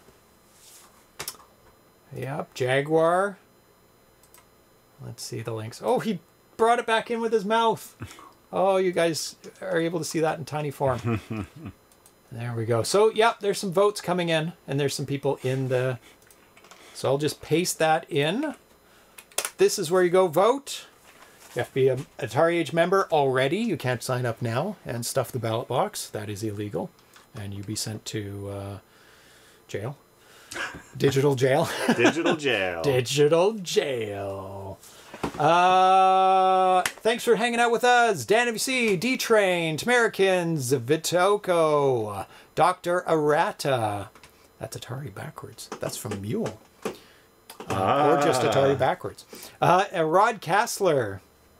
Yep, Jaguar. Let's see the Lynx. Oh, he brought it back in with his mouth. Oh, you guys are able to see that in tiny form. There we go. So, yeah, there's some votes coming in, and there's some people in the... So I'll just paste that in. This is where you go vote. You have to be an Atari Age member already. You can't sign up now and stuff the ballot box. That is illegal. And you'll be sent to jail. Digital jail. Digital jail. Digital jail. Thanks for hanging out with us. Dan WC, D-Train, Americans, Vitoko, Dr. Arata. That's Atari backwards. That's from Mule. Or just Atari backwards. Rod Kassler.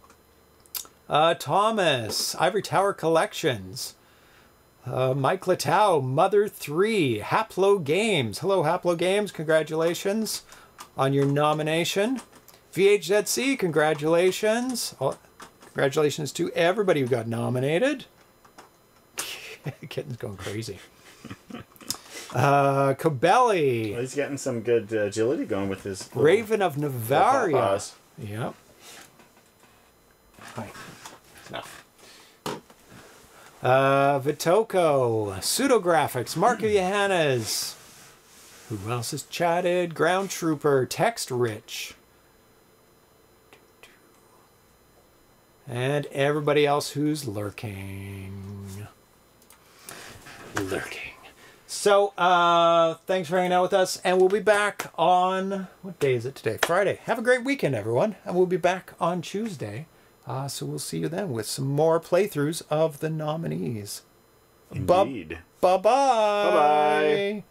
Thomas, Ivory Tower Collections. Mike Latow, Mother 3, Haplo Games. Hello, Haplo Games. Congratulations on your nomination. VHZC, congratulations. Congratulations to everybody who got nominated. Kitten's going crazy. Cobelli. Well, he's getting some good agility going with his... Raven of Navaria. Yep. Hi. Enough. Vitoko. Pseudographics. Marco Johannes. Who else has chatted? Ground Trooper. Text Rich. And everybody else who's lurking. So, thanks for hanging out with us. And we'll be back on... What day is it today? Friday. Have a great weekend, everyone. And we'll be back on Tuesday. So we'll see you then with some more playthroughs of the nominees. Indeed. Bye-bye. Bye-bye.